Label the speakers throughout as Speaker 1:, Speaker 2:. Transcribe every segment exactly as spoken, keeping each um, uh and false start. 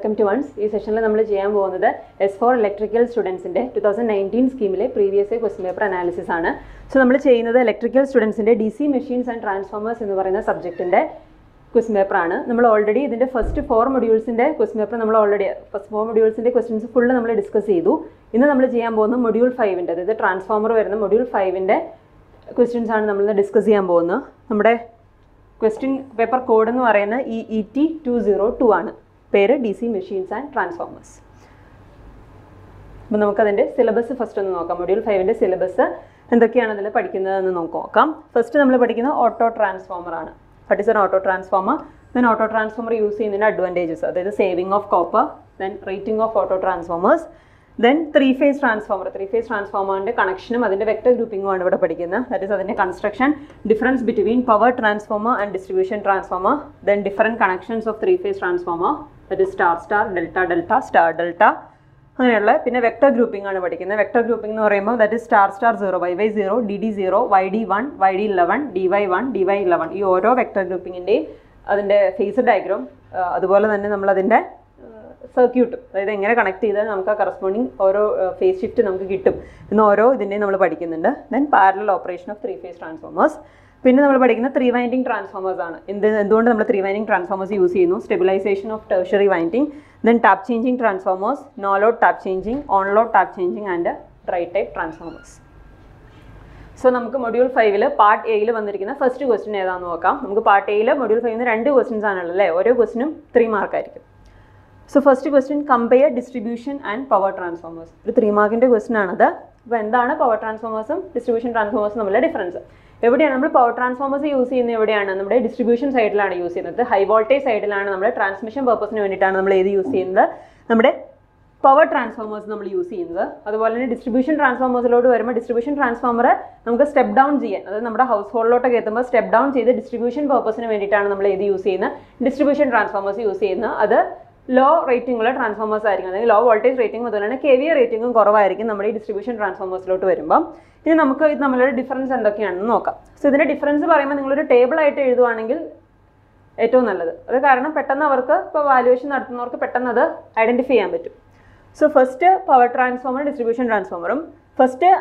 Speaker 1: welcome to once. This session we will do S four electrical students in twenty nineteen scheme previous question paper analysis. So we will do electrical students in D C machines and transformers in the subject in question paper. We already in the first four modules in the question paper already first four modules in the questions full we discuss now we will do module five in the transformer module five in the questions we discuss now. Question paper code is E E T two oh two ആണ് പേര് D C machines and transformers. അപ്പോൾ നമുക്ക് അതിന്റെ syllabus first ഒന്ന് നോക്കാം. Module five ന്റെ syllabus എന്തൊക്കെയാണ് അതിൽ പഠിക്കുന്നതെന്ന് നമുക്ക് നോക്കാം. ഫസ്റ്റ് നമ്മൾ പഠിക്കുന്ന ഓട്ടോ ട്രാൻസ്ഫോമർ ആണ്. What is an auto transformer? Then auto transformer use ചെയ്യുന്നതിന്റെ അഡ്വാൻറ്റേജസ്, അതായത് saving of copper, then rating of auto transformers, then three phase transformer. Three phase transformer ന്റെ കണക്ഷനും അതിന്റെ വെക്ടർ ഗ്രൂപ്പിംഗും ആണ് ഇവിടെ പഠിക്കുന്നത്. That is അതിന്റെ construction, difference between power transformer and distribution transformer, then different connections of three phase transformer, that is star star, delta delta, star delta. അങ്ങനെയുള്ള പിന്നെ vector grouping ആണ് പഠിക്കുന്നത്. വെക്ടർ ഗ്രൂപ്പിംഗ് എന്ന് പറയുമ്പോൾ that is star star zero, y y zero, d d zero, y d one, y d eleven, d y one, d y eleven. ഈ ഓരോ vector ഗ്രൂപ്പിംഗിന്റെയും അതിന്റെ phasor diagram അതുപോലെ തന്നെ നമ്മൾ അതിന്റെ സർക്യൂട്ട്, അതായത് എങ്ങനെ കണക്ട് ചെയ്താൽ നമുക്ക് ആ കറസ്പോണ്ടിങ് ഓരോ ഫേസ് ഷിഫ്റ്റ് നമുക്ക് കിട്ടും എന്ന് ഓരോ ഇതിൻ്റെയും നമ്മൾ പഠിക്കുന്നുണ്ട്. Then parallel operation of three phase transformers. പിന്നെ നമ്മൾ പഠിക്കുന്ന ത്രീ വൈൻഡിങ് ട്രാൻസ്ഫോമേഴ്സ് ആണ്. എന്ത് എന്തുകൊണ്ട് നമ്മൾ ത്രീ വൈൻഡിങ് ട്രാൻസ്ഫോമേഴ്സ് യൂസ് ചെയ്യുന്നു? Stabilization of tertiary winding, then tap changing transformers, no load tap changing, on load tap changing and dry type transformers. So നമുക്ക് module ഫൈവിൽ പാർട്ട് എയിൽ വന്നിരിക്കുന്ന ഫസ്റ്റ് ക്വസ്റ്റ്യൻ ഏതാണെന്ന് നോക്കാം. നമുക്ക് പാർട്ട് എയിൽ മൊഡ്യൂൾ ഫൈവിന് രണ്ട് ക്വസ്റ്റ്യൻസ് ആണുള്ളത് അല്ലേ? ഓരോ ക്വസ്റ്റിനും ത്രീ മാർക്കായിരിക്കും. So first question, compare distribution and power transformers. ഒരു ത്രീ മാർക്കിൻ്റെ ക്വസ്റ്റ്യൻ ആണത്. അപ്പോൾ എന്താണ് പവർ ട്രാൻസ്ഫോമേഴ്സും ഡിസ്ട്രിബ്യൂഷൻ ട്രാൻസ്ഫോമേഴ്സും തമ്മിലുള്ള ഡിഫറൻസ്? എവിടെയാണ് നമ്മൾ പവർ ട്രാൻസ്ഫോമേഴ്സ് യൂസ് ചെയ്യുന്നത്? എവിടെയാണ്? നമ്മുടെ ഡിസ്ട്രിബ്യൂഷൻ സൈഡിലാണ് യൂസ് ചെയ്യുന്നത്. ഹൈ വോൾട്ടേജ് സൈഡിലാണ് നമ്മൾ ട്രാൻസ്മിഷൻ പർപ്പസിന് വേണ്ടിയിട്ടാണ് നമ്മൾ ഏത് യൂസ് ചെയ്യുന്നത്? നമ്മുടെ പവർ ട്രാൻസ്ഫോമേഴ്സ് നമ്മൾ യൂസ് ചെയ്യുന്നത്. അതുപോലെ തന്നെ ഡിസ്ട്രിബ്യൂഷൻ ട്രാൻസ്ഫോമേഴ്സിലോട്ട് വരുമ്പോൾ ഡിസ്ട്രിബ്യൂഷൻ ട്രാൻസ്ഫോമർ നമുക്ക് സ്റ്റെപ്പ് ഡൗൺ ചെയ്യാൻ, അതായത് നമ്മുടെ ഹൗസ് ഹോൾഡിലോട്ടൊക്കെ എത്തുമ്പോൾ സ്റ്റെപ്പ് ഡൗൺ ചെയ്ത് ഡിസ്ട്രിബ്യൂഷൻ പർപ്പസിന് വേണ്ടിയിട്ടാണ് നമ്മൾ ഏത് യൂസ് ചെയ്യുന്നത്? ഡിസ്ട്രിബ്യൂഷൻ ട്രാൻസ്ഫോമേഴ്സ് യൂസ് ചെയ്യുന്നത്. അത് ലോ റേറ്റിംഗുള്ള ട്രാൻസ്ഫോമേഴ്സ് ആയിരിക്കും, അല്ലെങ്കിൽ ലോ വോൾട്ടേജ് റേറ്റിംഗ് അതുപോലെ തന്നെ കെ വി എ റേറ്റിംഗും കുറവായിരിക്കും നമ്മുടെ ഈ ഡിസ്ട്രിബ്യൂഷൻ ട്രാൻസ്ഫോമേഴ്സിലോട്ട് വരുമ്പോൾ. ഇനി നമുക്ക് ഇത് നമ്മളുടെ ഡിഫറൻസ് എന്തൊക്കെയാണെന്ന് നോക്കാം. സോ ഇതിൻ്റെ ഡിഫറൻസ് പറയുമ്പോൾ നിങ്ങളൊരു ടേബിൾ ആയിട്ട് എഴുതുവാണെങ്കിൽ ഏറ്റവും നല്ലത്. അത് കാരണം പെട്ടെന്ന് അവർക്ക് ഇപ്പോൾ വാല്യുവേഷൻ നടത്തുന്നവർക്ക് പെട്ടെന്ന് അത് ഐഡൻറ്റിഫൈ ചെയ്യാൻ പറ്റും. സോ ഫസ്റ്റ് പവർ ട്രാൻസ്ഫോമറും ഡിസ്ട്രിബ്യൂഷൻ ട്രാൻസ്ഫോമറും. ഫസ്റ്റ്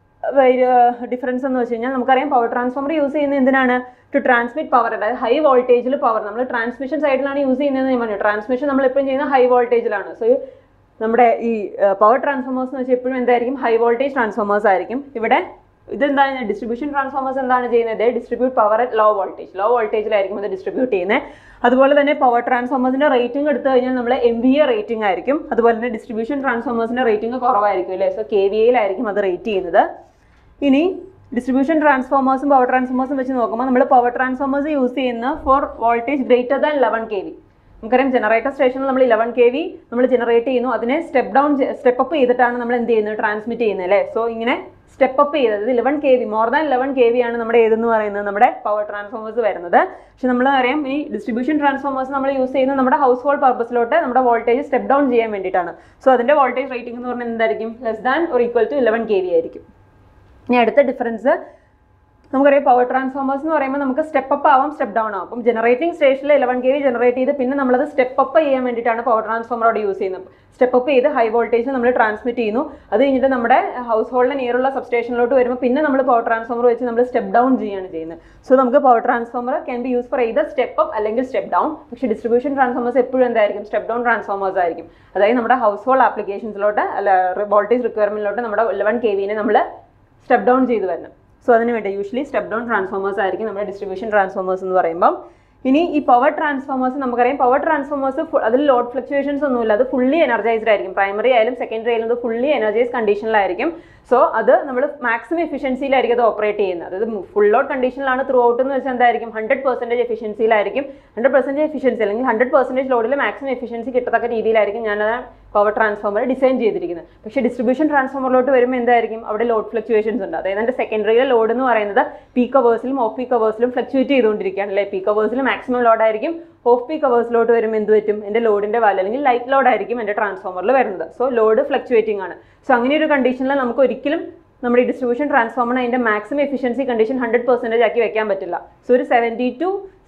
Speaker 1: ഡിഫറൻസ് എന്ന് വെച്ച് കഴിഞ്ഞാൽ നമുക്കറിയാം പവർ ട്രാൻസ്ഫോമർ യൂസ് ചെയ്യുന്നത് എന്തിനാണ്? ടു ട്രാൻസ്മിറ്റ് പവർ, അതായത് ഹൈ വോൾട്ടേജിൽ പവർ നമ്മൾ ട്രാൻസ്മിഷൻ സൈഡിലാണ് യൂസ് ചെയ്യുന്നതെന്ന് ഞാൻ പറഞ്ഞു. ട്രാൻസ്മിഷൻ നമ്മൾ എപ്പോഴും ചെയ്യുന്നത് ഹൈ വോൾട്ടേജിലാണ്. സോ നമ്മുടെ ഈ പവർ ട്രാൻസ്ഫോമേഴ്സ് എന്ന് വെച്ചാൽ എപ്പോഴും എന്തായിരിക്കും? ഹൈ വോൾട്ടേജ് ട്രാൻസ്ഫോമേഴ്സ് ആയിരിക്കും. ഇവിടെ ഇതെന്താണ്? ഡിസ്ട്രിബ്യൂഷൻ ട്രാൻസ്ഫോമേഴ്സ് എന്താണ് ചെയ്യുന്നത്? Distribute power at low voltage, low വോൾട്ടേജിലായിരിക്കും അത് ഡിസ്ട്രിബ്യൂട്ട് ചെയ്യുന്നത്. അതുപോലെ തന്നെ പവർ ട്രാൻസ്ഫോമേഴ്സിന്റെ റേറ്റിംഗ് എടുത്തു കഴിഞ്ഞാൽ നമ്മൾ എം വി എ റേറ്റിംഗ് ആയിരിക്കും. അതുപോലെ തന്നെ ഡിസ്ട്രിബ്യൂഷൻ ട്രാൻസ്ഫോമേഴ്സിന്റെ റേറ്റിംഗ് കുറവായിരിക്കും അല്ലേ? സോ കെ വി എയിലായിരിക്കും അത് റേറ്റ് ചെയ്യുന്നത്. ഇനി ഡിസ്ട്രിബ്യൂഷൻ ട്രാൻസ്ഫോമേഴ്സും പവർ ട്രാൻസ്ഫോമേഴ്സും വെച്ച് നോക്കുമ്പോൾ നമ്മൾ പവർ ട്രാൻസ്ഫോമേഴ്സ് യൂസ് ചെയ്യുന്ന for voltage greater than eleven K V. നമുക്കറിയാം ജനറേറ്റർ സ്റ്റേഷനിൽ നമ്മൾ ഇലവൻ കെ വി നമ്മൾ ജനറേറ്റ് ചെയ്യുന്നു. അതിനെ സ്റ്റെപ്പ് ഡൗൺ സ്റ്റെപ്പ് അപ്പ് ചെയ്തിട്ടാണ് നമ്മൾ എന്ത് ചെയ്യുന്നത്? ട്രാൻസ്മിറ്റ് ചെയ്യുന്നത് അല്ലേ? സോ ഇങ്ങനെ സ്റ്റെപ്പ് അപ്പ് ചെയ്തത് eleven K V, more than eleven K V ആണ് നമ്മുടെ ഏതെന്ന് പറയുന്നത്? നമ്മുടെ പവർ ട്രാൻസ്ഫോമേഴ്സ് വരുന്നത്. പക്ഷെ നമ്മൾ അറിയാം ഈ ഡിസ്ട്രിബ്യൂഷൻ ട്രാൻസ്ഫോമേഴ്സ് നമ്മൾ യൂസ് ചെയ്യുന്നത് നമ്മുടെ ഹൗസ് ഹോൾഡ് പർപ്പസിലോട്ട് നമ്മുടെ വോൾട്ടേജ് സ്റ്റെപ്പ് ഡൗൺ ചെയ്യാൻ വേണ്ടിയിട്ടാണ്. സോ അതിന്റെ വോൾട്ടേജ് റേറ്റിംഗ് എന്ന് പറഞ്ഞാൽ എന്തായിരിക്കും? Less than or equal to eleven K V ആയിരിക്കും. ഇനി അടുത്ത ഡിഫറൻസ് നമുക്കറിയാം പവർ ട്രാൻസ്ഫോമേഴ്സ് എന്ന് പറയുമ്പോൾ നമുക്ക് സ്റ്റെപ്പ് അപ്പ് ആവാം, സ്റ്റെപ്പ് ഡൗൺ ആവും. അപ്പം ജനറേറ്റിംഗ് സ്റ്റേഷനിൽ ഇലവൻ കെ വി ജനറേറ്റ് ചെയ്ത് പിന്നെ നമ്മളത് സ്റ്റെപ്പ് അപ്പ് ചെയ്യാൻ വേണ്ടിയിട്ടാണ് പവർ ട്രാൻസ്ഫോമറോട് യൂസ് ചെയ്യുന്നത്. സ്റ്റെപ്പ് അപ്പ് ചെയ്ത് ഹൈ വോൾട്ടേജ് നമ്മൾ ട്രാൻസ്മിറ്റ് ചെയ്യുന്നു. അത് കഴിഞ്ഞിട്ട് നമ്മുടെ ഹൗസ് ഹോൾഡിന് നിയറുള്ള സബ്സ്റ്റേഷനിലോട്ട് വരുമ്പോൾ പിന്നെ നമ്മൾ പവർ ട്രാൻസ്ഫോമർ വെച്ച് നമ്മൾ സ്റ്റെപ്പ് ഡൗൺ ചെയ്യുകയാണ് ചെയ്യുന്നത്. സോ നമുക്ക് power transformer can be use for either step up അല്ലെങ്കിൽ സ്റ്റെപ്പ് ഡൗൺ. പക്ഷേ ഡിസ്ട്രിബ്യൂഷൻ ട്രാൻസ്ഫോമേഴ്സ് എപ്പോഴും എന്തായിരിക്കും? സ്റ്റെപ്പ് ഡൗൺ ട്രാൻസ്ഫോമേഴ്സ് ആയിരിക്കും. അതായത് നമ്മുടെ ഹൗസ് ഹോൾഡ് ആപ്ലിക്കേഷൻസിലോട്ട് അല്ല വോൾട്ടേജ് റിക്വയർമെന്റിലോട്ട് നമ്മുടെ ഇലവൻ കെ വിനെ നമ്മൾ സ്റ്റെപ്പ് ഡൗൺ ചെയ്ത് വരണം. സോ അതിന് വേണ്ടി യൂഷ്വലി സ്റ്റെപ്പ് ഡൗൺ ട്രാൻസ്ഫോമേഴ്സ് ആയിരിക്കും നമ്മുടെ ഡിസ്ട്രിബ്യൂഷൻ ട്രാൻസ്ഫോമേഴ്സ് എന്ന് പറയുമ്പം. ഇനി ഈ പവർ ട്രാൻസ്ഫോമേഴ്സ് നമുക്കറിയാം പവർ ട്രാൻസ്ഫോമേഴ്സ് അതിൽ ലോഡ് ഫ്ലക്ച്വേഷൻസ് ഒന്നുമില്ല, അത് ഫുള്ളി എനർജൈസ്ഡ് ആയിരിക്കും. പ്രൈമറി ആയാലും സെക്കൻഡറി ആയാലും അത് ഫുള്ളി എനർജൈസ് കണ്ടീഷനിലായിരിക്കും. സോ അത് നമ്മൾ മാക്സിമം എഫിഷ്യൻസിയിലായിരിക്കും അത് ഓപ്പറേറ്റ് ചെയ്യുന്നത്. അതായത് ഫുൾ ലോഡ് കണ്ടീഷനിലാണ് ത്രൂ ഔട്ട് എന്ന് വെച്ചാൽ എന്തായിരിക്കും? ഹൺഡ്രഡ് പെർസെൻറ്റേജ് എഫിഷ്യൻസിയിലായിരിക്കും. ഹൺഡ്രഡ് പെർസെൻറ്റേജ് എഫിഷ്യൻസി അല്ലെങ്കിൽ ഹൺഡ്രഡ് പെർസെൻറ്റേജ് ലോഡിൽ മാക്സിമം എഫിഷ്യൻസി കിട്ടത്തക്ക രീതിയിലായിരിക്കും ഞാൻ പവർ ട്രാൻസ്ഫോമർ ഡിസൈൻ ചെയ്തിരിക്കുന്നത്. പക്ഷേ ഡിസ്ട്രിബ്യൂഷൻ ട്രാൻസ്ഫോമറിലോട്ട് വരുമ്പോൾ എന്തായിരിക്കും? അവിടെ ലോഡ് ഫ്ലക്ച്വേഷൻസ് ഉണ്ട്. അതായത് എൻ്റെ സെക്കൻഡറിയിലെ ലോഡ് എന്ന് പറയുന്നത് പീക്ക് അവേഴ്സിലും ഓഫ് പീക്ക് അവേഴ്സിലും ഫ്ലക്ച്വേറ്റ് ചെയ്തുകൊണ്ടിരിക്കുകയാണ് അല്ലേ? പീക്ക് അവേഴ്സിൽ മാക്സിമം ലോഡായിരിക്കും, ഓഫ് പീക്ക് അവേഴ്സിലോട്ട് വരുമ്പോൾ എന്ത് പറ്റും? എൻ്റെ ലോഡിൻ്റെ വാല്യൂ അല്ലെങ്കിൽ ലൈറ്റ് ലോഡായിരിക്കും എൻ്റെ ട്രാൻസ്ഫോമറിൽ വരുന്നത്. സോ ലോഡ് ഫ്ലക്ച്വേറ്റിംഗ് ആണ്. സോ അങ്ങനെ ഒരു കണ്ടീഷനിൽ നമുക്ക് ഒരിക്കലും നമ്മുടെ ഡിസ്ട്രിബ്യൂഷൻ ട്രാൻസ്ഫോമറിന് അതിൻ്റെ maximum efficiency condition hundred percentage ആക്കി വെക്കാൻ പറ്റില്ല. സോ ഒരു സെവൻറ്റി ടു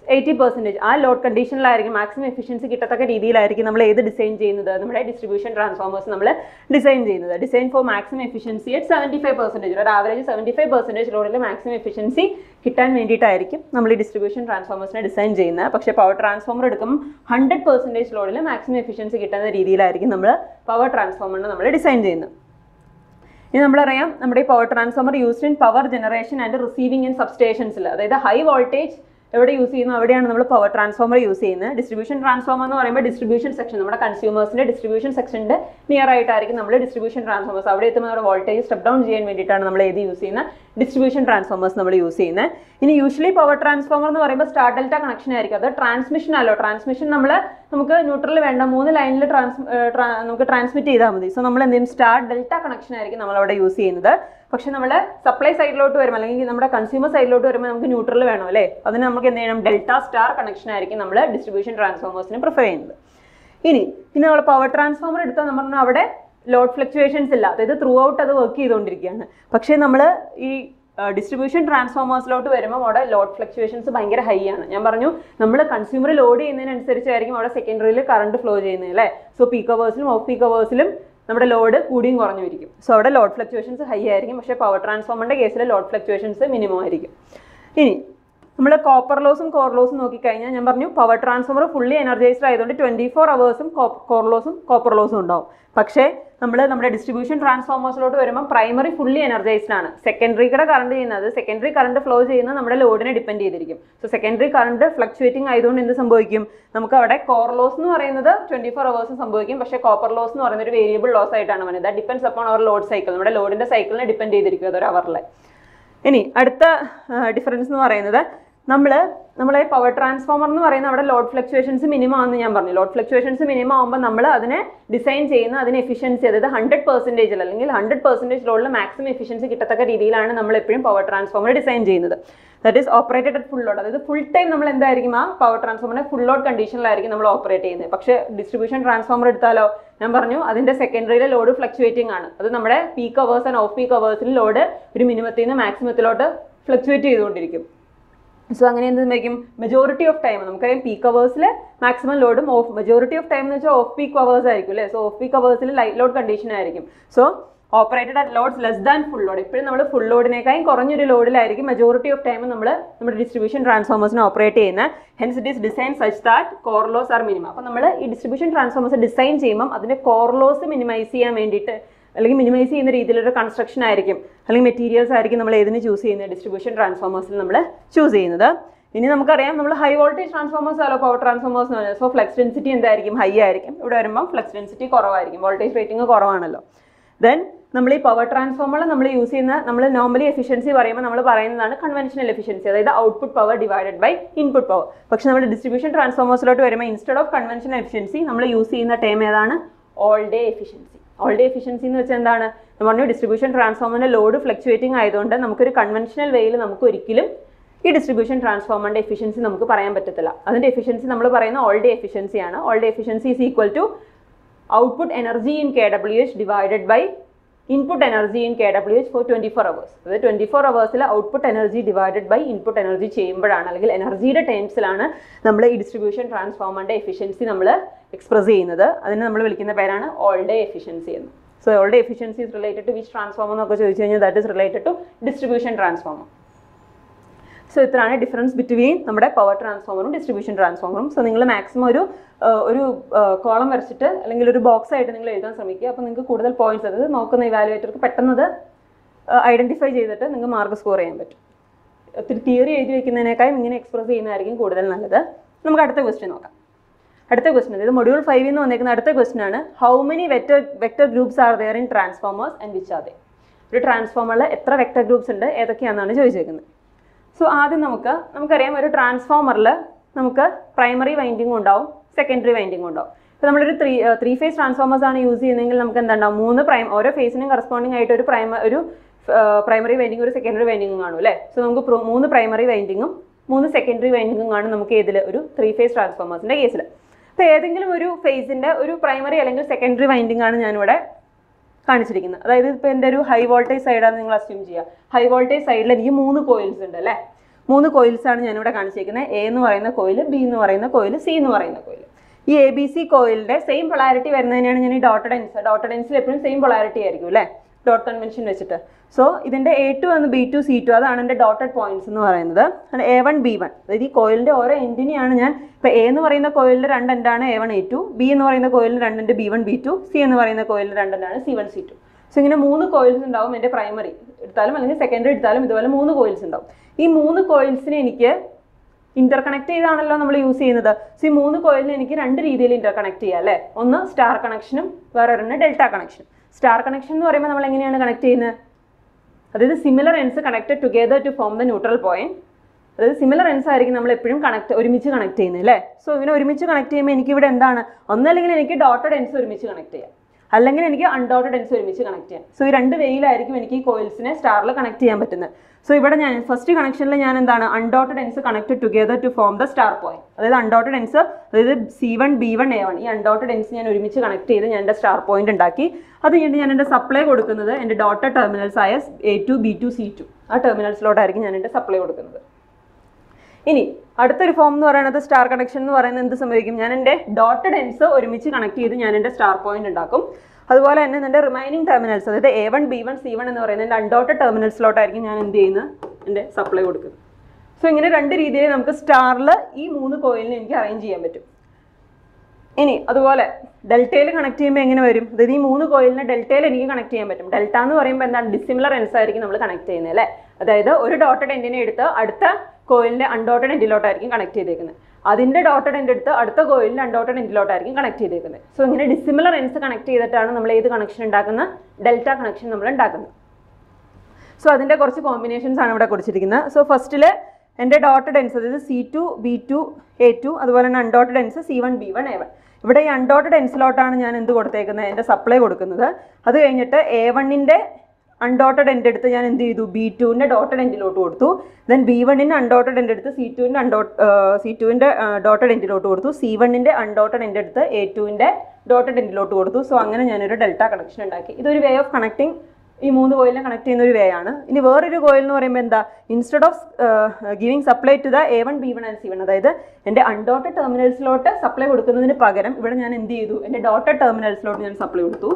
Speaker 1: എയ്റ്റി പെർസെൻറ്റേജ് ആ ലോഡ് കണ്ടീഷനിലായിരിക്കും മാക്സിമം എഫിഷ്യൻസി കിട്ടത്തക്ക രീതിയിലായിരിക്കും നമ്മൾ ഏത് ഡിസൈൻ ചെയ്യുന്നത്, നമ്മുടെ ഡിസ്ട്രിബ്യൂഷൻ ട്രാൻസ്ഫോമേഴ്സ് നമ്മൾ ഡിസൈൻ ചെയ്യുന്നത്. Design for maximum efficiency at seventy five percentage, ഒരു ആവറേജ് സെവൻറ്റി ഫൈവ് പെർസെൻറ്റേജ് ലോഡിൽ മാക്സിമം എഫിഷ്യൻസി കിട്ടാൻ വേണ്ടിയിട്ടായിരിക്കും നമ്മൾ ഈ ഡിസ്ട്രിബ്യൂഷൻ ട്രാൻസ്ഫോമേഴ്സിനെ ഡിസൈൻ ചെയ്യുന്നത്. പക്ഷേ പവർ ട്രാൻസ്ഫോമർ എടുക്കുമ്പോൾ ഹൺഡ്രഡ് പെർസെൻറ്റേജ് ലോഡിൽ മാക്സിമം എഫിഷ്യൻസി കിട്ടുന്ന രീതിയിലായിരിക്കും നമ്മൾ പവർ ട്രാൻസ്ഫോമറിനെ നമ്മൾ ഡിസൈൻ ചെയ്യുന്നത്. ഇനി നമ്മളറിയാം നമ്മുടെ ഈ power transformer used in power generation and receiving in സബ്സ്റ്റേഷൻസിൽ, അതായത് ഹൈ വോൾട്ടേജ് എവിടെ യൂസ് ചെയ്യുന്നു അവിടെയാണ് നമ്മൾ പവർ ട്രാൻസ്ഫോമർ യൂസ് ചെയ്യുന്നത്. ഡിസ്ട്രിബ്യൂഷൻ ട്രാൻസ്ഫോമർ എന്ന് പറയുമ്പോൾ ഡിസ്ട്രിബ്യൂഷൻ സെക്ഷൻ, നമ്മുടെ കൺസ്യൂമേഴ്സിന്റെ ഡിസ്ട്രിബ്യൂഷൻ സെക്ഷൻ്റെ നിയർ ആയിട്ടായിരിക്കും നമ്മൾ ഡിസ്ട്രിബ്യൂഷൻ ട്രാൻസ്ഫോമേഴ്സ്, അവിടെ എത്തുമ്പോൾ നമ്മുടെ വോൾട്ടേജ് സ്റ്റെപ്പ് ഡൗൺ ചെയ്യാൻ വേണ്ടിയിട്ടാണ് നമ്മൾ ഏത് യൂസ് ചെയ്യുന്നത്, ഡിസ്ട്രിബ്യൂഷൻ ട്രാൻസ്ഫോമേഴ്സ് നമ്മൾ യൂസ് ചെയ്യുന്നത്. ഇനി യൂഷ്വലി പവർ ട്രാൻസ്ഫോമർ എന്ന് പറയുമ്പോൾ സ്റ്റാർ ഡെൽറ്റ കണക്ഷൻ ആയിരിക്കും. അത് ട്രാൻസ്മിഷൻ അല്ലോ, ട്രാൻസ്മിഷൻ നമ്മൾ നമുക്ക് ന്യൂട്രൽ വേണ്ട മൂന്ന് ലൈനിൽ ട്രാൻസ് നമുക്ക് ട്രാൻസ്മിറ്റ് ചെയ്താൽ മതി. സോ നമ്മൾ എന്തെങ്കിലും സ്റ്റാർ ഡെൽറ്റ കണക്ഷൻ ആയിരിക്കും നമ്മളവിടെ യൂസ് ചെയ്യുന്നത്. പക്ഷെ നമ്മൾ സപ്ലൈ സൈഡിലോട്ട് വരുമ്പോൾ അല്ലെങ്കിൽ നമ്മുടെ കൺസ്യൂമർ സൈഡിലോട്ട് വരുമ്പോൾ നമുക്ക് ന്യൂട്രൽ വേണം അല്ലേ, അതിന് നമുക്ക് എന്ത് ചെയ്യണം, ഡെൽറ്റ സ്റ്റാർ കണക്ഷൻ ആയിരിക്കും നമ്മൾ ഡിസ്ട്രിബ്യൂഷൻ ട്രാൻസ്ഫോമേഴ്സിന് പ്രിഫർ ചെയ്യുന്നത്. ഇനി ഇനി നമ്മൾ പവർ ട്രാൻസ്ഫോമർ എടുത്താൽ നമ്മൾ പറഞ്ഞാൽ അവിടെ ലോഡ് ഫ്ലക്ച്വേഷൻസ് ഇല്ല, അതായത് ത്രൂ ഔട്ട് അത് വർക്ക് ചെയ്തുകൊണ്ടിരിക്കുകയാണ്. പക്ഷേ നമ്മൾ ഈ ഡിസ്ട്രിബ്യൂഷൻ ട്രാൻസ്ഫോമേഴ്സിലോട്ട് വരുമ്പോൾ അവിടെ ലോഡ് ഫ്ലക്ച്വേഷൻസ് ഭയങ്കര ഹൈ ആണ്. ഞാൻ പറഞ്ഞു നമ്മൾ കൺസ്യൂമർ ലോഡ് ചെയ്യുന്നതിനനുസരിച്ചായിരിക്കും അവിടെ സെക്കൻഡറിയിൽ കറണ്ട് ഫ്ലോ ചെയ്യുന്നത് അല്ലേ. സോ പീക്ക് അവേഴ്സിലും ഓഫ് പീക്ക് അവേഴ്സിലും നമ്മുടെ ലോഡ് കൂടിയും കുറഞ്ഞിരിക്കും. സോ അവിടെ ലോഡ് ഫ്ലക്ച്വേഷൻസ് ഹൈ ആയിരിക്കും. പക്ഷേ പവർ ട്രാൻസ്ഫോമറിൻ്റെ കേസിൽ ലോഡ് ഫ്ലക്ച്വേഷൻസ് മിനിമം ആയിരിക്കും. ഇനി നമ്മൾ കോപ്പർ ലോസും കോർ ലോസും നോക്കിക്കഴിഞ്ഞാൽ ഞാൻ പറഞ്ഞു പവർ ട്രാൻസ്ഫോമർ ഫുള്ളി എനർജൈസ്ഡ് ആയതുകൊണ്ട് ട്വൻറ്റി ഫോർ അവേഴ്സും കോർ ലോസും കോപ്പർ ലോസും ഉണ്ടാവും. പക്ഷേ നമ്മൾ നമ്മുടെ ഡിസ്ട്രിബ്യൂഷൻ ട്രാൻസ്ഫോമേഴ്സിലോട്ട് വരുമ്പോൾ പ്രൈമറി ഫുള്ളി എനർജൈസ്ഡ് ആണ്. സെക്കൻഡറിയുടെ കറണ്ട് ചെയ്യുന്നത് സെക്കൻഡറി കറണ്ട് ഫ്ലോ ചെയ്യുന്നത് നമ്മുടെ ലോഡിനെ ഡിപ്പെൻഡ് ചെയ്തിരിക്കും. സോ സെക്കൻഡറി കറണ്ട് ഫ്ലക്ച്വേറ്റിംഗ് ആയതുകൊണ്ട് എന്ത് സംഭവിക്കും, നമുക്ക് അവിടെ കോർ ലോസ് എന്ന് പറയുന്നത് ട്വൻറ്റി ഫോർ അവേഴ്സും സംഭവിക്കും. പക്ഷേ കോപ്പർ ലോസ് എന്ന് പറയുന്ന ഒരു വേരിയബിൾ ലോസ് ആയിട്ടാണ് വരുന്നത്. That depends upon our load cycle, നമ്മുടെ ലോഡിൻ്റെ സൈക്കിളിനെ ഡിപ്പെൻഡ് ചെയ്തിരിക്കും അതൊരു അവറിൽ. ഇനി അടുത്ത ഡിഫറൻസ് എന്ന് പറയുന്നത് നമ്മൾ നമ്മളെ പവർ ട്രാൻസ്ഫോമർ എന്ന് പറയുന്നത് അവിടെ ലോഡ് ഫ്ലക്ച്വേഷൻസ് മിനിമം ആണെന്ന് ഞാൻ പറഞ്ഞു. ലോഡ് ഫ്ലക്ച്വേഷൻസ് മിനിമം ആകുമ്പോൾ നമ്മൾ അതിനെ ഡിസൈൻ ചെയ്യുന്ന അതിന് എഫിഷ്യൻസി, അതായത് ഹൺഡ്രഡ് പെർസെൻറ്റേജിൽ അല്ലെങ്കിൽ ഹൺഡ്രഡ് പെർസെൻറ്റേജ് ലോഡിൽ മാക്സിമം എഫിഷ്യൻസി കിട്ടത്തക്ക രീതിയിലാണ് നമ്മൾ എപ്പോഴും പവർ ട്രാൻസ്ഫോമർ ഡിസൈൻ ചെയ്യുന്നത്. That is operated at full load, അതായത് ഫുൾ ടൈം നമ്മൾ എന്തായിരിക്കും ആ പവർ ട്രാൻസ്ഫോമറിനെ ഫുൾ ലോഡ് കണ്ടീഷനിലായിരിക്കും നമ്മൾ ഓപ്പറേറ്റ് ചെയ്യുന്നത്. പക്ഷേ ഡിസ്ട്രിബ്യൂഷൻ ട്രാൻസ്ഫോമർ എടുത്താലോ ഞാൻ പറഞ്ഞു അതിൻ്റെ സെക്കൻഡറിയിലെ ലോഡ് ഫ്ലക്ച്വേറ്റിംഗ് ആണ്. അത് നമ്മുടെ peak hours and off peak അവേഴ്സിൽ ലോഡ് ഒരു മിനിമത്തിൽ നിന്ന് മാക്സിമത്തിലോട്ട് ഫ്ലക്ച്വേറ്റ് ചെയ്തുകൊണ്ടിരിക്കും. സോ അങ്ങനെ എന്ത് സംഭവിക്കും, മെജോറിറ്റി ഓഫ് ടൈം നമുക്കറിയാം പീക്ക് അവേഴ്സിൽ മാക്സിമം ലോഡും ഓഫ് മെജോറിറ്റി ഓഫ് ടൈം എന്ന് വെച്ചാൽ ഓഫ് പീക്ക് അവേഴ്സ് ആയിരിക്കും അല്ലേ. സോ ഓഫ് പീക്ക് അവേഴ്സിൽ ലൈറ്റ് ലോഡ് കണ്ടീഷൻ ആയിരിക്കും. So operated at loads less than full load, എപ്പോഴും നമ്മൾ ഫുൾ ലോഡിനേക്കാളും കുറഞ്ഞൊരു ലോഡിലായിരിക്കും മെജോറിറ്റി ഓഫ് ടൈം നമ്മൾ നമ്മുടെ ഡിസ്ട്രിബ്യൂഷൻ ട്രാൻസ്ഫോമേഴ്സിനെ ഓപ്പറേറ്റ് ചെയ്യുന്നത്. Hence it is design such that core loss are minimum. അപ്പോൾ നമ്മൾ ഈ ഡിസ്ട്രിബ്യൂഷൻ ട്രാൻസ്ഫോമേഴ്സ് ഡിസൈൻ ചെയ്യുമ്പോൾ അതിൻ്റെ കോർ ലോസ് മിനിമൈസ് ചെയ്യാൻ വേണ്ടിയിട്ട് അല്ലെങ്കിൽ മിനിമൈസ് ചെയ്യുന്ന രീതിയിലൊരു കൺസ്ട്രക്ഷൻ ആയിരിക്കും അല്ലെങ്കിൽ മെറ്റീരിയൽസ് ആയിരിക്കും നമ്മൾ ഏതിന് ചൂസ് ചെയ്യുന്നത്, ഡിസ്ട്രിബ്യൂഷൻ ട്രാൻസ്ഫോമേഴ്സിൽ നമ്മൾ ചൂസ് ചെയ്യുന്നത്. ഇനി നമുക്കറിയാം നമ്മൾ ഹൈ വോൾട്ടേജ് ട്രാൻസ്ഫോമേഴ്സ് ആണല്ലോ പവർ ട്രാൻസ്ഫോമേഴ്സ് എന്ന് പറഞ്ഞാൽ. സോ ഫ്ലക്സ് ഡെൻസിറ്റി എന്തായിരിക്കും, ഹൈ ആയിരിക്കും. ഇവിടെ വരുമ്പോൾ ഫ്ലക്സ് ഡെൻസിറ്റി കുറവായിരിക്കും, വോൾട്ടേജ് റേറ്റിംഗ് കുറവാണല്ലോ. ദെൻ നമ്മൾ ഈ പവർ ട്രാൻസ്ഫോമറിൽ നമ്മൾ യൂസ് ചെയ്യുന്ന നമ്മൾ നോർമലി എഫിഷ്യൻസി പറയുമ്പോൾ നമ്മൾ പറയുന്നതാണ് കൺവെൻഷണൽ എഫിഷ്യൻസി, അതായത് output power divided by input power. പക്ഷേ നമ്മൾ ഡിസ്ട്രിബ്യൂഷൻ ട്രാൻസ്ഫോമേഴ്സിലോട്ട് വരുമ്പോൾ ഇൻസ്റ്റെഡ് ഓഫ് കൺവെൻഷണൽ എഫിഷ്യൻസി നമ്മൾ യൂസ് ചെയ്യുന്ന ടേം ഏതാണ്, all day efficiency. All day efficiency എന്ന് വെച്ചാൽ എന്താണ്, നമ്മൾ പറഞ്ഞു ഡിസ്ട്രിബ്യൂഷൻ ട്രാൻസ്ഫോമറിൻ്റെ ലോഡ് ഫ്ലക്ച്വേറ്റിംഗ് ആയതുകൊണ്ട് നമുക്കൊരു കൺവെൻഷണൽ വേയിൽ നമുക്ക് ഒരിക്കലും ഈ ഡിസ്ട്രിബ്യൂഷൻ ട്രാൻസ്ഫോമറിൻ്റെ എഫിഷ്യൻസി നമുക്ക് പറയാൻ പറ്റത്തില്ല. അതിൻ്റെ എഫിഷ്യൻസി നമ്മൾ പറയുന്ന ഓൾ ഡേ എഫിഷ്യൻസിയാണ്. All day efficiency is equal to output energy in K W H divided by input energy in K W H for twenty four hours. അതായത് ട്വൻറ്റി ഫോർ അവേഴ്സിൽ output energy divided by input energy ചെയ്യുമ്പോഴാണ് അല്ലെങ്കിൽ എനർജിയുടെ ടേംസിലാണ് നമ്മൾ ഈ distribution ട്രാൻസ്ഫോമറിൻ്റെ efficiency നമ്മൾ എക്സ്പ്രസ് ചെയ്യുന്നത്. അതിന് നമ്മൾ വിളിക്കുന്ന പേരാണ് ഓൾ ഡേ എഫിഷ്യൻസി എന്ന്. So all day efficiency is related to which transformer എന്നൊക്കെ ചോദിച്ചു കഴിഞ്ഞാൽ that is related to distribution transformer. So ഇത്രയാണ് ഡിഫറൻസ് ബിറ്റ്വീൻ നമ്മുടെ പവർ ട്രാൻസ്ഫോമറും ഡിസ്ട്രിബ്യൂഷൻ ട്രാൻസ്ഫോമറും. സോ നിങ്ങൾ മാക്സിമം ഒരു ഒരു കോളം വരച്ചിട്ട് അല്ലെങ്കിൽ ഒരു ബോക്സ് ആയിട്ട് നിങ്ങൾ എഴുതാൻ ശ്രമിക്കുക. അപ്പോൾ നിങ്ങൾക്ക് കൂടുതൽ പോയിന്റ്സ്, അതായത് നോക്കുന്ന ഇവാലുവേറ്റർക്ക് പെട്ടെന്നത് ഐഡൻറ്റിഫൈ ചെയ്തിട്ട് നിങ്ങൾക്ക് മാർക്ക് സ്കോർ ചെയ്യാൻ പറ്റും. ഒത്തിരി തിയറി എഴുതി വയ്ക്കുന്നതിനേക്കാളും ഇങ്ങനെ എക്സ്പ്രസ് ചെയ്യുന്നതായിരിക്കും കൂടുതൽ നല്ലത്. നമുക്ക് അടുത്ത ക്വസ്റ്റ്യൻ നോക്കാം. അടുത്ത ക്വസ്റ്റ്യൻ, അതായത് മൊഡ്യൂൾ ഫൈവിൽ നിന്ന് വന്നേക്കുന്ന അടുത്ത ക്വസ്റ്റ്യൻ ആണ്, how many vector vector groups are there in transformers and which are they. ഒരു ട്രാൻസ്ഫോമറിൽ എത്ര വെക്ടർ ഗ്രൂപ്പ്സ് ഉണ്ട്, ഏതൊക്കെയാണെന്നാണ് ചോദിച്ചേക്കുന്നത്. സോ ആദ്യം നമുക്ക് നമുക്കറിയാം ഒരു ട്രാൻസ്ഫോമറിൽ നമുക്ക് പ്രൈമറി വൈൻഡിങ്ങും ഉണ്ടാവും, സെക്കൻഡറി വൈൻഡിങ്ങും ഉണ്ടാവും. ഇപ്പോൾ നമ്മളൊരു ത്രീ ത്രീ ഫേസ് ട്രാൻസ്ഫോമേഴ്സ് ആണ് യൂസ് ചെയ്യുന്നതെങ്കിൽ നമുക്ക് എന്താണ്ടാവും, മൂന്ന് പ്രൈം ഓരോ ഫേസിനും കറസ്പോണ്ടിങ് ആയിട്ട് ഒരു പ്രൈമ ഒരു പ്രൈമറി വൈൻഡിങ് ഒരു സെക്കൻഡറി വൈൻഡിങ്ങും കാണും അല്ലേ. സോ നമുക്ക് മൂന്ന് പ്രൈമറി വൈൻഡിങ്ങും മൂന്ന് സെക്കൻഡറി വൈൻഡിങ്ങും കാണും നമുക്ക് ഏതിൽ, ഒരു ത്രീ ഫേസ് ട്രാൻസ്ഫോമേഴ്സിൻ്റെ കേസിൽ. അപ്പോൾ ഏതെങ്കിലും ഒരു ഫേസിൻ്റെ ഒരു പ്രൈമറി അല്ലെങ്കിൽ സെക്കൻഡറി വൈൻഡിങ് ആണ് ഞാനിവിടെ കാണിച്ചിരിക്കുന്നത്. അതായത് ഇപ്പോൾ എൻ്റെ ഒരു ഹൈ വോൾട്ടേജ് സൈഡാണ് നിങ്ങൾ അസ്യൂം ചെയ്യുക. ഹൈ വോൾട്ടേജ് സൈഡിൽ എനിക്ക് മൂന്ന് കോയിൽസ് ഉണ്ട് അല്ലേ. മൂന്ന് കോയിൽസാണ് ഞാനിവിടെ കാണിച്ചിരിക്കുന്നത്. എ എന്ന് പറയുന്ന കോയിൽ, ബി എന്ന് പറയുന്ന കോയിൽ, സി എന്ന് പറയുന്ന കോയിൽ. ഈ എ ബി സി കോയിലിൻ്റെ സെയിം പൊളാരിറ്റി വരുന്നതിനാണ് ഞാൻ ഈ ഡോട്ടഡ് എൻഡ്സ്. ഡോട്ടഡ് എൻഡ്സിൽ എപ്പോഴും സെയിം പൊളാരിറ്റി ആയിരിക്കും അല്ലേ, ഡോട്ട് കൺവെൻഷൻ വെച്ചിട്ട്. സോ ഇതിൻ്റെ എ ടു എന്ന് ബി ടു സി ടു അതാണ് എൻ്റെ ഡോട്ടഡ് പോയിന്റ്സ് എന്ന് പറയുന്നത്. എ വൺ ബി വൺ, അതായത് ഈ കോയിലിൻ്റെ ഓരോ എൻഡിനെയാണ് ഞാൻ ഇപ്പോൾ എ എന്ന് പറയുന്ന കോയിലിൻ്റെ രണ്ട് എൻഡാണ് A one A two, B എന്ന് പറയുന്ന കോയിലിൻ്റെ രണ്ട് end B one B two, C എന്ന് പറയുന്ന കോയിലിൻ്റെ രണ്ട് എൻഡാണ് C one C two. So ഇങ്ങനെ മൂന്ന് കോയിൽസ് ഉണ്ടാവും എൻ്റെ പ്രൈമറി എടുത്താലും അല്ലെങ്കിൽ സെക്കൻഡറി എടുത്താലും ഇതുപോലെ മൂന്ന് കോയിൽസ് ഉണ്ടാവും. ഈ മൂന്ന് കോയിൽസിനെ എനിക്ക് ഇന്റർ കണക്ട് ചെയ്താണല്ലോ നമ്മൾ യൂസ് ചെയ്യുന്നത്. സോ ഈ മൂന്ന് കോയിലിനെ എനിക്ക് രണ്ട് രീതിയിൽ ഇന്റർ കണക്ട് ചെയ്യാം അല്ലേ. ഒന്ന് സ്റ്റാർ കണക്ഷനും വേറെ ഒരെണ്ണം ഡെൽറ്റ കണക്ഷനും. സ്റ്റാർ കണക്ഷൻ എന്ന് പറയുമ്പോൾ നമ്മൾ എങ്ങനെയാണ് കണക്ട് ചെയ്യുന്നത്? അതായത് similar ends connected together to form the neutral point. അതായത് സിമിലർ എൻഡ്സ് ആയിരിക്കും നമ്മൾ എപ്പോഴും കണക്ട് ഒരുമിച്ച് കണക്ട് ചെയ്യുന്നത് അല്ലേ. സോ ഇങ്ങനെ ഒരുമിച്ച് കണക്ട് ചെയ്യുമ്പോൾ എനിക്ക് ഇവിടെ എന്താണ്, ഒന്നല്ലെങ്കിൽ എനിക്ക് ഡോട്ടഡ് എൻഡ്സ് ഒരുമിച്ച് കണക്ട് ചെയ്യാം, അല്ലെങ്കിൽ എനിക്ക് അൺഡോട്ടഡ് എൻഡ്സ് ഒരുമിച്ച് കണക്ട് ചെയ്യാം. സോ ഈ രണ്ട് വേയിലായിരിക്കും എനിക്ക് ഈ കോയിൽസിനെ സ്റ്റാറിൽ കണക്ട് ചെയ്യാൻ പറ്റുന്നത്. സോ ഇവിടെ ഞാൻ ഫസ്റ്റ് കണക്ഷനിൽ ഞാൻ എന്താണ് undotted ends connected together to form the star point. അതായത് അൺഡോട്ടഡ് എൻഡ്സ്, അതായത് C one B one A one, ഈ അൺഡോട്ടഡ് എൻഡ്സ് ഞാൻ ഒരുമിച്ച് കണക്ട് ചെയ്ത് ഞാൻ എൻ്റെ സ്റ്റാർ പോയിന്റ് ഉണ്ടാക്കി. അത് കഴിഞ്ഞിട്ട് ഞാൻ എൻ്റെ സപ്ലൈ കൊടുക്കുന്നത് എൻ്റെ ഡോട്ടഡ് ടെർമിനൽസ് ആയ A two B two C two ആ ടെർമിനൽസിലോട്ടായിരിക്കും ഞാൻ എൻ്റെ സപ്ലൈ കൊടുക്കുന്നത്. ഇനി അടുത്തൊരു ഫോം എന്ന് പറയുന്നത് സ്റ്റാർ കണക്ഷൻ എന്ന് പറയുന്നത് എന്ത് സംഭവിക്കും? ഞാൻ എൻ്റെ ഡോട്ടഡ് എൻഡ്സ് ഒരുമിച്ച് കണക്ട് ചെയ്ത് ഞാൻ എൻ്റെ സ്റ്റാർ പോയിന്റ് ഉണ്ടാക്കും. അതുപോലെ തന്നെ എൻ്റെ റിമൈനിങ് ടെർമിനൽസ്, അതായത് A one B one C one എന്ന് പറയുന്നത് എൻ്റെ അൺഡോട്ടഡ് ടെർമിനൽസിലോട്ടായിരിക്കും ഞാൻ എന്ത് ചെയ്യുന്നത്, എൻ്റെ സപ്ലൈ കൊടുക്കുന്നത്. സോ ഇങ്ങനെ രണ്ട് രീതിയിൽ നമുക്ക് സ്റ്റാറിൽ ഈ മൂന്ന് കോയിലിനെ എനിക്ക് അറേഞ്ച് ചെയ്യാൻ പറ്റും. ഇനി അതുപോലെ ഡെൽറ്റയിൽ കണക്ട് ചെയ്യുമ്പോൾ എങ്ങനെ വരും? അതായത് ഈ മൂന്ന് കോയിലിനെ ഡെൽറ്റയിൽ എനിക്ക് കണക്ട് ചെയ്യാൻ പറ്റും. ഡെൽറ്റ എന്ന് പറയുമ്പോൾ എന്താണ്, ഡിസിമിലർ എൻഡ്സ് ആയിരിക്കും നമ്മൾ കണക്ട് ചെയ്യുന്നത് അല്ലേ. അതായത് ഒരു ഡോട്ടഡ് എൻഡിനെ എടുത്ത് അടുത്ത കോയിലിൻ്റെ അൺഡോട്ടഡ് എൻഡിലോട്ടായിരിക്കും കണക്ട് ചെയ്തേക്കുന്നത്. അതിൻ്റെ ഡോട്ടഡ് എൻഡ് എടുത്ത് അടുത്ത കോയിലിൻ്റെ അൺഡോട്ടഡ് എൻഡിലോട്ടായിരിക്കും കണക്ട് ചെയ്തേക്കുന്നത്. സോ ഇങ്ങനെ ഡിസിമിലർ എൻഡ്സ് കണക്ട് ചെയ്തിട്ടാണ് നമ്മൾ ഏത് കണക്ഷൻ ഉണ്ടാക്കുന്ന, ഡെൽറ്റ കണക്ഷൻ നമ്മൾ ഉണ്ടാക്കുന്നത്. സോ അതിൻ്റെ കുറച്ച് കോമ്പിനേഷൻസ് ആണ് ഇവിടെ കൊടുത്തിരിക്കുന്നത്. സോ ഫസ്റ്റിൽ എൻ്റെ ഡോട്ടഡ് എൻഡ്സ്, അതായത് C two B two A two, അതുപോലെ തന്നെ undotted ends C one B one A one. ഇവിടെ ഈ അൺഡോട്ടഡ് എൻഡ്സിലോട്ടാണ് ഞാൻ എന്ത് കൊടുത്തേക്കുന്നത്, എൻ്റെ സപ്ലൈ കൊടുക്കുന്നത്. അത് കഴിഞ്ഞിട്ട് എ വണ്ണിൻ്റെ അൺഡോട്ടഡ് എൻഡ് എടുത്ത് ഞാൻ എന്ത് ചെയ്തു, ബി ടുവിൻ്റെ ഡോട്ടഡ് എൻഡിലോട്ട് കൊടുത്തു. ദെൻ ബി വണ്ണിൻ്റെ അൺഡോട്ടഡ് എൻഡ് എടുത്ത് സി ടുവിൻ്റെ അൺഡോട്ട് സി ടുവിൻ്റെ ഡോട്ടഡ് എൻഡിലോട്ട് കൊടുത്തു. സി വണ്ണിൻ്റെ അൺഡോട്ടഡ് എൻഡ് എടുത്ത് എ ടുവിൻ്റെ ഡോട്ടഡ് എൻഡിലോട്ട് കൊടുത്തു. സോ അങ്ങനെ ഞാനൊരു ഡെൽറ്റ കണക്ഷൻ ഉണ്ടാക്കി. ഇതൊരു വേ ഓഫ് കണക്ടിങ്, ഈ മൂന്ന് കോയിലിനെ കണക്ട് ചെയ്യുന്ന ഒരു വേ ആണ്. ഇനി വേറൊരു കോയിൽ എന്ന് പറയുമ്പോൾ എന്താ, instead of giving supply to the A one B one and C one, അതായത് എൻ്റെ അൺഡോട്ടഡ് ടെർമിനൽസിലോട്ട് സപ്ലൈ കൊടുക്കുന്നതിന് പകരം ഇവിടെ ഞാൻ എന്ത് ചെയ്തു, എൻ്റെ ഡോട്ടഡ് ടെർമിനൽസിലോട്ട് ഞാൻ സപ്ലൈ കൊടുത്തു.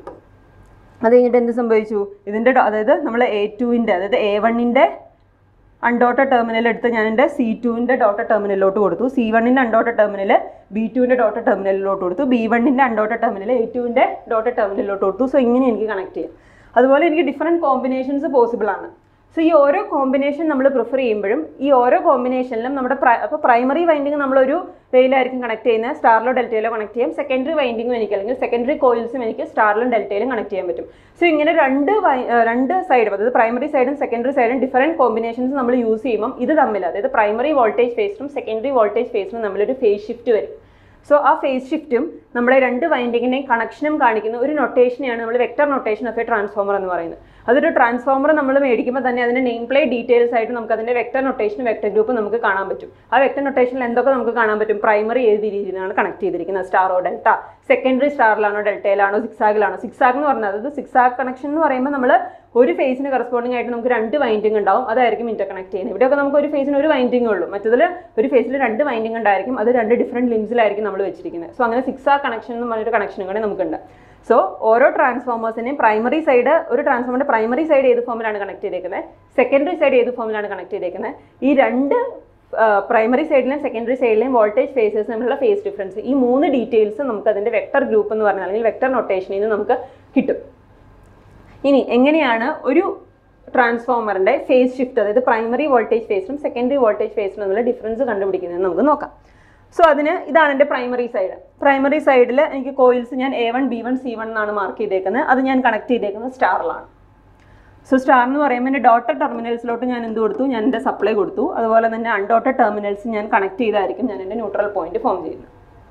Speaker 1: അത് കഴിഞ്ഞിട്ട് എന്ത് സംഭവിച്ചു, ഇതിൻ്റെ അതായത് നമ്മൾ എ ടുവിൻ്റെ, അതായത് എ വണ്ണിൻ്റെ അൺഡോട്ടഡ് ടെർമിനൽ എടുത്ത് ഞാൻ എൻ്റെ സി ടുവിൻ്റെ ഡോട്ടഡ് ടെർമിനലിലോട്ട് കൊടുത്തു. സി വണ്ണിൻ്റെ അൺഡോട്ടഡ് ടെർമിനൽ ബി ടുവിൻ്റെ ഡോട്ടഡ് ടെർമിനലിലോട്ട് കൊടുത്തു. ബി വണ്ണിൻ്റെ അൺഡോട്ടഡ് ടെർമിനൽ എ ടുവിൻ്റെ ഡോട്ടഡ് ടെർമിനലിലോട്ട് കൊടുത്തു. സോ ഇങ്ങനെ എനിക്ക് കണക്ട് ചെയ്യാം. അതുപോലെ എനിക്ക് ഡിഫറെൻറ്റ് കോമ്പിനേഷൻസ് പോസിബിൾ ആണ്. സോ ഈ ഓരോ കോമ്പിനേഷൻ നമ്മൾ പ്രിഫർ ചെയ്യുമ്പോഴും ഈ ഓരോ കോമ്പിനേഷനിലും നമ്മുടെ അപ്പോൾ പ്രൈമറി വൈൻഡിങ് നമ്മളൊരു വേയിലായിരിക്കും കണക്ട് ചെയ്യുന്നത്, സ്റ്റാറിലോ ഡെൽറ്റയിലോ കണക്ട് ചെയ്യാം. സെക്കൻഡറി വൈൻഡിങ്ങും എനിക്ക്, അല്ലെങ്കിൽ സെക്കൻഡറി കോയിൽസും എനിക്ക് സ്റ്റാറിലും ഡെൽറ്റയിലും കണക്ട് ചെയ്യാൻ പറ്റും. സോ ഇങ്ങനെ രണ്ട് രണ്ട് സൈഡും, അതായത് പ്രൈമറി സൈഡും സെക്കൻഡറി സൈഡും ഡിഫറെൻറ്റ് കോമ്പിനേഷൻസ് നമ്മൾ യൂസ് ചെയ്യുമ്പോൾ ഇത് തമ്മിൽ, അതായത് പ്രൈമറി വോൾട്ടേജ് ഫേസിലും സെക്കൻഡറി വോൾട്ടേജ് ഫേസിലും നമ്മളൊരു ഫേസ് ഷിഫ്റ്റ് വരും. സോ ആ ഫേസ് ഷിഫ്റ്റും നമ്മുടെ രണ്ട് വൈൻഡിങ്ങിൻ്റെയും കണക്ഷനും കാണിക്കുന്ന ഒരു നൊട്ടേഷനെയാണ് നമ്മൾ vector notation of a transformer എന്ന് പറയുന്നത്. അതൊരു ട്രാൻസ്ഫോമർ നമ്മൾ മേടിക്കുമ്പോൾ തന്നെ അതിൻ്റെ നെയിം പ്ലേറ്റ് ഡീറ്റെയിൽസ് ആയിട്ട് നമുക്ക് അതിൻ്റെ വെക്ടർ നൊട്ടേഷൻ, വെക്ടർ ഗ്രൂപ്പ് നമുക്ക് കാണാൻ പറ്റും. ആ വെക്ടർ നൊട്ടേഷനിൽ എന്തൊക്കെ നമുക്ക് കാണാൻ പറ്റും, പ്രൈമറി ഏത് രീതിയിലാണ് കണക്ട് ചെയ്തിരിക്കുന്നത്, സ്റ്റാറോ ഡെൽറ്റ, സെക്കൻഡറി സ്റ്റാറിലാണോ ഡെൽറ്റയിലാണോ സിക്സാഗിലാണോ. സിക്സാഗ് എന്ന് പറഞ്ഞാൽ അതായത് സിക്സാഗ് കണക്ഷൻ എന്ന് പറയുമ്പോൾ നമ്മൾ ഒരു ഫേസിന് കറസ്പോണ്ടിങ് ആയിട്ട് നമുക്ക് രണ്ട് വൈൻഡിങ് ഉണ്ടാവും, അതായിരിക്കും ഇന്റർ കണക്ട് ചെയ്യുന്നത്. ഇവിടെയൊക്കെ നമുക്ക് ഒരു ഫേസിന് ഒരു വൈൻഡിങ് ഉള്ളൂ, മറ്റതിൽ ഒരു ഫേസിൽ രണ്ട് വൈൻഡിങ് ഉണ്ടായിരിക്കും, അത് രണ്ട് ഡിഫറെൻറ്റ് ലിംസിലായിരിക്കും നമ്മൾ വെച്ചിരിക്കുന്നത്. സോ അങ്ങനെ സിക്സാഗ് കണക്ഷൻ എന്ന് പറഞ്ഞൊരു കണക്ഷനും കൂടെ നമുക്കുണ്ട്. സോ ഓരോ ട്രാൻസ്ഫോമേഴ്സിനെയും പ്രൈമറി സൈഡ്, ഒരു ട്രാൻസ്ഫോമറിൻ്റെ പ്രൈമറി സൈഡ് ഏത് ഫോമിലാണ് കണക്ട് ചെയ്തേക്കുന്നത്, സെക്കൻഡറി സൈഡ് ഏത് ഫോമിലാണ് കണക്ട് ചെയ്തേക്കുന്നത്, ഈ രണ്ട് പ്രൈമറി സൈഡിലെയും സെക്കൻഡറി സൈഡിലെയും വോൾട്ടേജ് ഫേസസ് തമ്മിലുള്ള ഫേസ് ഡിഫറൻസ്, ഈ മൂന്ന് ഡീറ്റെയിൽസ് നമുക്ക് അതിൻ്റെ വെക്ടർ ഗ്രൂപ്പ് എന്ന് പറഞ്ഞാൽ അല്ലെങ്കിൽ വെക്ടർ നൊട്ടേഷനിൽ നിന്ന് നമുക്ക് കിട്ടും. ഇനി എങ്ങനെയാണ് ഒരു ട്രാൻസ്ഫോമറിൻ്റെ ഫേസ് ഷിഫ്റ്റ്, അതായത് പ്രൈമറി വോൾട്ടേജ് ഫേസിലും സെക്കൻഡറി വോൾട്ടേജ് ഫേസിലും തമ്മിലുള്ള ഡിഫറൻസ് കണ്ടുപിടിക്കുന്നതെന്ന് നമുക്ക് നോക്കാം. സോ അതിന് ഇതാണ് എൻ്റെ പ്രൈമറി സൈഡ്. പ്രൈമറി സൈഡിൽ എനിക്ക് കോയിൽസ് ഞാൻ A one B one C one എന്നാണ് മാർക്ക് ചെയ്തേക്കുന്നത്. അത് ഞാൻ കണക്ട് ചെയ്തേക്കുന്നത് സ്റ്റാറിലാണ്. സോ സ്റ്റാർ എന്ന് പറയുമ്പോൾ എൻ്റെ ഡോട്ടഡ് ടെർമിനൽസിലോട്ട് ഞാൻ എന്ത് കൊടുത്തു, ഞാൻ എൻ്റെ സപ്ലൈ കൊടുത്തു. അതുപോലെ തന്നെ അൺഡോട്ടഡ് ടെർമിനൽസ് ഞാൻ കണക്ട് ചെയ്തായിരിക്കും ഞാൻ എൻ്റെ ന്യൂട്രൽ പോയിന്റ് ഫോം ചെയ്യുന്നത്.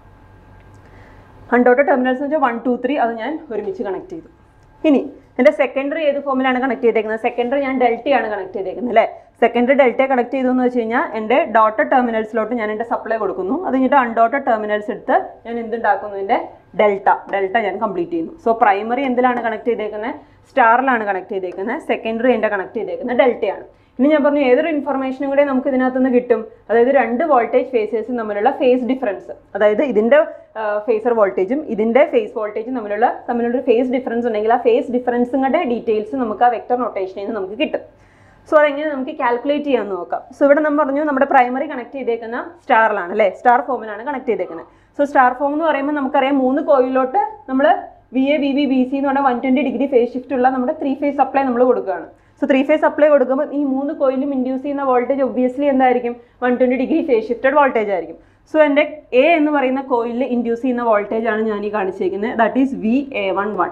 Speaker 1: അൺഡോട്ടഡ് ടെർമിനൽസ് എന്ന് വെച്ചാൽ വൺ ടു ത്രീ അത് ഞാൻ ഒരുമിച്ച് കണക്ട് ചെയ്തു. ഇനി എൻ്റെ സെക്കൻഡറി ഏത് ഫോമിലാണ് കണക്ട് ചെയ്തേക്കുന്നത്, സെക്കൻഡറി ഞാൻ ഡെൽറ്റയാണ് കണക്ട് ചെയ്തേക്കുന്നത് അല്ലേ. സെക്കൻഡറി ഡെൽറ്റ കണക്ട് ചെയ്തു എന്ന് വെച്ച് കഴിഞ്ഞാൽ എൻ്റെ ഡോട്ടഡ് ടെർമിനൽസിലോട്ട് ഞാൻ എൻ്റെ സപ്ലൈ കൊടുക്കുന്നു. അത് കഴിഞ്ഞിട്ട് അൺഡോട്ടഡ് ടെർമിനൽസ് എടുത്ത് ഞാൻ എന്തുണ്ടാക്കുന്നു, എൻ്റെ ഡെൽറ്റ ഡെൽറ്റ ഞാൻ കംപ്ലീറ്റ് ചെയ്യുന്നു. സോ പ്രൈമറി എന്തിലാണ് കണക്ട് ചെയ്തേക്കുന്നത്, സ്റ്റാറിലാണ് കണക്ട് ചെയ്തേക്കുന്നത്, സെക്കൻഡറി എൻ്റെ കണക്ട് ചെയ്തേക്കുന്നത് ഡെൽറ്റയാണ്. ഇനി ഞാൻ പറഞ്ഞു ഏതൊരു ഇൻഫർമേഷനും കൂടെ നമുക്ക് ഇതിനകത്തുനിന്ന് കിട്ടും, അതായത് രണ്ട് വോൾട്ടേജ് ഫേസേഴ്സും തമ്മിലുള്ള ഫേസ് ഡിഫറൻസ്, അതായത് ഇതിൻ്റെ ഫേസർ വോൾട്ടേജും ഇതിൻ്റെ ഫേസ് വോൾട്ടേജും തമ്മിലുള്ള തമ്മിലുള്ള ഫേസ് ഡിഫറൻസ് ഉണ്ടെങ്കിൽ ആ ഫേസ് ഡിഫറൻസിൻ്റെ ഡീറ്റെയിൽസ് നമുക്ക് ആ വെക്ടർ നൊട്ടേഷനിൽ നിന്ന് നമുക്ക് കിട്ടും. സോ അതെങ്ങനെ നമുക്ക് കാൽക്കുലേറ്റ് ചെയ്യാമെന്ന് നോക്കാം. സോ ഇവിടെ നമ്മൾ പറഞ്ഞു നമ്മുടെ പ്രൈമറി കണക്ട് ചെയ്തേക്കുന്ന സ്റ്റാറിലാണ് അല്ലേ, സ്റ്റാർ ഫോമിലാണ് കണക്ട് ചെയ്തേക്കുന്നത്. സോ സ്റ്റാർ ഫോം എന്ന് പറയുമ്പോൾ നമുക്കറിയാം മൂന്ന് കോയിലോട്ട് നമ്മൾ V A V B B C എന്ന് പറഞ്ഞാൽ one twenty degree phase shift ഉള്ള നമ്മുടെ ത്രീ ഫേസ് സപ്ലൈ നമ്മൾ കൊടുക്കുകയാണ്. സോ ത്രീ ഫേസ് സപ്ലൈ കൊടുക്കുമ്പോൾ ഈ മൂന്ന് കോയിലും ഇൻഡ്യൂസ് ചെയ്യുന്ന വോൾട്ടേജ് ഒബ്വിയസ്ലി എന്തായിരിക്കും, one twenty degree phase shifted voltage ആയിരിക്കും. സോ എൻ്റെ എ എന്ന് പറയുന്ന കോയിലിൽ ഇൻഡ്യൂസ് ചെയ്യുന്ന വോൾട്ടേജ് ആണ് ഞാൻ ഈ കാണിച്ചിരിക്കുന്നത്, that is V A one one.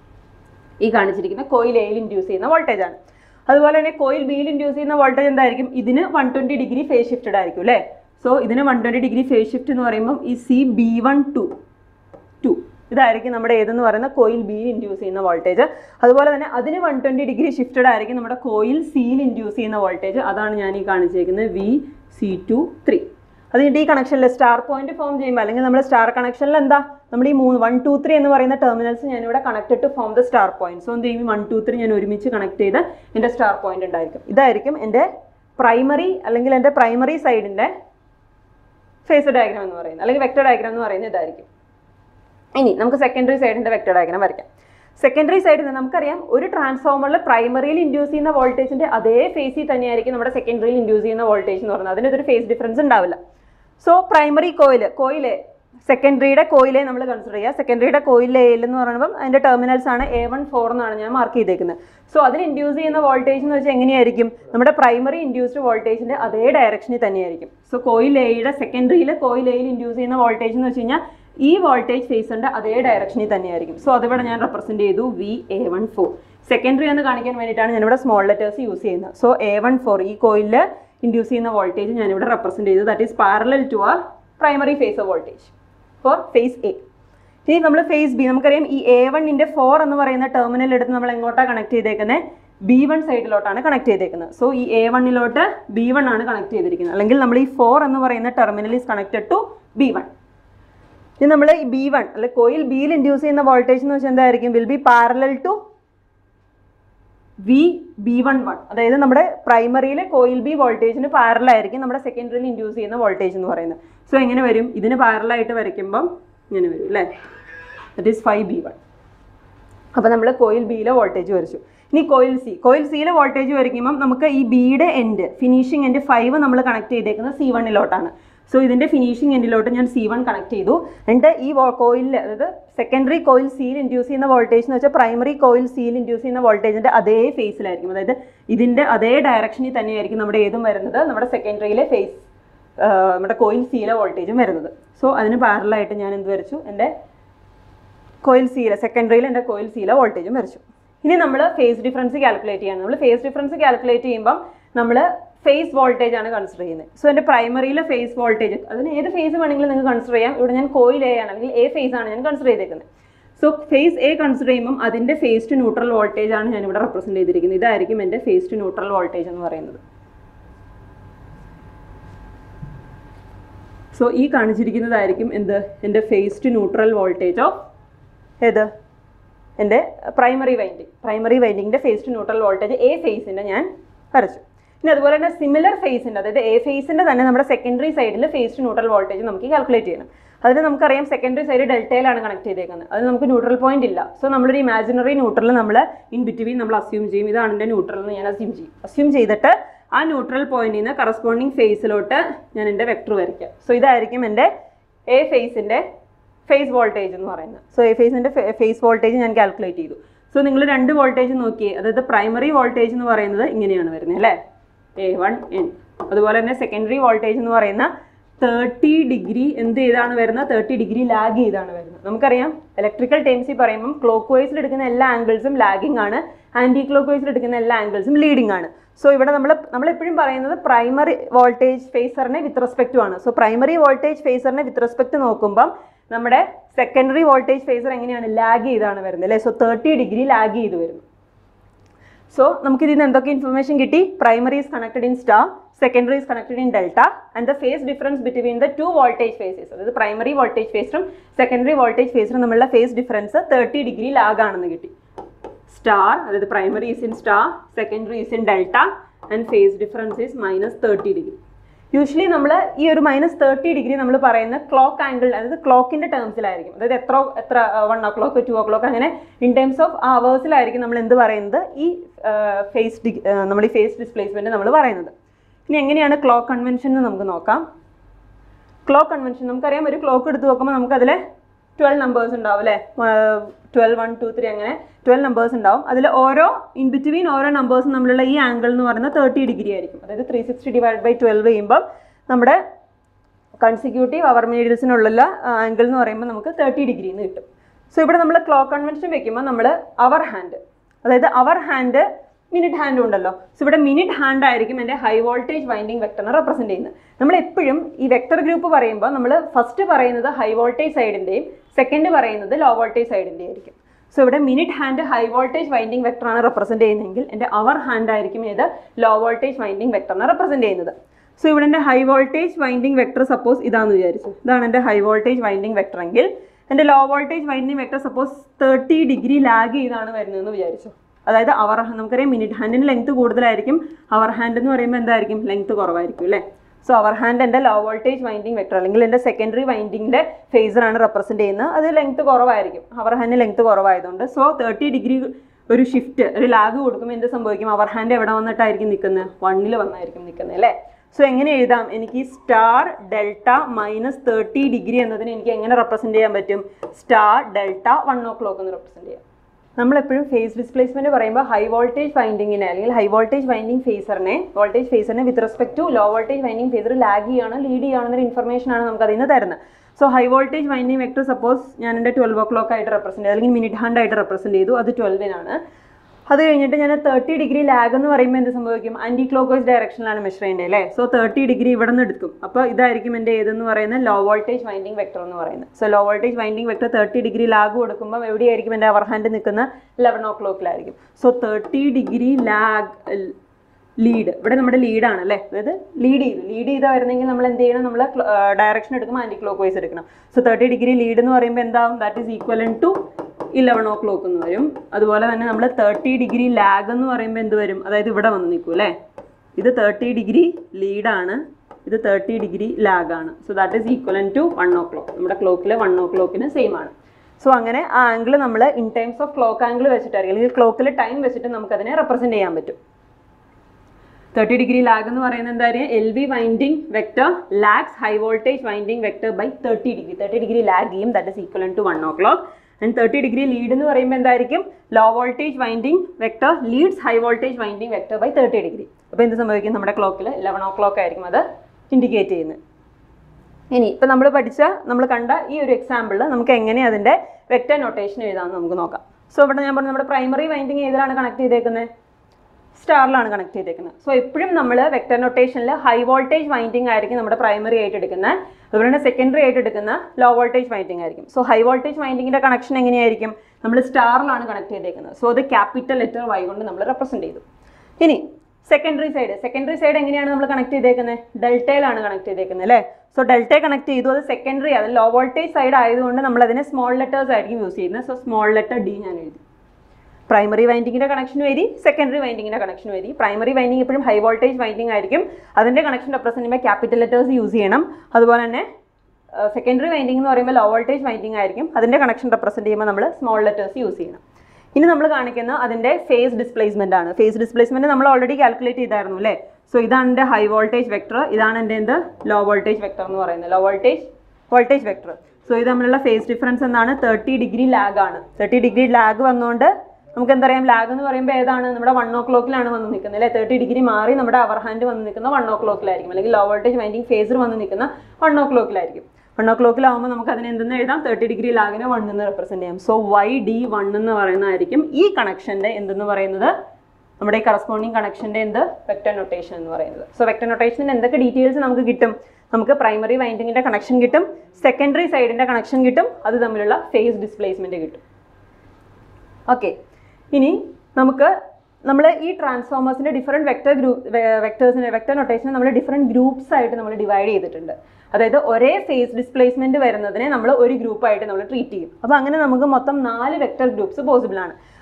Speaker 1: ഈ കാണിച്ചിരിക്കുന്ന കോയിൽ എയിൽ ഇൻഡ്യൂസ് ചെയ്യുന്ന വോൾട്ടേജ് ആണ്. അതുപോലെ തന്നെ കോയിൽ ബിയിൽ ഇൻഡ്യൂസ് ചെയ്യുന്ന വോൾട്ടേജ് എന്തായിരിക്കും, ഇതിന് one twenty degree phase shifted ആയിരിക്കും അല്ലേ. സോ ഇതിന് one twenty degree phase shift എന്ന് പറയുമ്പോൾ ഈ C B one two two ഇതായിരിക്കും നമ്മുടെ ഏതെന്ന് പറയുന്ന കോയിൽ ബിയിൽ ഇൻഡ്യൂസ് ചെയ്യുന്ന വോൾട്ടേജ്. അതുപോലെ തന്നെ അതിന് വൺ ട്വൻറ്റി ഡിഗ്രി ഷിഫ്റ്റഡ് ആയിരിക്കും നമ്മുടെ കോയിൽ സിയിൽ ഇൻഡ്യൂസ് ചെയ്യുന്ന വോൾട്ടേജ്, അതാണ് ഞാൻ ഈ കാണിച്ചിരിക്കുന്നത് വി സി ടു ത്രീ. അതിൻ്റെ ഈ കണക്ഷനിൽ സ്റ്റാർ പോയിന്റ് ഫോം ചെയ്യുമ്പോൾ അല്ലെങ്കിൽ നമ്മൾ സ്റ്റാർ കണക്ഷനിൽ എന്താ നമ്മൾ ഈ മൂന്ന് വൺ ടു ത്രീ എന്ന് പറയുന്ന ടെർമിനൽസ് ഞാനിവിടെ connected to form the star point. So എന്ത് ചെയ്യും, വൺ ടു ത്രീ ഞാൻ ഒരുമിച്ച് കണക്ട് ചെയ്ത് എൻ്റെ സ്റ്റാർ പോയിന്റ് ഉണ്ടായിരിക്കും. ഇതായിരിക്കും എൻ്റെ പ്രൈമറി അല്ലെങ്കിൽ എൻ്റെ പ്രൈമറി സൈഡിൻ്റെ ഫേസ് ഡയഗ്രാം എന്ന് പറയുന്നത്, അല്ലെങ്കിൽ വെക്ടർ ഡയഗ്രാം എന്ന് പറയുന്നത് ഇതായിരിക്കും. ഇനി നമുക്ക് സെക്കൻഡറി സൈഡിൻ്റെ വെക്ടർ ഡയഗ്രാം വരയ്ക്കാം. സെക്കൻഡറി സൈഡിൽ നമുക്കറിയാം ഒരു ട്രാൻസ്ഫോമറിൽ പ്രൈമറിയിൽ ഇൻഡ്യൂസ് ചെയ്യുന്ന വോൾട്ടേജിൻ്റെ അതേ ഫേസിൽ തന്നെയായിരിക്കും നമ്മുടെ സെക്കൻഡറിയിൽ ഇൻഡ്യൂസ് ചെയ്യുന്ന വോൾട്ടേജ് എന്ന് പറയുന്നത്, അതിനൊരു ഫേസ് ഡിഫറൻസ് ഉണ്ടാവില്ല. സോ പ്രൈമറി കോയിൽ കോയിലെ സെക്കൻഡറിയുടെ കോയിലെ നമ്മൾ കൺസിഡർ ചെയ്യുക. സെക്കൻഡറിയുടെ കോയിലെ എയിൽ എന്ന് പറയുമ്പോൾ അതിൻ്റെ ടെർമിനൽസ് ആണ് എ വൺ ഫോർ എന്നാണ് ഞാൻ മാർക്ക് ചെയ്തേക്കുന്നത്. സോ അതിന് ഇൻഡ്യൂസ് ചെയ്യുന്ന വോൾട്ടേജ് എന്ന് വെച്ചാൽ എങ്ങനെയായിരിക്കും, നമ്മുടെ പ്രൈമറി ഇൻഡ്യൂസ്ഡ് വോൾട്ടേജിൻ്റെ അതേ ഡയറക്ഷനിൽ തന്നെയായിരിക്കും. സോ കോയിൽ എയുടെ സെക്കൻഡറിയിൽ കോയിൽ എയിൽ ഇൻഡ്യൂസ് ചെയ്യുന്ന വോൾട്ടേജ് എന്ന് വെച്ച് കഴിഞ്ഞാൽ ഈ വോൾട്ടേജ് ഫേസിൻ്റെ അതേ ഡയറക്ഷനിൽ തന്നെയായിരിക്കും. സോ അതിവിടെ ഞാൻ റെപ്രസെൻറ്റ് ചെയ്തു V A one four. Secondary എന്ന് കാണിക്കാൻ വേണ്ടിയിട്ടാണ് ഞാനിവിടെ സ്മോൾ ലെറ്റേഴ്സ് യൂസ് ചെയ്യുന്നത്. സോ എ വൺ ഫോർ ഈ കോയിലിൽ ഇൻഡ്യൂസ് ചെയ്യുന്ന വോൾട്ടേജ് ഞാനിവിടെ റെപ്രസെൻറ്റ് ചെയ്തു, that is parallel to our primary phase voltage for phase A. ഇനി നമ്മൾ ഫേസ് ബി, നമുക്കറിയാം ഈ എ വണ്ണിൻ്റെ ഫോർ എന്ന് പറയുന്ന ടെർമിനൽ എടുത്ത് നമ്മൾ എങ്ങോട്ടാണ് കണക്ട് ചെയ്തേക്കുന്നത്, ബി വൺ സൈഡിലോട്ടാണ് കണക്ട് ചെയ്തേക്കുന്നത്. സോ ഈ എ വണ്ണിലോട്ട് ബി വൺ ആണ് കണക്ട് ചെയ്തിരിക്കുന്നത്, അല്ലെങ്കിൽ നമ്മൾ ഈ ഫോർ എന്ന് പറയുന്ന terminal is connected to B one. ഇനി നമ്മൾ ഈ ബി വൺ അല്ലെ കോയിൽ ബിയിൽ ഇൻഡ്യൂസ് ചെയ്യുന്ന വോൾട്ടേജ് എന്ന് വെച്ചാൽ എന്തായിരിക്കും, will be parallel to V B one one, അതായത് നമ്മുടെ പ്രൈമറിയിലെ കോയിൽ ബി വോൾട്ടേജിന് പാരലായിരിക്കും നമ്മുടെ സെക്കൻഡറിയിൽ ഇൻഡ്യൂസ് ചെയ്യുന്ന വോൾട്ടേജ് എന്ന് പറയുന്നത്. സോ എങ്ങനെ വരും, ഇതിന് പാരലായിട്ട് വരയ്ക്കുമ്പം ഇങ്ങനെ വരും അല്ലേ, that is five B one. അപ്പോൾ നമ്മൾ കോയിൽ ബിയിലെ വോൾട്ടേജ് വരച്ചു. ഇനി കോയിൽ സി കോയിൽ സിയിലെ വോൾട്ടേജ് വരയ്ക്കുമ്പം നമുക്ക് ഈ ബിയുടെ എൻഡ് ഫിനിഷിംഗ് എൻഡ് ഫൈവ് നമ്മൾ കണക്ട് ചെയ്തേക്കുന്നത് സി വണ്ണിലോട്ടാണ്. സോ ഇതിൻ്റെ ഫിനിഷിംഗ് എൻഡിലോട്ട് ഞാൻ സി വൺ കണക്ട് ചെയ്തു. എന്നിട്ട് ഈ കോയിലിൽ, അതായത് സെക്കൻഡറി കോയിൽ സിയിൽ ഇൻഡ്യൂസ് ചെയ്യുന്ന വോൾട്ടേജ് എന്ന് വെച്ചാൽ പ്രൈമറി കോയിൽ സിയിൽ ഇൻഡ്യൂസ് ചെയ്യുന്ന വോൾട്ടേജിൻ്റെ അതേ ഫേസിലായിരിക്കും, അതായത് ഇതിൻ്റെ അതേ ഡയറക്ഷനിൽ തന്നെയായിരിക്കും നമ്മുടെ ഏതും വരുന്നത്, നമ്മുടെ സെക്കൻഡറിയിലെ ഫേസ് നമ്മുടെ കോയിൽ സിയിലെ വോൾട്ടേജും വരുന്നത്. സോ അതിന് പാരലായിട്ട് ഞാൻ എന്ത് വരച്ചു, എൻ്റെ കോയിൽ സിയിലെ സെക്കൻഡറിയിൽ എൻ്റെ കോയിൽ സിയിലെ വോൾട്ടേജും വരച്ചു. ഇനി നമ്മൾ ഫേസ് ഡിഫറൻസ് കാൽക്കുലേറ്റ് ചെയ്യണം. നമ്മൾ ഫേസ് ഡിഫറൻസ് കാൽക്കുലേറ്റ് ചെയ്യുമ്പം നമ്മൾ ഫേസ് വോൾട്ടേജ് ആണ് കൺസിഡർ ചെയ്യുന്നത്. സോ എൻ്റെ പ്രൈമറിയിലെ ഫേസ് വോൾട്ടേജ്, അതിന് ഏത് ഫേസ് വേണമെങ്കിലും നിങ്ങൾക്ക് കൺസിഡർ ചെയ്യാം. ഇവിടെ ഞാൻ കോയിൽ എ ആണ്, അല്ലെങ്കിൽ എ ഫേസ് ആണ് ഞാൻ കൺസിഡർ ചെയ്തേക്കുന്നത്. സോ ഫേസ് എ കൺസിഡർ ചെയ്യുമ്പം അതിൻ്റെ ഫേസ് ടു ന്യൂട്രൽ വോൾട്ടേജ് ആണ് ഞാൻ ഇവിടെ റെപ്രസെൻറ്റ് ചെയ്തിരിക്കുന്നത്. ഇതായിരിക്കും എൻ്റെ ഫേസ് ടു ന്യൂട്രൽ വോൾട്ടേജ് എന്ന് പറയുന്നത്. സോ ഈ കാണിച്ചിരിക്കുന്നതായിരിക്കും എന്ത്, എൻ്റെ phase to neutral voltage of ഏത്, എൻ്റെ പ്രൈമറി വൈൻഡിങ് പ്രൈമറി വൈൻഡിങ്ങിൻ്റെ phase to neutral voltage A ഫേസിൻ്റെ ഞാൻ വരച്ചു. ഇനി അതുപോലെ തന്നെ സിമിലർ ഫേസിൻ്റെ, അതായത് എ ഫേസിൻ്റെ തന്നെ നമ്മുടെ സെക്കൻഡറി സൈഡിൽ ഫേസ് ടു ന്യൂട്രൽ വോൾട്ടേജ് നമുക്ക് കാൽക്കുലേറ്റ് ചെയ്യണം. അതിന് നമുക്കറിയാം സെക്കൻഡറി സൈഡ് ഡെൽറ്റയിലാണ് കണക്ട് ചെയ്തേക്കുന്നത്, അത് നമുക്ക് ന്യൂട്രൽ പോയിന്റ് ഇല്ല. സോ നമ്മളൊരു ഇമാജിനറി ന്യൂട്രൽ നമ്മൾ ഇൻ ബിറ്റ്വീൻ നമ്മൾ അസ്യൂം ചെയ്യും, ഇതാണ് എൻ്റെ ന്യൂട്രൽ എന്ന് ഞാൻ അസ്യൂം ചെയ്യും. അസ്യൂം ചെയ്തിട്ട് ആ ന്യൂട്രൽ പോയിന്റിൽ നിന്ന് കറസ്പോണ്ടിങ് ഫേസിലോട്ട് ഞാൻ എൻ്റെ വെക്ടർ വരയ്ക്കാം. സോ ഇതായിരിക്കും എൻ്റെ എ ഫേസിൻ്റെ ഫേസ് വോൾട്ടേജ് എന്ന് പറയുന്നത്. സോ എ ഫേസിൻ്റെ ഫേസ് വോൾട്ടേജ് ഞാൻ കാൽക്കുലേറ്റ് ചെയ്തു. സോ നിങ്ങൾ രണ്ട് വോൾട്ടേജ് നോക്കിയേ, അതായത് പ്രൈമറി വോൾട്ടേജ് എന്ന് പറയുന്നത് ഇങ്ങനെയാണ് വരുന്നത് അല്ലേ, എ വൺ എൻ. അതുപോലെ തന്നെ സെക്കൻഡറി വോൾട്ടേജ് എന്ന് പറയുന്ന തേർട്ടി ഡിഗ്രി എന്ത് ചെയ്താണ് വരുന്നത്, തേർട്ടി ഡിഗ്രി ലാഗ് ചെയ്താണ് വരുന്നത്. നമുക്കറിയാം ഇലക്ട്രിക്കൽ ടേംസിൽ പറയുമ്പം ക്ലോക്ക് വൈസിൽ എടുക്കുന്ന എല്ലാ ആംഗിൾസും ലാഗിങ് ആണ്, ആൻറ്റി ക്ലോക്ക് വൈസിൽ എടുക്കുന്ന എല്ലാ ആംഗിൾസും ലീഡിങ് ആണ്. സോ ഇവിടെ നമ്മൾ നമ്മളെപ്പോഴും പറയുന്നത് പ്രൈമറി വോൾട്ടേജ് ഫേസറിനെ വിത്ത് റെസ്പെക്റ്റ് ആണ്. സോ പ്രൈമറി വോൾട്ടേജ് ഫേസറിനെ വിത്ത് റെസ്പെക്റ്റ് നോക്കുമ്പം നമ്മുടെ സെക്കൻഡറി വോൾട്ടേജ് ഫേസർ എങ്ങനെയാണ്, ലാഗ് ചെയ്താണ് വരുന്നത് അല്ലേ. സോ തേർട്ടി ഡിഗ്രി ലാഗ് ചെയ്ത് വരുന്നു. സോ നമുക്കിതിൽ നിന്ന് എന്തൊക്കെ ഇൻഫർമേഷൻ കിട്ടി, primary is connected in star, secondary is connected in delta, and the phase difference between the two voltage phases, അതായത് പ്രൈമറി വോൾട്ടേജ് ഫേസറും സെക്കൻഡറി വോൾട്ടേജ് ഫേസറും തമ്മിലുള്ള phase difference thirty degree lag ആണെന്ന് കിട്ടി. star, അതായത് primary is in star, secondary is in delta, and phase difference is minus thirty degree. Usually നമ്മൾ ഈ ഒരു മൈനസ് തേർട്ടി ഡിഗ്രി നമ്മൾ പറയുന്ന ക്ലോക്ക് ആംഗിൾ, അതായത് ക്ലോക്കിൻ്റെ ടേംസിലായിരിക്കും. അതായത് എത്ര എത്ര one o'clock two o'clock അങ്ങനെ ഇൻ ടേംസ് ഓഫ് അവേഴ്സിലായിരിക്കും നമ്മൾ എന്ത് പറയുന്നത്, ഈ ഫേസ് ഡി നമ്മൾ ഈ ഫേസ് ഡിസ്പ്ലേസ്മെൻറ്റ് നമ്മൾ പറയുന്നത്. ഇനി എങ്ങനെയാണ് ക്ലോക്ക് കൺവെൻഷൻ എന്ന് നമുക്ക് നോക്കാം. ക്ലോക്ക് കൺവെൻഷൻ നമുക്കറിയാം, ഒരു ക്ലോക്ക് എടുത്ത് നോക്കുമ്പോൾ നമുക്കതിൽ ട്വൽവ് നമ്പേഴ്സ് ഉണ്ടാവും അല്ലേ, ട്വൽവ് വൺ ടു ത്രീ അങ്ങനെ ട്വൽവ് നമ്പേഴ്സ് ഉണ്ടാവും. അതിൽ ഓരോ ഇൻ ബിറ്റ്വീൻ ഓരോ നമ്പേഴ്സും നമ്മളുള്ള ഈ ആംഗിൾ എന്ന് പറയുന്നത് തേർട്ടി ഡിഗ്രി ആയിരിക്കും. അതായത് three sixty divide by twelve ചെയ്യുമ്പോൾ നമ്മുടെ കൺസിക്യൂട്ടീവ് അവർ മീഡിയൽസിനുള്ള ആംഗിൾ എന്ന് പറയുമ്പോൾ നമുക്ക് തേർട്ടി ഡിഗ്രി എന്ന് കിട്ടും. സോ ഇവിടെ നമ്മൾ ക്ലോക്ക് കൺവെൻഷൻ വെക്കുമ്പോൾ നമ്മൾ അവർ ഹാൻഡ്, അതായത് അവർ ഹാൻഡ് മിനിറ്റ് ഹാൻഡ് ഉണ്ടല്ലോ. സോ ഇവിടെ മിനിറ്റ് ഹാൻഡ് ആയിരിക്കും എൻ്റെ ഹൈ വോൾട്ടേജ് വൈൻഡിങ് വെക്ടറിനെ റെപ്രസെൻറ്റ് ചെയ്യുന്നത്. നമ്മൾ എപ്പോഴും ഈ വെക്ടർ ഗ്രൂപ്പ് പറയുമ്പോൾ നമ്മൾ ഫസ്റ്റ് പറയുന്നത് ഹൈ വോൾട്ടേജ് സൈഡിൻ്റെയും സെക്കൻഡ് പറയുന്നത് ലോ വോൾട്ടേജ് സൈഡിൻ്റെയും ആയിരിക്കും. സോ ഇവിടെ minute hand high voltage winding വെക്ടറാണ് റെപ്രസെൻറ്റ് ചെയ്യുന്നതെങ്കിൽ എൻ്റെ അവർ ഹാൻഡ് ആയിരിക്കും ഏത് ലോ വോൾട്ടേജ് വൈൻഡിങ് വെക്ടറിനെ റെപ്രസെൻറ്റ് ചെയ്യുന്നത്. സോ ഇവിടെ എൻ്റെ high voltage winding vector suppose ഇതാണെന്ന് വിചാരിച്ചു, ഇതാണ് എൻ്റെ ഹൈ വോൾട്ടേജ് വൈൻഡിങ് വെക്ടർ എങ്കിൽ എൻ്റെ low voltage winding vector suppose thirty degree lag ചെയ്താണ് വരുന്നതെന്ന് വിചാരിച്ചു. അതായത് അവർ നമുക്കറിയാം മിനിറ്റ് ഹാൻഡിന് ലെങ്ത് കൂടുതലായിരിക്കും, അവർ ഹാൻഡ് എന്ന് പറയുമ്പോൾ എന്തായിരിക്കും ലെങ്ത് കുറവായിരിക്കും അല്ലേ. സോ അവർ ഹാൻഡ് എൻ്റെ ലോ വോൾട്ടേജ് വൈൻഡിങ് വെക്ടർ അല്ലെങ്കിൽ എൻ്റെ സെക്കൻഡറി വൈൻഡിങ്ങിൻ്റെ ഫേസറാണ് റെപ്രസെൻറ്റ് ചെയ്യുന്നത്. അത് ലെങ്ത് കുറവായിരിക്കും, അവർ ഹാൻഡ് ലെങ്ത് കുറവായതുകൊണ്ട്. സോ തേർട്ടി ഡിഗ്രി ഒരു ഷിഫ്റ്റ് ഒരു ലാഗ് കൊടുക്കുമ്പോൾ എന്ത് സംഭവിക്കും, അവർ ഹാൻഡ് എവിടെ വന്നിട്ടായിരിക്കും നിൽക്കുന്നത്, വണ്ണിൽ വന്നായിരിക്കും നിൽക്കുന്നത് അല്ലേ. സോ എങ്ങനെ എഴുതാം, എനിക്ക് star delta minus thirty degree എന്നതിന് എനിക്ക് എങ്ങനെ റെപ്രസെൻറ്റ് ചെയ്യാൻ പറ്റും, star delta one o'clock എന്ന് റെപ്രസെൻറ്റ് ചെയ്യാം. നമ്മളെപ്പോഴും ഫേസ് ഡിസ്പ്ലേസ്മെൻറ്റ് പറയുമ്പോൾ ഹൈ വോൾട്ടേജ് വൈൻഡിങ്ങിനെ അല്ലെങ്കിൽ ഹൈ വോൾട്ടേജ് വൈൻഡിങ് ഫേസറിനെ വോൾട്ടേജ് ഫേസറിനെ with respect to low voltage winding phasor lag ചെയ്യാണ് ലീഡ് ചെയ്യുകയാണെന്നൊരു ഇൻഫർമേഷനാണ് നമുക്ക് അതിൽ നിന്ന് തരുന്നത്. So high voltage winding vector suppose ഞാൻ എൻ്റെ ട്വൽവ് ഓ ക്ലോക്ക് ആയിട്ട് റെപ്രസെൻറ്റ് ചെയ്തു അല്ലെങ്കിൽ മിനിറ്റ് ഹാൻഡ് ആയിട്ട് റെപ്രസെൻറ്റ് ചെയ്തു, അത് ട്വൽവിനാണ്. അത് കഴിഞ്ഞിട്ട് ഞാൻ തേർട്ടി ഡിഗ്രി ലാഗ് എന്ന് പറയുമ്പോൾ എന്ത് സംഭവിക്കും, ആൻറ്റി ക്ലോക്ക് വൈസ് ഡയറക്ഷനിലാണ് മെഷർ ചെയ്യേണ്ടത് അല്ലേ. സോ തേർട്ടി ഡിഗ്രി ഇവിടെ നിന്ന് എടുക്കും. അപ്പോൾ ഇതായിരിക്കും എൻ്റെ ഏതെന്ന് പറയുന്നത് ലോ വോൾട്ടേജ് വൈൻഡിങ് വെക്ടർ എന്ന് പറയുന്നത്. So low voltage winding vector thirty degree lag കൊടുക്കുമ്പോൾ എവിടെയായിരിക്കും എൻ്റെ അവർ ഹാൻഡ് നിൽക്കുന്ന ലെവൻ ഓ ക്ലോക്കിലായിരിക്കും. So thirty degree lag lead, ഇവിടെ നമ്മുടെ ലീഡാണ് അല്ലേ, അതായത് ലീഡ് ചെയ്തു ലീഡ് ചെയ്താൽ വരുന്നെങ്കിൽ നമ്മൾ എന്ത് ചെയ്യണം, നമ്മൾ ഡയറക്ഷൻ എടുക്കുമ്പോൾ ആൻറ്റി ക്ലോക്ക് വൈസ് എടുക്കണം. സോ തേർട്ടി ഡിഗ്രി ലീഡ് എന്ന് പറയുമ്പോൾ എന്താവും, that is equivalent to eleven o'clock എന്ന് വരും. അതുപോലെ തന്നെ നമ്മൾ തേർട്ടി ഡിഗ്രി ലാഗ് എന്ന് പറയുമ്പോൾ എന്ത് വരും, അതായത് ഇവിടെ വന്ന് നിൽക്കും അല്ലേ. ഇത് തേർട്ടി ഡിഗ്രി ലീഡാണ്, ഇത് തേർട്ടി ഡിഗ്രി ലാഗാണ്. So that is equivalent to one o'clock. നമ്മുടെ ക്ലോക്കിൽ വൺ ഓ ക്ലോക്കിന് സെയിം ആണ്. സോ അങ്ങനെ ആ ആംഗിൾ നമ്മൾ in times of clock angle വെച്ചിട്ടായിരിക്കും അല്ലെങ്കിൽ ക്ലോക്കിൽ ടൈം വെച്ചിട്ട് നമുക്കതിനെ റെപ്രസെൻറ്റ് ചെയ്യാൻ പറ്റും. തേർട്ടി ഡിഗ്രി ലാഗ് എന്ന് പറയുന്നത് എന്തായാലും L V winding vector lags high voltage winding vector by thirty degree thirty degree lag ചെയ്യും, that is equivalent to one o'clock. And thirty degree lead എന്ന് പറയുമ്പോൾ എന്തായിരിക്കും, low voltage winding vector leads high voltage winding vector by thirty degree. അപ്പോൾ എന്ത് സംഭവിക്കും, നമ്മുടെ ക്ലോക്കിൽ eleven ഓ clock ആയിരിക്കും അത് ഇൻഡിക്കേറ്റ് ചെയ്യുന്നത്. ഇനി ഇപ്പം നമ്മൾ പഠിച്ച നമ്മൾ കണ്ട ഈ ഒരു എക്സാമ്പിളിൽ നമുക്ക് എങ്ങനെ അതിൻ്റെ വെക്ടർ നൊട്ടേഷൻ എഴുതാമെന്ന് നമുക്ക് നോക്കാം. സോ ഇവിടെ ഞാൻ പറഞ്ഞു നമ്മുടെ പ്രൈമറി വൈൻഡിങ് ഏതിലാണ് കണക്ട് ചെയ്തേക്കുന്നത്, സ്റ്റാറിലാണ് കണക്ട് ചെയ്തേക്കുന്നത്. സോ എപ്പോഴും നമ്മൾ വെക്ടർ നൊട്ടേഷനിൽ ഹൈ വോൾട്ടേജ് വൈൻഡിങ് ആയിരിക്കും നമ്മുടെ പ്രൈമറി ആയിട്ട് എടുക്കുന്നത്, അതുപോലെ തന്നെ സെക്കൻഡറി ആയിട്ട് എടുക്കുന്ന ലോ വോൾട്ടേജ് വൈൻഡിങ് ആയിരിക്കും. സോ ഹൈ വോൾട്ടേജ് വൈൻഡിങ്ങിൻ്റെ കണക്ഷൻ എങ്ങനെയായിരിക്കും, നമ്മൾ സ്റ്റാറിലാണ് കണക്ട് ചെയ്തേക്കുന്നത്. സോ അത് ക്യാപിറ്റൽ ലെറ്റർ വൈ കൊണ്ട് നമ്മൾ റെപ്രസെൻറ്റ് ചെയ്തു. ഇനി സെക്കൻഡറി സൈഡ് സെക്കൻഡറി സൈഡ് എങ്ങനെയാണ് നമ്മൾ കണക്ട് ചെയ്തേക്കുന്നത്, ഡെൽറ്റയിലാണ് കണക്ട് ചെയ്തേക്കുന്നത് അല്ലേ. സോ ഡെൽറ്റ കണക്ട് ചെയ്തു, അത് സെക്കൻഡറി അത് ലോ വോൾട്ടേജ് സൈഡ് ആയതുകൊണ്ട് നമ്മൾ അതിനെ സ്മോൾ ലെറ്റേഴ്സ് ആയിരിക്കും യൂസ് ചെയ്യുന്നത്. സോ സ്മോൾ ലെറ്റർ ഡി ഞാൻ എഴുതി. പ്രൈമറി വൈൻഡിങ്ങിൻ്റെ കണക്ഷൻ എഴുതി, സെക്കൻഡറി വൈൻഡിങ്ങിൻ്റെ കണക്ഷൻ എഴുതി. പ്രൈമറി വൈൻഡിങ് എപ്പോഴും ഹൈ വോൾട്ടേജ് വൈൻഡിങ് ആയിരിക്കും, അതിൻ്റെ കണക്ഷൻ റെപ്രസെൻറ്റ് ചെയ്യുമ്പോൾ ക്യാപിറ്റൽ ലെറ്റേഴ്സ് യൂസ് ചെയ്യണം. അതുപോലെ തന്നെ സെക്കൻഡറി വൈൻഡിങ് എന്ന് പറയുമ്പോൾ ലോ വോൾട്ടേജ് വൈൻഡിങ് ആയിരിക്കും, അതിൻ്റെ കണക്ഷൻ റെപ്രസെൻറ്റ് ചെയ്യുമ്പോൾ നമ്മൾ സ്മോൾ ലെറ്റേഴ്സ് യൂസ് ചെയ്യണം. ഇനി നമ്മൾ കാണിക്കുന്ന അതിൻ്റെ ഫേസ് ഡിസ്പ്ലേസ്മെൻ്റ് ആണ്. ഫേസ് ഡിസ്പ്ലേസ്മെൻറ്റ് നമ്മൾ ഓൾറെഡി കാൽക്കുലേറ്റ് ചെയ്തായിരുന്നു അല്ലേ. സോ ഇതാണ് എൻ്റെ ഹൈ വോൾട്ടേജ് വെക്ടർ, ഇതാണ് എൻ്റെ എന്ത് ലോ വോൾട്ടേജ് വെക്ടർ എന്ന് പറയുന്നത്, low voltage voltage vector. So ഇത് തമ്മിലുള്ള ഫേസ് ഡിഫറൻസ് എന്താണ്, തേർട്ടി ഡിഗ്രി ലാഗ് ആണ്. തേർട്ടി ഡിഗ്രി ലാഗ് വന്നുകൊണ്ട് നമുക്ക് എന്തറിയാം, ലാഗ് എന്ന് പറയുമ്പോൾ ഏതാണ്, നമ്മുടെ വൺ ഓ ക്ലോക്കിലാണ് വന്ന് നിൽക്കുന്നത് അല്ലേ. തേർട്ടി ഡിഗ്രി മാറി നമ്മുടെ അവർ ഹാൻഡ് വന്ന് നിൽക്കുന്ന വൺ ഓ ക്ലോക്കിലായിരിക്കും, അല്ലെങ്കിൽ ലോ വോൾട്ടേജ് വൈൻഡിങ് ഫേസർ വന്ന് നിൽക്കുന്ന വൺ ഓ ക്ലോക്കിലായിരിക്കും. വൺ ഓ ക്ലോക്കിലാവുമ്പോൾ നമുക്ക് അതിനെ എന്തെന്ന് എഴുതാം, തേർട്ടി ഡിഗ്രി ലാഗിനെ വൺ എന്ന് റെപ്രസെൻറ്റ് ചെയ്യാം. സോ വൈ ഡി വൺ എന്ന് പറയുന്നതായിരിക്കും ഈ കണക്ഷൻ്റെ എന്തെന്ന് പറയുന്നത്, നമ്മുടെ ഈ കറസ്പോണ്ടിങ് കണക്ഷൻ്റെ എന്ത് വെക്ടർ നൊട്ടേഷൻ എന്ന് പറയുന്നത്. സോ വെക്ടർ നൊട്ടേഷനിൽ എന്തൊക്കെ ഡീറ്റെയിൽസ് നമുക്ക് കിട്ടും, നമുക്ക് പ്രൈമറി വൈൻഡിങ്ങിൻ്റെ കണക്ഷൻ കിട്ടും, സെക്കൻഡറി സൈഡിൻ്റെ കണക്ഷൻ കിട്ടും, അത് തമ്മിലുള്ള ഫേസ് ഡിസ്പ്ലേസ്മെൻറ്റ് കിട്ടും. ഓക്കെ, ഇനി നമുക്ക് നമ്മൾ ഈ ട്രാൻസ്ഫോമേഴ്സിൻ്റെ ഡിഫറെൻറ്റ് വെക്ടർ ഗ്രൂപ്പ് വെക്ടേഴ്സിൻ്റെ വെക്ടർ നൊട്ടേഷനെ നമ്മൾ ഡിഫറെൻറ്റ് ഗ്രൂപ്പ്സ് ആയിട്ട് നമ്മൾ ഡിവൈഡ് ചെയ്തിട്ടുണ്ട്. അതായത് ഒരേ ഫേസ് ഡിസ്പ്ലേസ്മെൻറ്റ് വരുന്നതിനെ നമ്മൾ ഒരു ഗ്രൂപ്പായിട്ട് നമ്മൾ ട്രീറ്റ് ചെയ്യും. അപ്പോൾ അങ്ങനെ നമുക്ക് മൊത്തം നാല് വെക്ടർ ഗ്രൂപ്പ്സ് പോസിബിൾ ആണ്.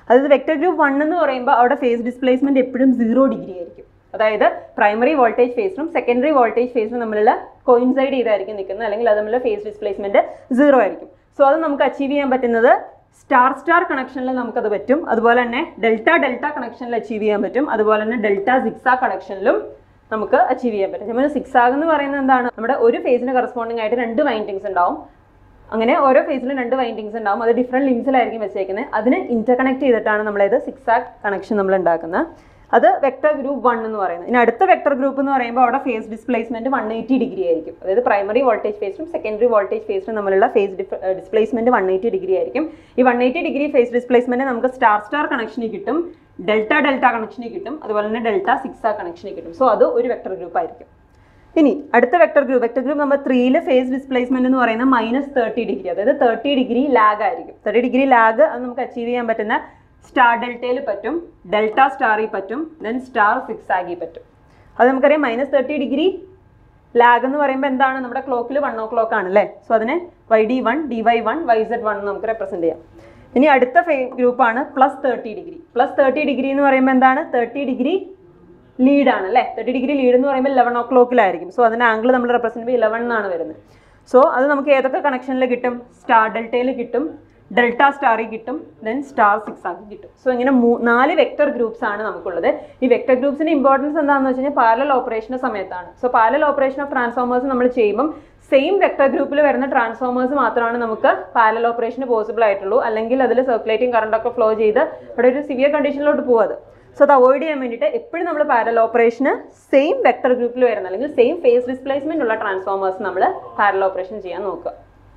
Speaker 1: അതായത് വെക്ടർ ഗ്രൂപ്പ് വൺ എന്ന് പറയുമ്പോൾ അവിടെ ഫേസ് ഡിസ്പ്ലേസ്മെന്റ് എപ്പോഴും സീറോ ഡിഗ്രി ആയിരിക്കും. അതായത് പ്രൈമറി വോൾട്ടേജ് ഫേസിനും സെക്കൻഡറി വോൾട്ടേജ് ഫേസിനും തമ്മിലുള്ള കോയിൻസൈഡ് ചെയ്തായിരിക്കും നിൽക്കുന്നത്, അല്ലെങ്കിൽ അത് തമ്മിലുള്ള ഫേസ് ഡിസ്പ്ലേസ്മെന്റ് സീറോ ആയിരിക്കും. സോ അത് നമുക്ക് അച്ചീവ് ചെയ്യാൻ പറ്റുന്നത് സ്റ്റാർ സ്റ്റാർ കണക്ഷനിൽ നമുക്കത് പറ്റും, അതുപോലെ തന്നെ ഡെൽറ്റ ഡെൽറ്റ കണക്ഷനിൽ അച്ചീവ് ചെയ്യാൻ പറ്റും, അതുപോലെ തന്നെ ഡെൽറ്റ സിക്സാ കണക്ഷനിലും നമുക്ക് അച്ചീവ് ചെയ്യാൻ പറ്റും. നമ്മൾ സിക്സാഗ് എന്ന് പറയുന്നത് എന്താണ്, നമ്മുടെ ഒരു ഫേസിന് കറസ്പോണ്ടിങ് ആയിട്ട് രണ്ട് വൈൻഡിങ്സ് ഉണ്ടാവും. അങ്ങനെ ഓരോ ഫേസിലും രണ്ട് വൈൻഡിങ്സ് ഉണ്ടാവും, അത് ഡിഫറെൻറ്റ് ലിങ്സിലായിരിക്കും വെച്ചേക്കുന്നത്. അതിന് ഇന്റർകണക്ട് ചെയ്തിട്ടാണ് നമ്മളത് സിക്സാഗ് കണക്ഷൻ നമ്മൾ ഉണ്ടാക്കുന്നത്. അത് വെക്ടർ ഗ്രൂപ്പ് വൺ എന്ന് പറയുന്നത്. ഇനി അടുത്ത വെക്ടർ ഗ്രൂപ്പ് എന്ന് പറയുമ്പോൾ അവിടെ phase displacement one eighty degree ആയിരിക്കും. അതായത് പ്രൈമറി വോൾട്ടേജ് ഫേസിനും സെക്കൻഡറി വോൾട്ടേജ് ഫേസിനും തമ്മിലുള്ള phase displacement one eighty degree ആയിരിക്കും. ഈ one eighty degree phase displacement നമുക്ക് സ്റ്റാർ സ്റ്റാർ കണക്ഷനിൽ കിട്ടും, ഡെൽറ്റ ഡെൽറ്റ കണക്ഷനിൽ കിട്ടും, അതുപോലെ തന്നെ ഡെൽറ്റ സിക്സാ കണക്ഷനിൽ കിട്ടും. സോ അത് ഒരു വെക്ടർ ഗ്രൂപ്പ് ആയിരിക്കും. ഇനി അടുത്ത vector group vector group number ത്രീയിലെ ഫേസ് ഡിസ്പ്ലേസ്മെന്റ് എന്ന് പറയുന്നത് മൈനസ് തേർട്ടി ഡിഗ്രി, അതായത് തേർട്ടി ഡിഗ്രി ലാഗ് ആയിരിക്കും. തേർട്ടി ഡിഗ്രി ലാഗ് അത് നമുക്ക് അച്ചീവ് ചെയ്യാൻ പറ്റുന്ന സ്റ്റാർ ഡെൽറ്റയിൽ പറ്റും, ഡെൽറ്റ സ്റ്റാറിൽ പറ്റും, ദെൻ സ്റ്റാർ സിക്സ് ആഗിൽ പറ്റും. അത് നമുക്കറിയാം മൈനസ് തേർട്ടി ഡിഗ്രി ലാഗ് എന്ന് പറയുമ്പോൾ എന്താണ്, നമ്മുടെ ക്ലോക്കിൽ വൺ ഓ ക്ലോക്ക് ആണ് അല്ലേ. സോ അതിനെ Y D one D Y one Y Z one നമുക്ക് റെപ്രസെന്റ് ചെയ്യാം. ഇനി അടുത്ത ഫേ ഗ്രൂപ്പാണ് plus thirty degree. Plus thirty degree എന്ന് പറയുമ്പോൾ എന്താണ്, തേർട്ടി ഡിഗ്രി ലീഡ് ആണ് അല്ലേ. തേർട്ടി ഡിഗ്രി ലീഡ് എന്ന് പറയുമ്പോൾ ഇലവൻ ഓ ക്ലോക്കിലായിരിക്കും. സോ അതിൻ്റെ ആംഗിൾ നമ്മൾ റെപ്രസെന്റ് ചെയ്യുമ്പോൾ ഇലവൻ എന്നാണ് വരുന്നത്. സോ അത് നമുക്ക് ഏതൊക്കെ കണക്ഷനിൽ കിട്ടും, സ്റ്റാർ ഡെൽറ്റയിൽ കിട്ടും, ഡെൽറ്റ സ്റ്റാറിൽ കിട്ടും, ദെൻ സ്റ്റാർ സിക്സ് ആക്കി കിട്ടും. സോ ഇങ്ങനെ മൂ നാല് വെക്ടർ ഗ്രൂപ്പ്സ് ആണ് നമുക്കുള്ളത്. ഈ വെക്ടർ ഗ്രൂപ്പ്സിന്റെ ഇമ്പോർട്ടൻസ് എന്താണെന്ന് വെച്ച് കഴിഞ്ഞാൽ പാരലൽ ഓപ്പറേഷൻ്റെ സമയത്താണ്. So parallel operation of transformers നമ്മൾ ചെയ്യുമ്പം സെയിം വെക്ടർ ഗ്രൂപ്പിൽ വരുന്ന ട്രാൻസ്ഫോമേഴ്സ് മാത്രമാണ് നമുക്ക് പാരലൽ ഓപ്പറേഷന് പോസിബിൾ ആയിട്ടുള്ളൂ. അല്ലെങ്കിൽ അതിൽ സർക്കുലേറ്റിംഗ് കറണ്ട് ഒക്കെ ഫ്ലോ ചെയ്ത് അവിടെ ഒരു സിവിയർ കണ്ടീഷനിലോട്ട് പോകാതെ. സോ അത് അവോയ്ഡ് ചെയ്യാൻ വേണ്ടിയിട്ട് എപ്പോഴും നമ്മൾ പാരലൽ ഓപ്പറേഷന് സെയിം വെക്ടർ ഗ്രൂപ്പിൽ വരുന്ന അല്ലെങ്കിൽ സെയിം ഫേസ് ഡിസ്പ്ലേസ്മെന്റ് ഉള്ള ട്രാൻസ്ഫോമേഴ്സ് നമ്മൾ പാരലൽ ഓപ്പറേഷൻ ചെയ്യാൻ നോക്കുക.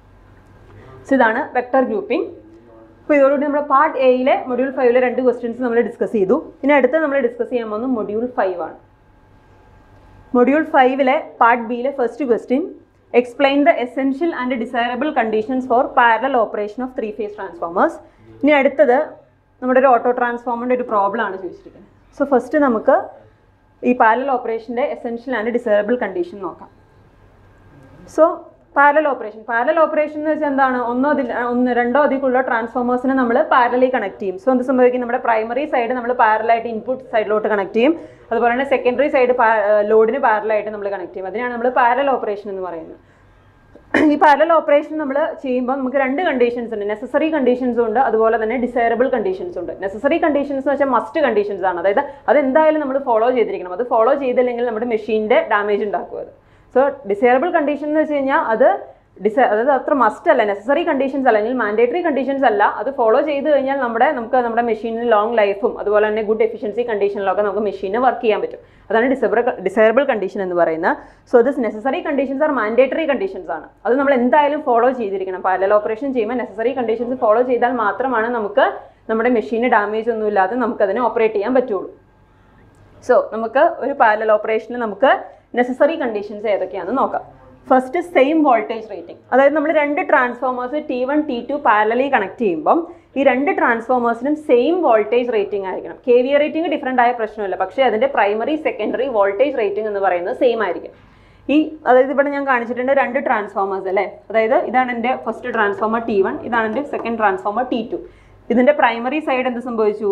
Speaker 1: സോ ഇതാണ് വെക്ടർ ഗ്രൂപ്പിംഗ്. അപ്പോൾ ഇതോടുകൂടി നമ്മൾ പാർട്ട് എയിലെ മൊഡ്യൂൾ ഫൈവിലെ രണ്ട് ക്വസ്റ്റ്യൻസ് നമ്മൾ ഡിസ്കസ് ചെയ്തു. ഇനി അടുത്ത് നമ്മൾ ഡിസ്കസ് ചെയ്യാൻ പോകുന്നത് മൊഡ്യൂൾ ഫൈവ് ആണ്. മൊഡ്യൂൾ ഫൈവിലെ പാർട്ട് ബിയിലെ first question, explain the essential and desirable conditions for parallel operation of three phase transformers. ഇനി അടുത്തത് നമ്മുടെ ഒരു ഓട്ടോ ട്രാൻസ്ഫോമറിൻ്റെ ഒരു പ്രോബ്ലം ആണ് ചോദിച്ചിരിക്കുന്നത്. സോ ഫസ്റ്റ് നമുക്ക് ഈ പാരലൽ ഓപ്പറേഷൻ്റെ എസെൻഷ്യൽ ആൻഡ് ഡിസൈറബിൾ കണ്ടീഷൻ നോക്കാം. So parallel operation parallel operation എന്ന് വെച്ചാൽ എന്താണ്, ഒന്നോ അതിൽ ഒന്ന് രണ്ടോ അധികമുള്ള ട്രാൻസ്ഫോമേഴ്സിനെ നമ്മൾ പാരലി കണക്ട് ചെയ്യും. സോ എന്ത് സംഭവിക്കും, നമ്മുടെ പ്രൈമറി സൈഡ് നമ്മൾ പാരലായിട്ട് ഇൻപുട്ട് സൈഡിലോട്ട് കണക്ട് ചെയ്യും, അതുപോലെ തന്നെ സെക്കൻഡറി സൈഡ് ലോഡിന് പാരലായിട്ട് നമ്മൾ കണക്ട് ചെയ്യും. അതിനാണ് നമ്മൾ പാരലൽ ഓപ്പറേഷൻ എന്ന് പറയുന്നത്. ഈ പാരലൽ ഓപ്പറേഷൻ നമ്മൾ ചെയ്യുമ്പോൾ നമുക്ക് രണ്ട് കണ്ടീഷൻസ് ഉണ്ട്, നെസസറി കണ്ടീഷൻസും ഉണ്ട്, അതുപോലെ തന്നെ ഡിസൈറബിൾ കണ്ടീഷൻസും ഉണ്ട്. നെസസറി കണ്ടീഷൻസ് എന്ന് വെച്ചാൽ മസ്റ്റ് കണ്ടീഷൻസ് ആണ്, അതായത് അത് എന്തായാലും നമ്മൾ ഫോളോ ചെയ്തിരിക്കണം. അത് ഫോളോ ചെയ്തില്ലെങ്കിൽ നമ്മുടെ മെഷീൻ്റെ ഡാമേജ് ഉണ്ടാക്കും അത്. സോ ഡിസൈറബിൾ കണ്ടീഷൻ എന്ന് വെച്ച് കഴിഞ്ഞാൽ അത് ഡിസൈ അതായത് അത്ര മസ്റ്റ് അല്ല, നെസസറി കണ്ടീഷൻസ് അല്ലെങ്കിൽ മാൻഡേറ്ററി കണ്ടീഷൻസ് അല്ല. അത് ഫോളോ ചെയ്ത് കഴിഞ്ഞാൽ നമ്മുടെ നമുക്ക് നമ്മുടെ മെഷീനിന് ലോങ് ലൈഫും അതുപോലെ തന്നെ ഗുഡ് എഫിഷ്യൻസി കണ്ടീഷനിലൊക്കെ നമുക്ക് മെഷീന് വർക്ക് ചെയ്യാൻ പറ്റും. അതാണ് ഡിസൈബിൾ ഡിസൈറബിൾ കണ്ടീഷൻ എന്ന് പറയുന്നത്. So this necessary conditions are mandatory conditions ആണ്. അത് നമ്മൾ എന്തായാലും ഫോളോ ചെയ്തിരിക്കണം. പാരലൽ ഓപ്പറേഷൻ ചെയ്യുമ്പോൾ നെസസറി കണ്ടീഷൻസ് ഫോളോ ചെയ്താൽ മാത്രമാണ് നമുക്ക് നമ്മുടെ മെഷീന് ഡാമേജ് ഒന്നും ഇല്ലാതെ നമുക്കതിനെ ഓപ്പറേറ്റ് ചെയ്യാൻ പറ്റുള്ളൂ. സോ നമുക്ക് ഒരു പാരലൽ ഓപ്പറേഷനിൽ നമുക്ക് നെസസറി കണ്ടീഷൻസ് ഏതൊക്കെയാണെന്ന് നോക്കാം. ഫസ്റ്റ് സെയിം വോൾട്ടേജ് റേറ്റിംഗ്, അതായത് നമ്മൾ രണ്ട് transformers T one T two parallelly connect ചെയ്യുമ്പം ഈ രണ്ട് ട്രാൻസ്ഫോമേഴ്സിനും സെയിം വോൾട്ടേജ് റേറ്റിംഗ് ആയിരിക്കണം. K V A rating different ആയ പ്രശ്നമില്ല, പക്ഷേ അതിൻ്റെ പ്രൈമറി സെക്കൻഡറി വോൾട്ടേജ് റേറ്റിംഗ് എന്ന് പറയുന്നത് സെയിം ആയിരിക്കും. ഈ അതായത് ഇവിടെ ഞാൻ കാണിച്ചിട്ടുണ്ട് രണ്ട് ട്രാൻസ്ഫോമേഴ്സ് അല്ലേ, അതായത് ഇതാണ് എൻ്റെ ഫസ്റ്റ് ട്രാൻസ്ഫോമർ ടി വൺ, ഇതാണ് എൻ്റെ സെക്കൻഡ് ട്രാൻസ്ഫോമർ ടി ടു. ഇതിൻ്റെ പ്രൈമറി സൈഡ് എന്ത് സംഭവിച്ചു,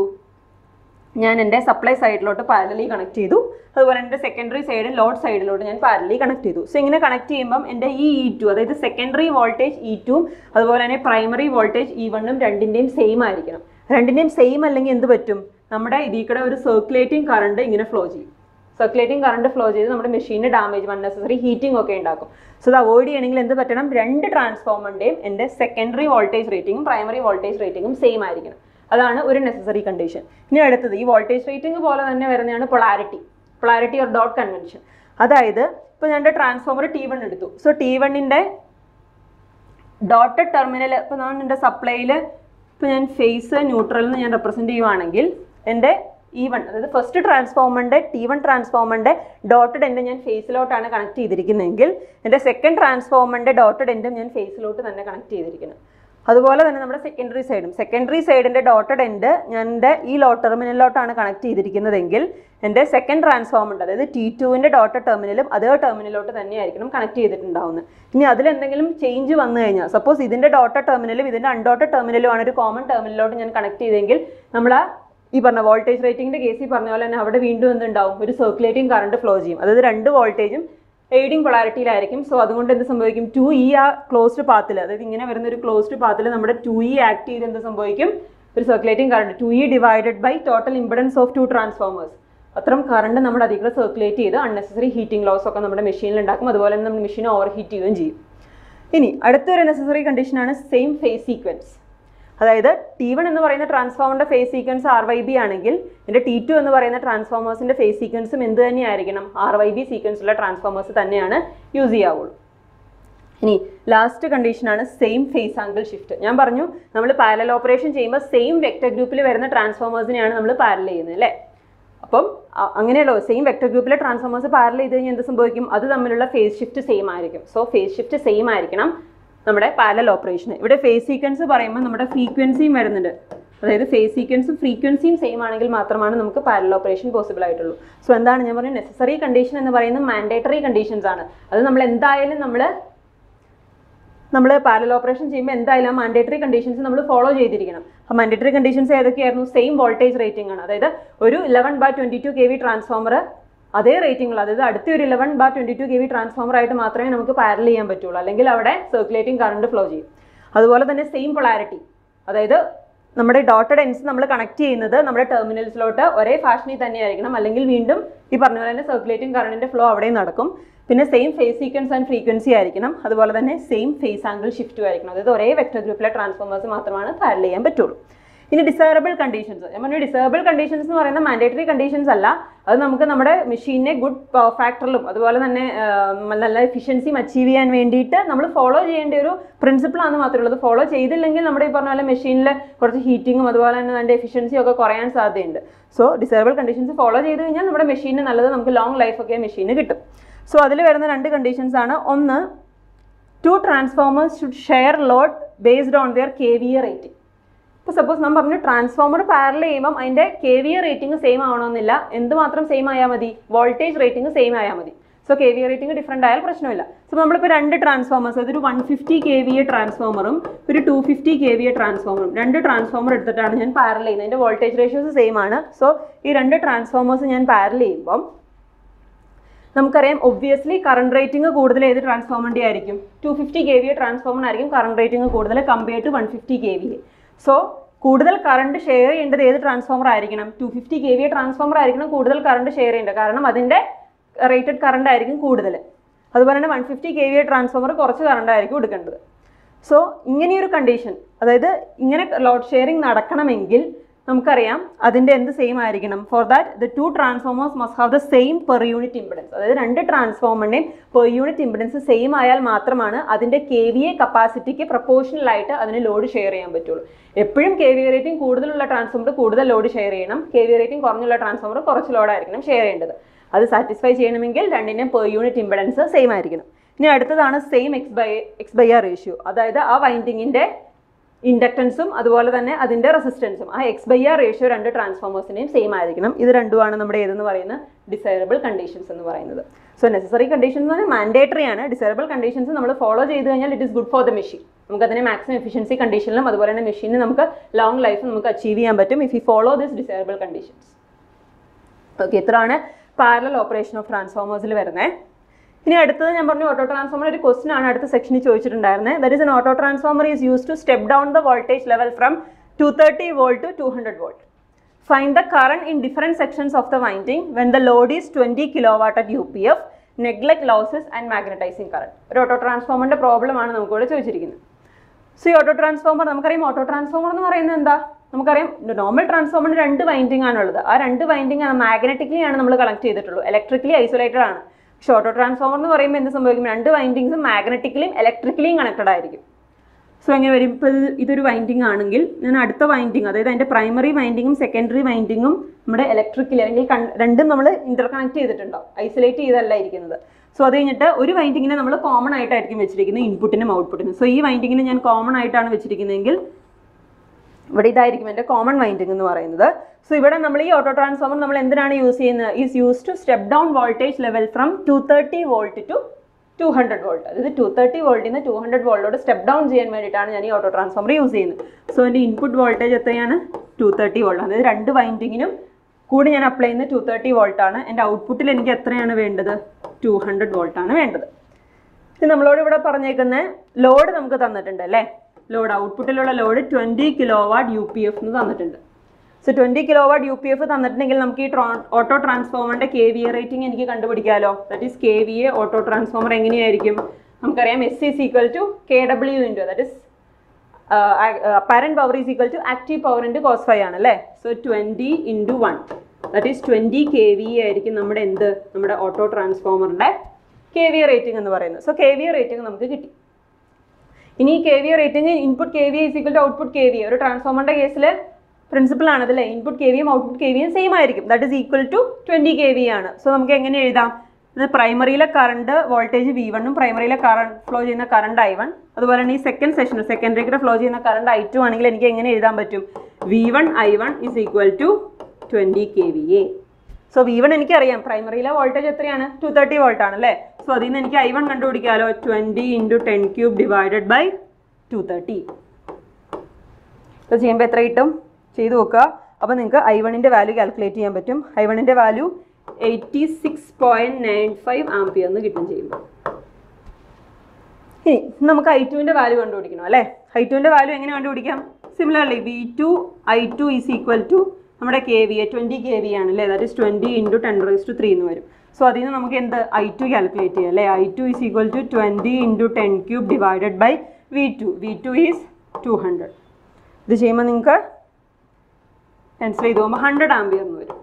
Speaker 1: ഞാൻ എൻ്റെ സപ്ലൈ സൈഡിലോട്ട് പാരലലി കണക്ട് ചെയ്തു, അതുപോലെ എൻ്റെ സെക്കൻഡറി സൈഡ് ലോഡ് സൈഡിലോട്ട് ഞാൻ പാരലലി കണക്ട് ചെയ്തു. സോ ഇങ്ങനെ കണക്ട് ചെയ്യുമ്പം എൻ്റെ ഈ ഇ ടു അതായത് സെക്കൻഡറി വോൾട്ടേജ് ഇ ടുവും അതുപോലെ തന്നെ പ്രൈമറി വോൾട്ടേജ് ഇ വണ്ണും രണ്ടിൻ്റെയും സെയിം ആയിരിക്കണം. രണ്ടിൻ്റെയും സെയിം അല്ലെങ്കിൽ എന്ത് പറ്റും, നമ്മുടെ ഇതിൽ കൂടെ ഒരു സർക്കുലേറ്റിംഗ് കറണ്ട് ഇങ്ങനെ ഫ്ലോ ചെയ്യും. സർക്കുലേറ്റിംഗ് കറണ്ട് ഫ്ലോ ചെയ്ത് നമ്മുടെ മെഷീന് ഡാമേജ് അൺനെസസറി ഹീറ്റിംഗ് ഒക്കെ ഉണ്ടാക്കും. സോ അത് അവോയ്ഡ് ചെയ്യണമെങ്കിൽ എന്ത് പറ്റണം, രണ്ട് ട്രാൻസ്ഫോമറിൻ്റെയും എൻ്റെ സെക്കൻഡറി വോൾട്ടേജ് റേറ്റിംഗും പ്രൈമറി വോൾട്ടേജ് റേറ്റിംഗും സെയിം ആയിരിക്കണം. അതാണ് ഒരു നെസസറി കണ്ടീഷൻ. ഇനി അടുത്തത് ഈ വോൾട്ടേജ് റേറ്റിംഗ് പോലെ തന്നെ വരുന്നതാണ് polarity polarity or dot convention. അതായത് ഇപ്പോൾ ഞാൻ ട്രാൻസ്ഫോമർ ടി വൺ എടുത്തു. സോ ടി വണ്ണിൻ്റെ ഡോട്ടഡ് ടെർമിനൽ ഇപ്പോൾ ഞാൻ എൻ്റെ സപ്ലൈയിൽ ഇപ്പോൾ ഞാൻ ഫേസ് ന്യൂട്രൽ എന്ന് ഞാൻ റെപ്രസെൻറ്റ് ചെയ്യുവാണെങ്കിൽ എൻ്റെ ഇ വൺ അതായത് ഫസ്റ്റ് ട്രാൻസ്ഫോമറിൻ്റെ ടി വൺ ട്രാൻസ്ഫോമറിൻ്റെ ഡോട്ടഡ് എൻഡ് ഞാൻ ഫേസിലോട്ടാണ് കണക്ട് ചെയ്തിരിക്കുന്നതെങ്കിൽ എൻ്റെ സെക്കൻഡ് ട്രാൻസ്ഫോമറിൻ്റെ ഡോട്ടഡ് എൻഡും ഞാൻ ഫേസിലോട്ട് തന്നെ കണക്ട് ചെയ്തിരിക്കുന്നത്. അതുപോലെ തന്നെ നമ്മുടെ സെക്കൻഡറി സൈഡും സെക്കൻഡറി സൈഡിൻ്റെ ഡോട്ടഡ് എൻഡ് ഞാൻ എൻ്റെ ഈ ലോ ടെർമിനലിലോട്ടാണ് കണക്ട് ചെയ്തിരിക്കുന്നതെങ്കിൽ എൻ്റെ സെക്കൻഡ് ട്രാൻസ്ഫോമർ ഉണ്ട്, അതായത് ടി ടുവിൻ്റെ ഡോട്ടഡ് ടെർമിനലും അതേ ടെർമിനലോട്ട് തന്നെയായിരിക്കണം കണക്ട് ചെയ്തിട്ടുണ്ടാവുന്നത്. ഇനി അതിലെന്തെങ്കിലും ചേഞ്ച് വന്നു കഴിഞ്ഞാൽ, സപ്പോസ് ഇതിൻ്റെ ഡോട്ടഡ് ടെർമിനലും ഇതിൻ്റെ അൺഡോട്ടഡ് ടെർമിനലും ആണ് ഒരു കോമൺ ടെർമിനലോട്ട് ഞാൻ കണക്ട് ചെയ്തെങ്കിൽ നമ്മൾ ഈ പറഞ്ഞ വോൾട്ടേജ് റേറ്റിംഗിൻ്റെ കേസിൽ പറഞ്ഞ പോലെ തന്നെ അവിടെ വീണ്ടും എന്തുണ്ടാവും, ഒരു സർക്കുലേറ്റിംഗ് കറണ്ട് ഫ്ലോ ചെയ്യും. അതായത് രണ്ട് വോൾട്ടേജും എയ്ഡിങ് പൊളാരിറ്റിയിലായിരിക്കും. സോ അതുകൊണ്ട് എന്ത് സംഭവിക്കും, ടു ഇ ആ ക്ലോസ്ഡ് പാത്തിൽ, അതായത് ഇങ്ങനെ വരുന്ന ഒരു ക്ലോസ്ഡ് പാത്തിൽ നമ്മുടെ ടു ഇ ആക്ട് ചെയ്ത് എന്ത് സംഭവിക്കും, ഒരു circulating current two E divided by total impedance of two transformers, അത്രയും കറണ്ട് നമ്മുടെ അധികം സർക്കുലേറ്റ് ചെയ്ത് അൺനെസസറി ഹീറ്റിംഗ് ലോസ് ഒക്കെ നമ്മുടെ മെഷീനിൽ ഉണ്ടാക്കും. അതുപോലെ തന്നെ നമ്മുടെ മെഷീൻ ഓവർ ഹീറ്റ് ചെയ്യുകയും ചെയ്യും. ഇനി അടുത്തൊരു നെസസറി കണ്ടീഷനാണ് സെയിം ഫേസ് സീക്വൻസ്. അതായത് ടി വൺ എന്ന് പറയുന്ന ട്രാൻസ്ഫോമറിൻ്റെ phase sequence R Y B ആണെങ്കിൽ എൻ്റെ ടി ടു എന്ന് പറയുന്ന ട്രാൻസ്ഫോമേഴ്സിൻ്റെ ഫേസ് സീക്വൻസും എന്ത് തന്നെയായിരിക്കണം, ആർ വൈ ബി സീക്വൻസുള്ള ട്രാൻസ്ഫോമേഴ്സ് തന്നെയാണ് യൂസ് ചെയ്യാവുള്ളൂ. ഇനി ലാസ്റ്റ് കണ്ടീഷനാണ് സെയിം ഫേസ് ആംഗിൾ ഷിഫ്റ്റ്. ഞാൻ പറഞ്ഞു നമ്മൾ പാരലൽ ഓപ്പറേഷൻ ചെയ്യുമ്പോൾ സെയിം വെക്ടർ ഗ്രൂപ്പിൽ വരുന്ന ട്രാൻസ്ഫോമേഴ്സിനെയാണ് നമ്മൾ പാരലൽ ചെയ്യുന്നത് അല്ലേ. അപ്പം അങ്ങനെയല്ലോ, സെയിം വെക്ടർ ഗ്രൂപ്പിലെ ട്രാൻസ്ഫോമേഴ്സ് പാരലൽ ചെയ്ത് കഴിഞ്ഞാൽ എന്ത് സംഭവിക്കും, അത് തമ്മിലുള്ള ഫേസ് ഷിഫ്റ്റ് സെയിം ആയിരിക്കും. സോ ഫേസ് ഷിഫ്റ്റ് സെയിം ആയിരിക്കണം നമ്മുടെ പാരലൽ ഓപ്പറേഷന്. ഇവിടെ ഫേസ് സീക്വൻസ് പറയുമ്പോൾ നമ്മുടെ ഫ്രീക്വൻസിയും വരുന്നുണ്ട്, അതായത് ഫേസ് സീക്വൻസും ഫ്രീക്വൻസിയും സെയിം ആണെങ്കിൽ മാത്രമാണ് നമുക്ക് പാരലൽ ഓപ്പറേഷൻ പോസിബിൾ ആയിട്ടുള്ളൂ. സോ എന്താണ് ഞാൻ പറഞ്ഞത്, നെസസറി കണ്ടീഷൻ എന്ന് പറയുന്നത് മാൻഡേറ്ററി കണ്ടീഷൻസ് ആണ്. അത് നമ്മൾ എന്തായാലും നമ്മൾ നമ്മൾ പാരലൽ ഓപ്പറേഷൻ ചെയ്യുമ്പോൾ എന്തായാലും ആ മാൻഡേറ്ററി കണ്ടീഷൻസ് നമ്മൾ ഫോളോ ചെയ്തിരിക്കണം. ആ മാൻഡേറ്ററി കണ്ടീഷൻസ് ഏതൊക്കെയായിരുന്നു, സെയിം വോൾട്ടേജ് റേറ്റിംഗ് ആണ്. അതായത് ഒരു eleven bar twenty two K V transformer അതേ റേറ്റിംഗിൽ, അതായത് അടുത്ത ഒരു eleven bar twenty two K V transformer ആയിട്ട് മാത്രമേ നമുക്ക് പാരലൽ ചെയ്യാൻ പറ്റുള്ളൂ, അല്ലെങ്കിൽ അവിടെ സർക്കുലേറ്റിംഗ് കറണ്ട് ഫ്ലോ ചെയ്യും. അതുപോലെ തന്നെ സെയിം പൊളാരിറ്റി, അതായത് നമ്മുടെ ഡോട്ടഡ് എൻഡ്സ് നമ്മൾ കണക്ട് ചെയ്യുന്നത് നമ്മുടെ ടെർമിനൽസിലോട്ട് ഒരേ ഫാഷനിൽ തന്നെയായിരിക്കണം, അല്ലെങ്കിൽ വീണ്ടും ഈ പറഞ്ഞ പോലെ തന്നെ സർക്കുലേറ്റിംഗ് കറണ്ടിൻ്റെ ഫ്ലോ അവിടെയും നടക്കും. പിന്നെ same phase sequence and frequency ആയിരിക്കണം. അതുപോലെ തന്നെ സെയിം ഫേസ് ആംഗിൾ ഷിഫ്റ്റും ആയിരിക്കണം. അതായത് ഒരേ വെക്ടർ ഗ്രൂപ്പിലെ ട്രാൻസ്ഫോമേഴ്സ് മാത്രമാണ് പാരലൽ ചെയ്യാൻ പറ്റുള്ളൂ. ഇനി ഡിസൈറബിൾ കണ്ടീഷൻസ്, ഞാൻ പറഞ്ഞു ഡിസൈറബിൾ കണ്ടീഷൻസ് എന്ന് പറയുന്ന മാൻഡേറ്ററി കണ്ടീഷൻസ് അല്ല, അത് നമുക്ക് നമ്മുടെ മെഷീനെ ഗുഡ് ഫാക്ടറിലും അതുപോലെ തന്നെ നല്ല എഫിഷ്യൻസിയും അച്ചീവ് ചെയ്യാൻ വേണ്ടിയിട്ട് നമ്മൾ ഫോളോ ചെയ്യേണ്ട ഒരു പ്രിൻസിപ്പിളാണ് മാത്രമേ ഉള്ളൂ. ഫോളോ ചെയ്തില്ലെങ്കിൽ നമ്മുടെ ഈ പറഞ്ഞ പോലെ മെഷീനിൽ കുറച്ച് ഹീറ്റിങ്ങും അതുപോലെ തന്നെ അതിൻ്റെ എഫിഷ്യൻസിയും ഒക്കെ കുറയാൻ സാധ്യതയുണ്ട്. സോ ഡിസൈറബിൾ കണ്ടീഷൻസ് ഫോളോ ചെയ്ത് കഴിഞ്ഞാൽ നമ്മുടെ മെഷീന് നല്ലത്, നമുക്ക് ലോങ് ലൈഫൊക്കെ മെഷീന് കിട്ടും. സോ അതിൽ വരുന്ന രണ്ട് കണ്ടീഷൻസ് ആണ്. ഒന്ന്, two transformers should share load based on their K V A rating. ഇപ്പോൾ സപ്പോസ് നമ്മൾ പറഞ്ഞു ട്രാൻസ്ഫോമർ പാരലൽ ചെയ്യുമ്പം അതിൻ്റെ K V A rating same ആവണമെന്നില്ല. എന്തുമാത്രം സെയിം ആയാൽ മതി, വോൾട്ടേജ് റേറ്റിംഗ് സെയിം ആയാൽ മതി. So K V A rating different ആയാൽ പ്രശ്നമില്ല. സോ നമ്മളിപ്പോൾ രണ്ട് ട്രാൻസ്ഫോമേഴ്സ്, അതൊരു one fifty K V A ട്രാൻസ്ഫോമറും ഒരു two fifty K V A ട്രാൻസ്ഫോമറും, രണ്ട് ട്രാൻസ്ഫോമർ എടുത്തിട്ടാണ് ഞാൻ പാരലൽ ചെയ്യുന്നത്. അതിൻ്റെ വോൾട്ടേജ് റേഷ്യോസ് സെയിം ആണ്. സോ ഈ രണ്ട് ട്രാൻസ്ഫോമേഴ്സ് ഞാൻ പാരലൽ ചെയ്യുമ്പം നമുക്കറിയാം ഒബ്വിയസ്ലി കറണ്ട് റേറ്റിംഗ് കൂടുതൽ ഏത് ട്രാൻസ്ഫോമറിൻ്റെ ആയിരിക്കും, two fifty K V A ട്രാൻസ്ഫോമറിനായിരിക്കും കറണ്ട് റേറ്റിംഗ് കൂടുതൽ compare to one fifty K V A. So കൂടുതൽ കറണ്ട് ഷെയർ ചെയ്യേണ്ടത് ഏത് ട്രാൻസ്ഫോമർ ആയിരിക്കണം, two fifty K V A transformer ആയിരിക്കണം കൂടുതൽ കറണ്ട് ഷെയർ ചെയ്യേണ്ടത്, കാരണം അതിൻ്റെ റേറ്റഡ് കറണ്ട് ആയിരിക്കും കൂടുതൽ. അതുപോലെ തന്നെ one fifty K V A transformer കുറച്ച് കറണ്ട് ആയിരിക്കും എടുക്കേണ്ടത്. സോ ഇങ്ങനെയൊരു കണ്ടീഷൻ, അതായത് ഇങ്ങനെ ലോഡ് ഷെയറിംഗ് നടക്കണമെങ്കിൽ നമുക്കറിയാം അതിൻ്റെ എന്ത് സെയിം ആയിരിക്കണം, for that the two transformers must have the same per unit impedance. അതായത് രണ്ട് ട്രാൻസ്ഫോമറിൻ്റെയും പെർ യൂണിറ്റ് ഇമ്പിഡൻസ് സെയിം ആയാൽ മാത്രമാണ് അതിൻ്റെ കെ വി എ കപ്പാസിറ്റിക്ക് പ്രൊപ്പോർഷണൽ ആയിട്ട് അതിന് ലോഡ് ഷെയർ ചെയ്യാൻ പറ്റുള്ളൂ. എപ്പോഴും കെ വി എ റേറ്റിംഗ് കൂടുതലുള്ള ട്രാൻസ്ഫോമർ കൂടുതൽ ലോഡ് ഷെയർ ചെയ്യണം, കെ വി എ റേറ്റിംഗ് കുറഞ്ഞുള്ള ട്രാൻസ്ഫോമർ കുറച്ച് ലോഡായിരിക്കണം ഷെയർ ചെയ്യേണ്ടത്. അത് സാറ്റിസ്ഫൈ ചെയ്യണമെങ്കിൽ രണ്ടിൻ്റെയും പെർ യൂണിറ്റ് ഇമ്പിഡൻസ് സെയിം ആയിരിക്കണം. ഇനി അടുത്തതാണ് same X by X by R ratio. അതായത് ആ വൈൻഡിങ്ങിൻ്റെ ഇൻഡക്റ്റൻസും അതുപോലെ തന്നെ അതിൻ്റെ റെസിസ്റ്റൻസും, ആ എക്സ് ബൈ ആർ റേഷ്യോ രണ്ട് ട്രാൻസ്ഫോമേഴ്സിനെയും സെയിം ആയിരിക്കണം. ഇത് രണ്ടുമാണ് നമ്മുടെ ഏതെന്ന് പറയുന്ന ഡിസൈറബിൾ കണ്ടീഷൻസ് എന്ന് പറയുന്നത്. സോ നെസസറി കണ്ടീഷൻസ് എന്ന് പറഞ്ഞാൽ മാൻഡേറ്ററി ആണ്. ഡിസൈറബിൾ കണ്ടീഷൻസ് നമ്മൾ ഫോളോ ചെയ്ത് കഴിഞ്ഞാൽ it is good for the machine. നമുക്ക് അതിനെ മാക്സിമം എഫിഷ്യൻസി കണ്ടീഷനിലും അതുപോലെ തന്നെ മെഷീനിൽ നമുക്ക് ലോങ് ലൈഫ് നമുക്ക് അച്ചീവ് ചെയ്യാൻ പറ്റും if you follow this desirable conditions. Okay, ഇത്രയാണ് പാരലൽ ഓപ്പറേഷൻ ഓഫ് ട്രാൻസ്ഫോമേഴ്സിൽ വരുന്നത്. ഇനി അടുത്തത് ഞാൻ പറഞ്ഞു ഓട്ടോ ട്രാൻസ്ഫോമർ ഒരു ക്വസ്റ്റൻ ആണ് അടുത്ത സെക്ഷനിൽ ചോദിച്ചിട്ടുണ്ടായിരുന്നത്. That is an auto transformer is use to step down the voltage level from two thirty volt to two hundred volt. Find the current in different sections of the winding when the load is twenty kilo watt at U P F, neglect losses and magnetizing current. ഒരു auto ട്രാൻസ്ഫോമറിൻ്റെ problem ആണ് നമുക്കിവിടെ ചോദിച്ചിരിക്കുന്നത്. So ഈ auto transformer നമുക്കറിയാം, auto transformer എന്ന് പറയുന്നത് എന്താ, നമുക്കറിയാം നോർമൽ ട്രാൻസ്ഫോമറിന് രണ്ട് വൈൻഡിങ് ആണുള്ളത്. ആ രണ്ട് വൈൻഡിങ് ആണ് മാഗ്നറ്റിക്കലി ആണ് നമ്മൾ കണക്ട് ചെയ്തിട്ടുള്ളൂ, ഇലക്ട്രിക്കലി ഐസൊലേറ്റഡ് ആണ്. പക്ഷേ ഓട്ടോ ട്രാൻസ്ഫോമർ എന്ന് പറയുമ്പോൾ എന്ത് സംഭവിക്കും, രണ്ട് വൈൻഡിങ്സും മാഗ്നറ്റിക്കലിയും ഇലക്ട്രിക്കലിയും കണക്റ്റഡ് ആയിരിക്കും. സോ എങ്ങനെ വരും, ഇപ്പോൾ ഇതൊരു വൈൻഡിങ് ആണെങ്കിൽ ഞാൻ അടുത്ത വൈൻഡിങ്, അതായത് അതിൻ്റെ പ്രൈമറി വൈൻഡിങ്ങും സെക്കൻഡറി വൈൻഡിങ്ങും നമ്മുടെ ഇലക്ട്രിക്കലി അല്ലെങ്കിൽ രണ്ടും നമ്മൾ ഇന്റർ കണക്ട് ചെയ്തിട്ടുണ്ടാവും, ഐസൊലേറ്റ് ചെയ്തല്ല ഇരിക്കുന്നത്. സോ അത് കഴിഞ്ഞിട്ട് ഒരു വൈൻഡിങ്ങിനെ നമ്മൾ കോമൺ ആയിട്ടായിരിക്കും വെച്ചിരിക്കുന്നത് ഇൻപുട്ടിനും ഔട്ട്പുട്ടിനും. സോ ഈ വൈൻഡിങ്ങിനെ ഞാൻ കോമൺ ആയിട്ടാണ് വെച്ചിരിക്കുന്നതെങ്കിൽ ഇവിടെ ഇതായിരിക്കും എൻ്റെ കോമൺ വൈൻഡിങ് എന്ന് പറയുന്നത്. സോ ഇവിടെ നമ്മൾ ഈ ഓട്ടോ ട്രാൻസ്ഫോമർ നമ്മൾ എന്തിനാണ് യൂസ് ചെയ്യുന്നത്? Is use to step down voltage level from two thirty volt to two hundred volt. അതായത് ടു തേർട്ടി വോൾട്ടിൽ നിന്ന് ടു ഹൺഡ്രഡ് വോൾട്ടോട് സ്റ്റെപ്പ് ഡൗൺ ചെയ്യാൻ വേണ്ടിയിട്ടാണ് ഞാൻ ഈ ഓട്ടോ ട്രാൻസ്ഫോമർ യൂസ് ചെയ്യുന്നത്. സോ എൻ്റെ ഇൻപുട്ട് വോൾട്ടേജ് എത്രയാണ്? Two thirty volt. അതായത് രണ്ട് വൈൻഡിങ്ങിനും കൂടി ഞാൻ അപ്ലൈ ചെയ്യുന്നത് ടു തേർട്ടി വോൾട്ടാണ്. എൻ്റെ ഔട്ട്പുട്ടിൽ എനിക്ക് എത്രയാണ് വേണ്ടത്? ടു ഹൺഡ്രഡ് വോൾട്ടാണ് വേണ്ടത്. ഇത് നമ്മളോട് ഇവിടെ പറഞ്ഞേക്കുന്ന ലോഡ് നമുക്ക് തന്നിട്ടുണ്ട് അല്ലേ? ലോഡ് ഔട്ട്പുട്ടിലുള്ള load twenty kilo watt U P F എന്ന് തന്നിട്ടുണ്ട്. So twenty kilo watt U P F തന്നിട്ടുണ്ടെങ്കിൽ നമുക്ക് ഈ ട്രോ ഓട്ടോ ട്രാൻസ്ഫോമറിൻ്റെ കെ വി എ റേറ്റിംഗ് എനിക്ക് കണ്ടുപിടിക്കാമല്ലോ. That is K V A auto transformer എങ്ങനെയായിരിക്കും? നമുക്കറിയാം S is equal to K W into that is apparent power is equal to active power into cos phi ആണ് അല്ലേ? So twenty into one that is twenty K V A ആയിരിക്കും നമ്മുടെ എന്ത് നമ്മുടെ auto ട്രാൻസ്ഫോമറിൻ്റെ K V A rating എന്ന് പറയുന്നത്. So K V A rating നമുക്ക് കിട്ടി. ഇനി ഈ K V A rating input K V A is equal to output K V A. ഒരു ട്രാൻസ്ഫോമറിൻ്റെ കേസിൽ പ്രിൻസിപ്പിൾ ആണ് അതല്ലേ? ഇൻപുട്ട് കെ വിയും ഔട്ട്പുട്ട് കെ വിയും സെയിം ആയിരിക്കും. That is equal to twenty K V ആണ്. സോ നമുക്ക് എങ്ങനെ എഴുതാം? ഇത് പ്രൈമറിയിലെ കറണ്ട് വോൾട്ടേജ് വി വണ്ണും പ്രൈമറിയിലെ കറണ്ട് ഫ്ലോ ചെയ്യുന്ന കറണ്ട് ഐ വൺ, അതുപോലെ തന്നെ ഈ സെക്കൻഡ് സെഷനിൽ സെക്കൻഡറിയുടെ ഫ്ലോ ചെയ്യുന്ന കറണ്ട് ഐ ടു ആണെങ്കിൽ എനിക്ക് എങ്ങനെ എഴുതാൻ പറ്റും? V one I one is equal to twenty K V A. So V one എനിക്കറിയാം പ്രൈമറിയിലെ വോൾട്ടേജ് എത്രയാണ്? ടു തേർട്ടി വോൾട്ട് ആണ് അല്ലേ? സോ അതിൽ നിന്ന് എനിക്ക് ഐ വൺ കണ്ടുപിടിക്കാമല്ലോ. Twenty into ten cube divided by two thirty. So ചെയ്യുമ്പോൾ എത്ര കിട്ടും? ചെയ്ത് നോക്കുക. അപ്പോൾ നിങ്ങൾക്ക് ഐ വണ്ണിൻ്റെ വാല്യൂ കാൽക്കുലേറ്റ് ചെയ്യാൻ പറ്റും. ഐ വണ്ണിൻ്റെ value eighty six point nine five ampere എന്ന് കിട്ടും ചെയ്യുമ്പോൾ. ഇനി നമുക്ക് ഐ ടുവിൻ്റെ വാല്യൂ കണ്ടുപിടിക്കണം അല്ലേ? ഐ ടുവിൻ്റെ വാല്യൂ എങ്ങനെ കണ്ടുപിടിക്കാം? Similarly V two I two is equal to നമ്മുടെ K V A twenty K V ആണ് അല്ലേ? That is twenty into ten raise to three എന്ന് വരും. സോ അതിൽ നിന്ന് നമുക്ക് എന്ത് ഐ ടു കാൽക്കുലേറ്റ് ചെയ്യാം അല്ലേ? I two is equal to twenty into ten cube divided by V two. V two is two hundred. ഇത് ചെയ്യുമ്പോൾ നിങ്ങൾക്ക് ക്യാൻസൽ ചെയ്ത് പോകുമ്പോൾ ഹൺഡ്രഡ് ആംപിയർ എന്ന് വരും.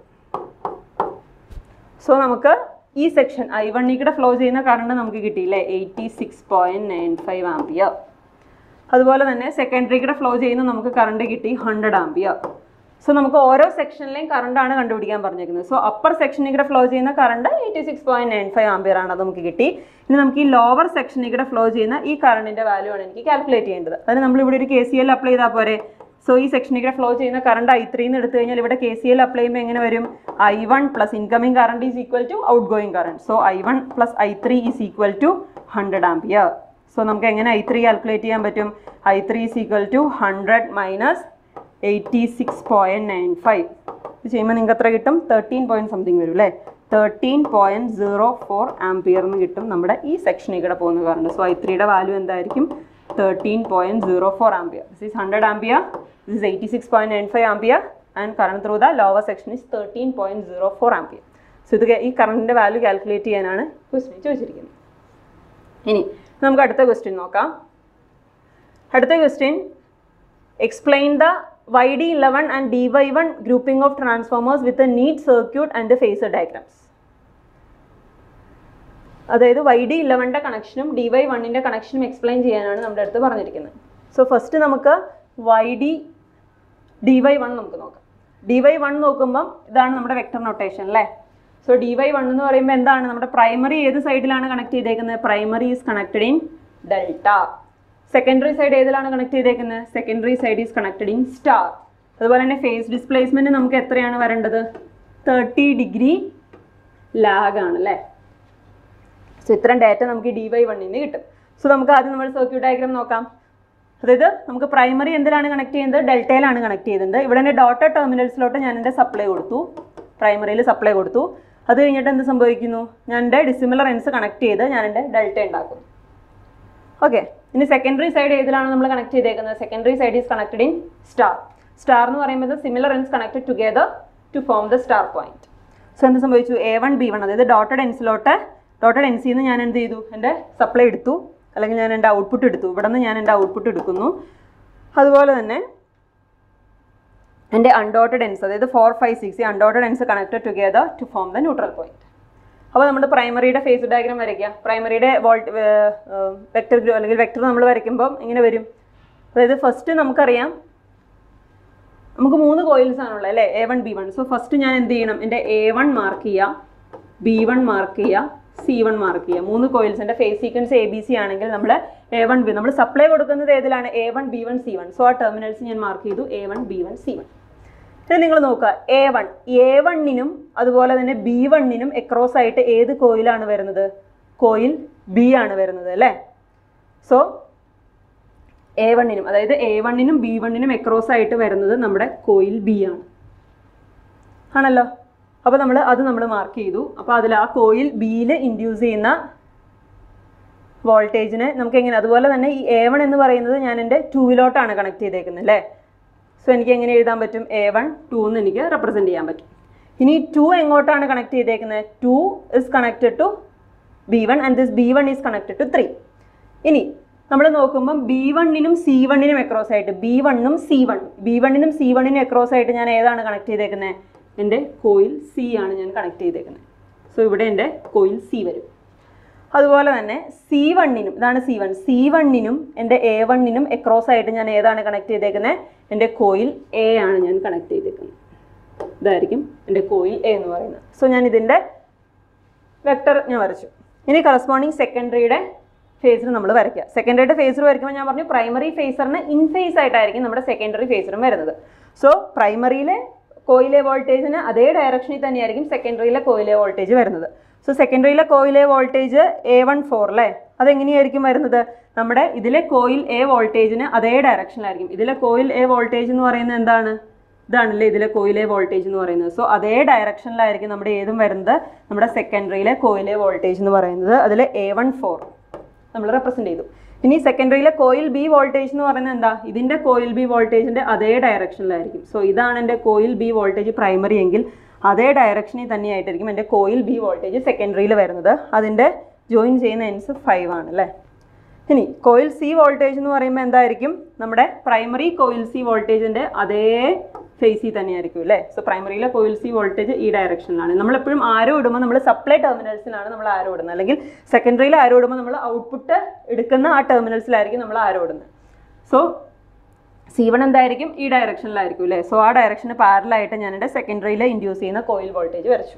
Speaker 1: സോ നമുക്ക് ഈ സെക്ഷൻ ഐ വണ്ണിക്കൂടെ ഫ്ലോ ചെയ്യുന്ന കറണ്ട് നമുക്ക് കിട്ടിയില്ലേ? Eighty six point nine five ampere. അതുപോലെ തന്നെ സെക്കൻഡറിക്കൂടെ ഫ്ലോ ചെയ്യുന്ന നമുക്ക് കറണ്ട് കിട്ടി ഹൺഡ്രഡ് ആംപിയർ. സോ നമുക്ക് ഓരോ സെക്ഷനിലെയും കറണ്ടാണ് കണ്ടുപിടിക്കാൻ പറഞ്ഞിരിക്കുന്നത്. സോ അപ്പർ സെക്ഷനിക്കൂടെ ഫ്ലോ ചെയ്യുന്ന current eighty six point nine five ampere ആണ്. അത് നമുക്ക് കിട്ടി. ഇനി നമുക്ക് ഈ ലോവർ സെക്ഷനിക്കൂടെ ഫ്ലോ ചെയ്യുന്ന ഈ കറണ്ടിൻ്റെ വാല്യൂ ആണ് എനിക്ക് കാൽക്കുലേറ്റ് ചെയ്യേണ്ടത്. അതായത് നമ്മളിവിടെ ഒരു കെ സി എൽ അപ്ലൈ ചെയ്താൽ പോരെ? സോ ഈ സെക്ഷനിലേക്ക് ഫ്ലോ ചെയ്യുന്ന കറണ്ട് ഐ ത്രീ എന്ന് എടുത്തു കഴിഞ്ഞാൽ ഇവിടെ കെ സി എൽ അപ്ലൈ ചെയ്യുമ്പോൾ എങ്ങനെ വരും? I one plus incoming current is equal to outgoing current. So I one plus I three is equal to hundred ampere. So നമുക്ക് എങ്ങനെ ഐ ത്രീ കാൽക്കുലേറ്റ് ചെയ്യാൻ പറ്റും? I three is equal to hundred minus eighty six point nine five. ഇത് ചെയ്യുമ്പോൾ നിങ്ങൾക്ക് എത്ര കിട്ടും? Thirteen point something വരും അല്ലേ? Thirteen point zero four ampere എന്ന് കിട്ടും നമ്മുടെ ഈ സെക്ഷനിലൂടെ പോകുന്ന കറണ്ട്. സോ ഐ ത്രീയുടെ വാല്യൂ എന്തായിരിക്കും? Thirteen point zero four ampere. This is hundred ampere. This is eighty-six point nine five ampere and current through the lower section is thirteen point zero four ampere. So ഇത് ഈ കറണ്ടിൻ്റെ value calculate ചെയ്യാനാണ് question ചോദിച്ചിരിക്കുന്നത്. ഇനി നമുക്ക് അടുത്ത question നോക്കാം. അടുത്ത question explain the Y D eleven and D Y one grouping of transformers with a neat circuit and phasor diagrams. അതായത് വൈ ഡി ഇലവൻ്റെ കണക്ഷനും ഡി വൈ വണ്ണിൻ്റെ കണക്ഷനും എക്സ്പ്ലെയിൻ ചെയ്യാനാണ് നമ്മുടെ അടുത്ത് പറഞ്ഞിരിക്കുന്നത്. സോ ഫസ്റ്റ് നമുക്ക് Y D D Y one നമുക്ക് നോക്കാം. ഡി വൈ വൺ നോക്കുമ്പം ഇതാണ് നമ്മുടെ വെക്ടർ നൊട്ടേഷൻ അല്ലേ? സോ ഡി വൈ വൺ എന്ന് പറയുമ്പോൾ എന്താണ്? നമ്മുടെ പ്രൈമറി ഏത് സൈഡിലാണ് കണക്ട് ചെയ്തേക്കുന്നത്? Primary is connected in delta. Secondary side ഏതിലാണ് കണക്ട് ചെയ്തേക്കുന്നത്? Secondary side is connected in star. അതുപോലെ തന്നെ ഫേസ് ഡിസ്പ്ലേസ്മെൻറ്റ് നമുക്ക് എത്രയാണ് വരേണ്ടത്? തേർട്ടി ഡിഗ്രി ലാഗ് ആണ് അല്ലേ? സോ ഇത്രയും ഡാറ്റ നമുക്ക് ഡി വൈ വണ്ണിൽ നിന്ന് കിട്ടും. സോ നമുക്ക് ആദ്യം നമ്മൾ സർക്യൂട്ട് ഡയഗ്രാം നോക്കാം. അതായത് നമുക്ക് പ്രൈമറി എന്തിലാണ് കണക്ട് ചെയ്യുന്നത്? ഡെൽറ്റയിലാണ് കണക്ട് ചെയ്യുന്നത്. ഇവിടെ എൻ്റെ ഡോട്ടഡ് ടെർമിനൽസിലോട്ട് ഞാൻ എൻ്റെ സപ്ലൈ കൊടുത്തു, പ്രൈമറിയിൽ സപ്ലൈ കൊടുത്തു. അത് കഴിഞ്ഞിട്ട് എന്ത് സംഭവിക്കുന്നു? ഞാൻ എൻ്റെ ഡിസിമിലർ എൻസ് കണക്ട് ചെയ്ത് ഞാൻ എൻ്റെ ഡെൽറ്റ ഉണ്ടാക്കുന്നു. ഓക്കെ. ഇനി സെക്കൻഡറി സൈഡ് ഏതിലാണ് നമ്മൾ കണക്ട് ചെയ്തേക്കുന്നത്? Secondary side is connected in star. Star എന്ന് പറയുമ്പോൾ similar ends connected together to form the star point. So എന്ത് സംഭവിച്ചു? എ വൺ ബി വൺ അതായത് ഡോട്ടഡ് എൻസിലോട്ട് ഡോട്ടഡ് എൻസിൽ നിന്ന് ഞാൻ എന്ത് ചെയ്തു? എൻ്റെ സപ്ലൈ എടുത്തു, അല്ലെങ്കിൽ ഞാൻ എൻ്റെ ഔട്ട്പുട്ട് എടുത്തു. ഇവിടെ നിന്ന് ഞാൻ എൻ്റെ ഔട്ട്പുട്ട് എടുക്കുന്നു. അതുപോലെ തന്നെ എൻ്റെ അൺഡോട്ടഡ് എൻസ് അതായത് ഫോർ ഫൈവ് സിക്സ് ഈ undotted ends connected together to form the neutral point. അപ്പോൾ നമ്മുടെ പ്രൈമറിയുടെ ഫേസ് ഡയഗ്രാം വരയ്ക്കുക. പ്രൈമറിയുടെ വോൾട്ട് വെക്ടർ അല്ലെങ്കിൽ വെക്ടർ നമ്മൾ വരയ്ക്കുമ്പം ഇങ്ങനെ വരും. അതായത് ഫസ്റ്റ് നമുക്കറിയാം നമുക്ക് മൂന്ന് കോയിൽസ് ആണുള്ളത് അല്ലേ? A one B one. So first ഞാൻ എന്ത് ചെയ്യണം? എൻ്റെ എ വൺ മാർക്ക് ചെയ്യുക, ബി വൺ മാർക്ക് ചെയ്യുക, സി വൺ മാർക്ക് ചെയ്യുക. മൂന്ന് കോയിൽസിൻ്റെ phase sequence A B C ആണെങ്കിൽ നമ്മൾ എ വൺ ബി നമ്മൾ സപ്ലൈ കൊടുക്കുന്നത് ഏതിലാണ്? A one B one C one. So ആ ടെർമിനൽസ് ഞാൻ മാർക്ക് ചെയ്തു A one B one C one. ഇനി നിങ്ങൾ നോക്കുക, എ വൺ എ വണ്ണിനും അതുപോലെ തന്നെ ബി വണ്ണിനും എക്രോസ് ആയിട്ട് ഏത് കോയിലാണ് വരുന്നത്? കോയിൽ ബി ആണ് വരുന്നത് അല്ലേ. സോ എ വണ്ണിനും അതായത് എ വണ്ണിനും ബി വണ്ണിനും എക്രോസ് ആയിട്ട് വരുന്നത് നമ്മുടെ കോയിൽ ബി ആണ് ആണല്ലോ. അപ്പോൾ നമ്മൾ അത് നമ്മൾ മാർക്ക് ചെയ്തു. അപ്പോൾ അതിൽ ആ കോയിൽ ബിയിൽ ഇൻഡ്യൂസ് ചെയ്യുന്ന വോൾട്ടേജിന് നമുക്ക് എങ്ങനെ, അതുപോലെ തന്നെ ഈ എ വൺ എന്ന് പറയുന്നത് ഞാൻ എൻ്റെ ടൂവിലോട്ടാണ് കണക്ട് ചെയ്തേക്കുന്നത് അല്ലേ. സോ എനിക്ക് എങ്ങനെ എഴുതാൻ പറ്റും? എ വൺ ടു എന്ന് എനിക്ക് റെപ്രസെൻറ്റ് ചെയ്യാൻ പറ്റും. ഇനി ടു എങ്ങോട്ടാണ് കണക്ട് ചെയ്തേക്കുന്നത്? Two is connected to B one and this B one is connected to three. ഇനി നമ്മൾ നോക്കുമ്പം ബി വണ്ണിനും സി വണ്ണിനും എക്രോസ് ആയിട്ട് ബി വണ്ണും സി വൺ ബി വണ്ണിനും സി വണ്ണിനും എക്രോസ് ആയിട്ട് ഞാൻ ഏതാണ് കണക്ട് ചെയ്തേക്കുന്നത്? എൻ്റെ കോയിൽ സി ആണ് ഞാൻ കണക്ട് ചെയ്തേക്കുന്നത്. സോ ഇവിടെ എൻ്റെ കോയിൽ സി വരും. അതുപോലെ തന്നെ സി വണ്ണിനും, ഇതാണ് സി വൺ, സി വണ്ണിനും എൻ്റെ എ വണ്ണിനും എക്രോസ് ആയിട്ട് ഞാൻ ഏതാണ് കണക്ട് ചെയ്തേക്കുന്നത്? എൻ്റെ കോയിൽ എ ആണ് ഞാൻ കണക്ട് ചെയ്തേക്കുന്നത്. ഇതായിരിക്കും എൻ്റെ കോയിൽ എ എന്ന് പറയുന്നത്. സോ ഞാൻ ഇതിൻ്റെ വെക്ടർ ഞാൻ വരച്ചു. ഇനി കറസ്പോണ്ടിങ് സെക്കൻഡറിയുടെ ഫേസർ നമ്മൾ വരയ്ക്കുക. സെക്കൻഡറിയുടെ ഫേസർ വരയ്ക്കുമ്പോൾ ഞാൻ പറഞ്ഞു പ്രൈമറി ഫേസറിന് ഇൻ ഫേസ് ആയിട്ടായിരിക്കും നമ്മുടെ സെക്കൻഡറി ഫേസറും വരുന്നത്. സോ പ്രൈമറിയിലെ കോയിലെ വോൾട്ടേജിന് അതേ ഡയറക്ഷനിൽ തന്നെയായിരിക്കും സെക്കൻഡറിയിലെ കോയിലെ വോൾട്ടേജ് വരുന്നത്. സോ സെക്കൻഡറിയിലെ കോയിലെ വോൾട്ടേജ് എ വൺ ഫോർ അല്ലേ, അതെങ്ങനെയായിരിക്കും വരുന്നത്? നമ്മുടെ ഇതിലെ കോയിൽ എ വോൾട്ടേജിന് അതേ ഡയറക്ഷനിലായിരിക്കും. ഇതിലെ കോയിൽ എ വോൾട്ടേജ് എന്ന് പറയുന്നത് എന്താണ്? ഇതാണല്ലേ ഇതിലെ കോയിലെ വോൾട്ടേജ് എന്ന് പറയുന്നത്. സോ അതേ ഡയറക്ഷനിലായിരിക്കും നമ്മുടെ ഏതും വരുന്നത്, നമ്മുടെ സെക്കൻഡറിയിലെ കോയിലെ വോൾട്ടേജ് എന്ന് പറയുന്നത്. അതിൽ എ വൺ ഫോർ നമ്മൾ റെപ്രസെൻറ്റ് ചെയ്തു. ഇനി സെക്കൻഡറിയിലെ കോയിൽ ബി വോൾട്ടേജ് എന്ന് പറയുന്നത് എന്താ? ഇതിൻ്റെ കോയിൽ ബി വോൾട്ടേജിൻ്റെ അതേ ഡയറക്ഷനിലായിരിക്കും. സോ ഇതാണ് എൻ്റെ കോയിൽ ബി വോൾട്ടേജ് പ്രൈമറി എങ്കിൽ അതേ ഡയറക്ഷനിൽ തന്നെയായിട്ടായിരിക്കും എൻ്റെ കോയിൽ ബി വോൾട്ടേജ് സെക്കൻഡറിയിൽ വരുന്നത്. അതിൻ്റെ ജോയിൻ ചെയ്യുന്ന എൻസ് ഫൈവ് ആണ് അല്ലേ. ഇനി കോയിൽ സി വോൾട്ടേജ് എന്ന് പറയുമ്പോൾ എന്തായിരിക്കും? നമ്മുടെ പ്രൈമറി കോയിൽ സി വോൾട്ടേജിൻ്റെ അതേ ഫേസിൽ തന്നെയായിരിക്കും അല്ലേ. സോ പ്രൈമറിയിലെ കോയിൽ സി വോൾട്ടേജ് ഈ ഡയറക്ഷനിലാണ്. നമ്മളെപ്പോഴും ആരോ ഇടുമ്പോൾ നമ്മൾ സപ്ലൈ ടെർമിനൽസിലാണ് നമ്മൾ ആരോ ഇടുന്നത്, അല്ലെങ്കിൽ സെക്കൻഡറിയിൽ ആരോ ഇടുമ്പോൾ നമ്മൾ ഔട്ട്പുട്ട് എടുക്കുന്ന ആ ടെർമിനൽസിലായിരിക്കും നമ്മൾ ആരോ ഇടുന്നത്. സോ സി വൺ എന്തായിരിക്കും? ഈ ഡയറക്ഷനിലായിരിക്കും അല്ലേ. സോ ആ ഡയറക്ഷന് പാരലായിട്ട് ഞാൻ എൻ്റെ സെക്കൻഡറിയിൽ ഇൻഡ്യൂസ് ചെയ്യുന്ന കോയിൽ വോൾട്ടേജ് വരച്ചു.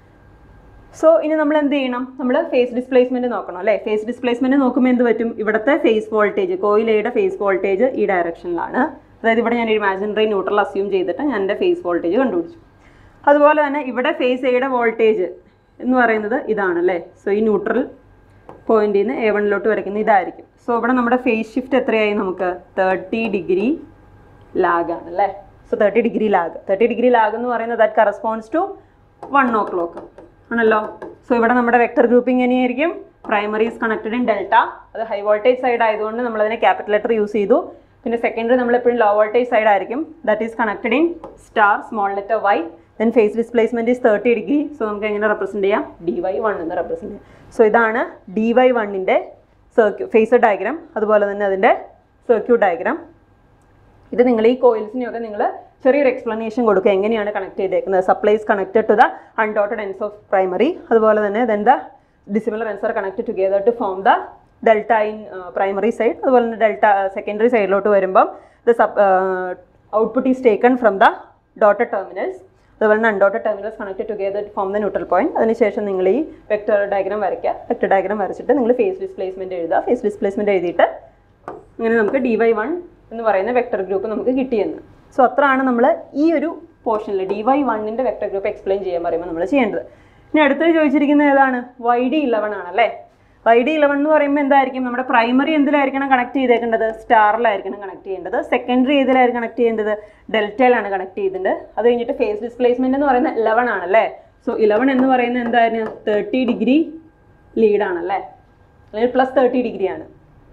Speaker 1: സോ ഇനി നമ്മൾ എന്ത് ചെയ്യണം? നമ്മൾ ഫേസ് ഡിസ്പ്ലേസ്മെൻറ്റ് നോക്കണം അല്ലേ. ഫേസ് ഡിസ്പ്ലേസ്മെൻറ്റ് നോക്കുമ്പോൾ എന്ത് പറ്റും? ഇവിടുത്തെ ഫേസ് വോൾട്ടേജ്, കോയിൽ എയുടെ ഫേസ് വോൾട്ടേജ് ഈ ഡയറക്ഷനിലാണ്. അതായത് ഇവിടെ ഞാൻ ഇമാജിനറി ന്യൂട്രൽ അസ്യൂം ചെയ്തിട്ട് ഞാൻ എൻ്റെ ഫേസ് വോൾട്ടേജ് കണ്ടുപിടിച്ചു. അതുപോലെ തന്നെ ഇവിടെ ഫേസ് എയുടെ വോൾട്ടേജ് എന്ന് പറയുന്നത് ഇതാണല്ലേ. സോ ഈ ന്യൂട്രൽ പോയിന്റിൽ നിന്ന് എ വണ്ണിലോട്ട് വരയ്ക്കുന്ന ഇതായിരിക്കും. സോ ഇവിടെ നമ്മുടെ ഫേസ് ഷിഫ്റ്റ് എത്രയായി? നമുക്ക് തേർട്ടി ഡിഗ്രി ലാഗ് ആണ് അല്ലേ. So thirty degree lag thirty degree lag എന്ന് പറയുന്നത് that corresponds to one o'clock ആണല്ലോ. സോ ഇവിടെ നമ്മുടെ വെക്ടർ ഗ്രൂപ്പിംഗ് എങ്ങനെയായിരിക്കും? Primary is connected in delta, അത് ഹൈ വോൾട്ടേജ് സൈഡ് ആയതുകൊണ്ട് നമ്മളതിനെ ക്യാപിറ്റൽ ലെറ്റർ യൂസ് ചെയ്തു. പിന്നെ സെക്കൻഡറി നമ്മളെപ്പോഴും ലോ വോൾട്ടേജ് സൈഡ് ആയിരിക്കും, that is connected in star small letter Y. Then phase displacement is thirty degree. So നമുക്ക് എങ്ങനെ റെപ്രസെൻറ്റ് ചെയ്യാം? ഡി വൈ വൺ എന്ന് റെപ്രസെൻറ്റ് ചെയ്യാം. സോ ഇതാണ് ഡി വൈ വണ്ണിൻ്റെ സർക്യൂ ഫേസർ ഡയഗ്രാം, അതുപോലെ തന്നെ അതിൻ്റെ സർക്യൂട്ട് ഡയഗ്രാം. ഇത് നിങ്ങൾ ഈ കോയിൽസിനെയൊക്കെ നിങ്ങൾ ചെറിയൊരു എക്സ്പ്ലനേഷൻ കൊടുക്കുക, എങ്ങനെയാണ് കണക്ട് ചെയ്തേക്കുന്നത്. Supplies connected to the undotted ends of primary, അതുപോലെ തന്നെ then the dissimilar ends are connected together to form the delta in primary side. അതുപോലെ തന്നെ ഡെൽറ്റ സെക്കൻഡറി സൈഡിലോട്ട് വരുമ്പം the sub output is taken from the dotted terminals, അതുപോലെ തന്നെ undotted terminals connected together to form the neutral point. അതിനുശേഷം നിങ്ങൾ ഈ vector diagram വരയ്ക്കുക. വെക്ടർ ഡയഗ്രാം വരച്ചിട്ട് നിങ്ങൾ ഫേസ് ഡിസ്പ്ലേസ്മെൻറ്റ് എഴുതുക. ഫേസ് ഡിസ്പ്ലേസ്മെൻറ്റ് എഴുതിയിട്ട് അങ്ങനെ നമുക്ക് ഡി വൈ വൺ എന്ന് പറയുന്ന വെക്ടർ ഗ്രൂപ്പ് നമുക്ക് കിട്ടിയെന്ന്. സോ അത്രയാണ് നമ്മൾ ഈ ഒരു പോർഷനിൽ ഡി വൈ വണ്ണിൻ്റെ വെക്ടർ ഗ്രൂപ്പ് എക്സ്പ്ലെയിൻ ചെയ്യാൻ പറയുമ്പോൾ നമ്മൾ ചെയ്യേണ്ടത്. ഇനി അടുത്തത് ചോദിച്ചിരിക്കുന്നത് ഏതാണ്? വൈ ഡി ഇലവൻ ആണല്ലേ. വൈ ഡി ഇലവൻ എന്ന് പറയുമ്പോൾ എന്തായിരിക്കും? നമ്മുടെ പ്രൈമറി എന്തിലായിരിക്കണം കണക്ട് ചെയ്തേക്കേണ്ടത്? സ്റ്റാറിലായിരിക്കണം കണക്ട് ചെയ്യേണ്ടത്. സെക്കൻഡറി ഏതിലായിരിക്കും കണക്ട് ചെയ്യേണ്ടത്? ഡെൽറ്റയിലാണ് കണക്ട് ചെയ്തത്. അത് കഴിഞ്ഞിട്ട് ഫേസ് ഡിസ്പ്ലേസ്മെൻറ്റ് എന്ന് പറയുന്നത് ഇലവൻ ആണല്ലേ. സോ ഇലവൻ എന്ന് പറയുന്നത് എന്തായിരുന്നു? തേർട്ടി ഡിഗ്രി ലീഡാണല്ലേ, അല്ലെങ്കിൽ പ്ലസ് തേർട്ടി ഡിഗ്രിയാണ്.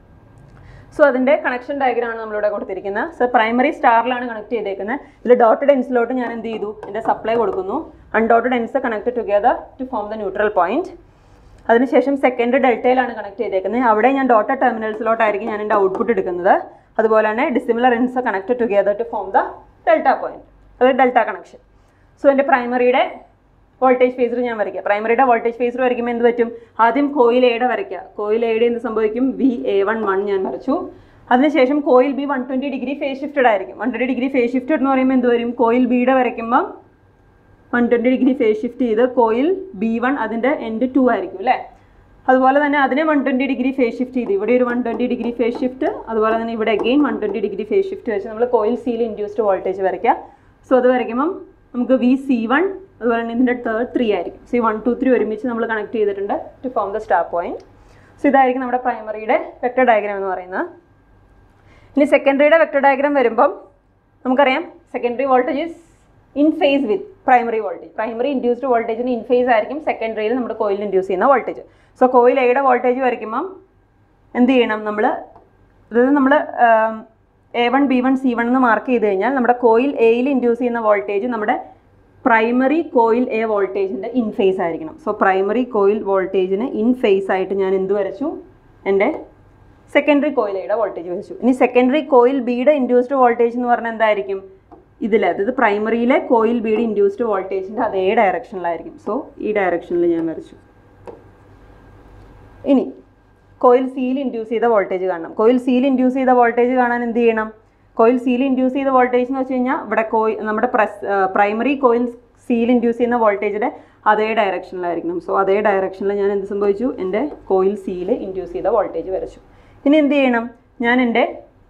Speaker 1: സോ അതിൻ്റെ കണക്ഷൻ ഡയഗ്രാമാണ് നമ്മളിവിടെ കൊടുത്തിരിക്കുന്നത്. സോ പ്രൈമറി സ്റ്റാറിലാണ് കണക്ട് ചെയ്തേക്കുന്നത്. ഇതിൽ ഡോട്ടഡ് എൻഡ്സിലോട്ട് ഞാൻ എന്ത് ചെയ്തു? എൻ്റെ സപ്ലൈ കൊടുക്കുന്നു. Undotted ends connect together to form the neutral point. അതിനുശേഷം സെക്കൻഡ് ഡെൽറ്റയിലാണ് കണക്ട് ചെയ്തേക്കുന്നത്. അവിടെ ഞാൻ ഡോട്ടഡ് ടെർമിനൽസിലോട്ടായിരിക്കും ഞാൻ എൻ്റെ ഔട്ട്പുട്ട് എടുക്കുന്നത്. അതുപോലെ തന്നെ dissimilar ends connect together to form the delta point, അതായത് ഡെൽറ്റ കണക്ഷൻ. സോ എൻ്റെ പ്രൈമറിയുടെ വോൾട്ടേജ് ഫേസർ ഞാൻ വരയ്ക്കുക. പ്രൈമറിയുടെ വോൾട്ടേജ് ഫേസർ വരയ്ക്കുമ്പോൾ എന്ത് പറ്റും? ആദ്യം കോയിൽ എയുടെ വരയ്ക്കുക. കോയിൽ എയുടെ എന്ത് സംഭവിക്കും? വി എ വൺ വൺ ഞാൻ വരച്ചു. അതിനുശേഷം coil B one twenty degree phase shifted ആയിരിക്കും. One twenty degree phase shifted എന്ന് പറയുമ്പോൾ എന്ത് വരും? കോയിൽ ബിയുടെ വരയ്ക്കുമ്പം one twenty degree phase shift ചെയ്ത് കോയിൽ ബി വൺ അതിൻ്റെ എൻഡ് ടു ആയിരിക്കും അല്ലേ. അതുപോലെ തന്നെ അതിനെ one twenty degree phase shift ചെയ്ത് ഇവിടെ ഒരു one twenty degree phase shift, അതുപോലെ തന്നെ ഇവിടെ again one twenty degree phase shift വെച്ച് നമ്മൾ കോയിൽ സിയിൽ ഇൻഡ്യൂസ്ഡ് വോൾട്ടേജ് വരയ്ക്കുക. സോ അത് വരയ്ക്കുമ്പം നമുക്ക് വി സി വൺ അതുപോലെ തന്നെ ഇതിൻ്റെ തേർഡ് ത്രീ ആയിരിക്കും. സി വൺ ടു ത്രീ ഒരുമിച്ച് നമ്മൾ കണക്ട് ചെയ്തിട്ടുണ്ട് to form the star point. So ഇതായിരിക്കും നമ്മുടെ പ്രൈമറിയുടെ വെക്ടർ ഡയഗ്രാം എന്ന് പറയുന്നത്. ഇനി സെക്കൻഡറിയുടെ വെക്ടർ ഡയഗ്രാം വരുമ്പം നമുക്കറിയാം secondary voltage is in phase with primary voltage. Primary induced വോൾട്ടേജിന് ഇൻ ഫേസ് ആയിരിക്കും സെക്കൻഡറിയിൽ നമ്മുടെ കോയിലിൽ ഇൻഡ്യൂസ് ചെയ്യുന്ന വോൾട്ടേജ്. സോ കോയിൽ എയുടെ വോൾട്ടേജ് വരയ്ക്കുമ്പം എന്ത് ചെയ്യണം നമ്മൾ, അതായത് നമ്മൾ A one B one C one എന്ന് മാർക്ക് ചെയ്ത് കഴിഞ്ഞാൽ നമ്മുടെ കോയിൽ എയിൽ ഇൻഡ്യൂസ് ചെയ്യുന്ന വോൾട്ടേജ് നമ്മുടെ പ്രൈമറി കോയിൽ എ വോൾട്ടേജിൻ്റെ ഇൻ ഫേസ് ആയിരിക്കണം. സോ പ്രൈമറി കോയിൽ വോൾട്ടേജിന് ഇൻ ഫേസ് ആയിട്ട് ഞാൻ എന്ത് വരച്ചു, എൻ്റെ സെക്കൻഡറി കോയിൽ എയുടെ വോൾട്ടേജ് വരച്ചു. ഇനി സെക്കൻഡറി കോയിൽ ബിയുടെ ഇൻഡ്യൂസ്ഡ് വോൾട്ടേജ് എന്ന് പറഞ്ഞാൽ എന്തായിരിക്കും, ഇതിൽ അതായത് പ്രൈമറിയിലെ കോയിൽ ബിയുടെ ഇൻഡ്യൂസ്ഡ് വോൾട്ടേജിൻ്റെ അതേ ഡയറക്ഷനിലായിരിക്കും. സോ ഈ ഡയറക്ഷനിൽ ഞാൻ വരച്ചു. ഇനി കോയിൽ സിയിൽ ഇൻഡ്യൂസ് ചെയ്ത വോൾട്ടേജ് കാണണം. കോയിൽ സിയിൽ ഇൻഡ്യൂസ് ചെയ്ത വോൾട്ടേജ് കാണാൻ എന്ത് ചെയ്യണം, കോയിൽ സിയിൽ ഇൻഡ്യൂസ് ചെയ്ത വോൾട്ടേജ് എന്ന് വെച്ച് കഴിഞ്ഞാൽ ഇവിടെ കോയിൽ നമ്മുടെ പ്രസ് പ്രൈമറി കോയിൽ സിയിൽ ഇൻഡ്യൂസ് ചെയ്യുന്ന വോൾട്ടേജിൻ്റെ അതേ ഡയറക്ഷനിലായിരിക്കണം. സോ അതേ ഡയറക്ഷനിൽ ഞാൻ എന്ത് സംഭവിച്ചു, എൻ്റെ കോയിൽ സിയിൽ ഇൻഡ്യൂസ് ചെയ്ത വോൾട്ടേജ് വരച്ചു. ഇനി എന്ത് ചെയ്യണം, ഞാൻ എൻ്റെ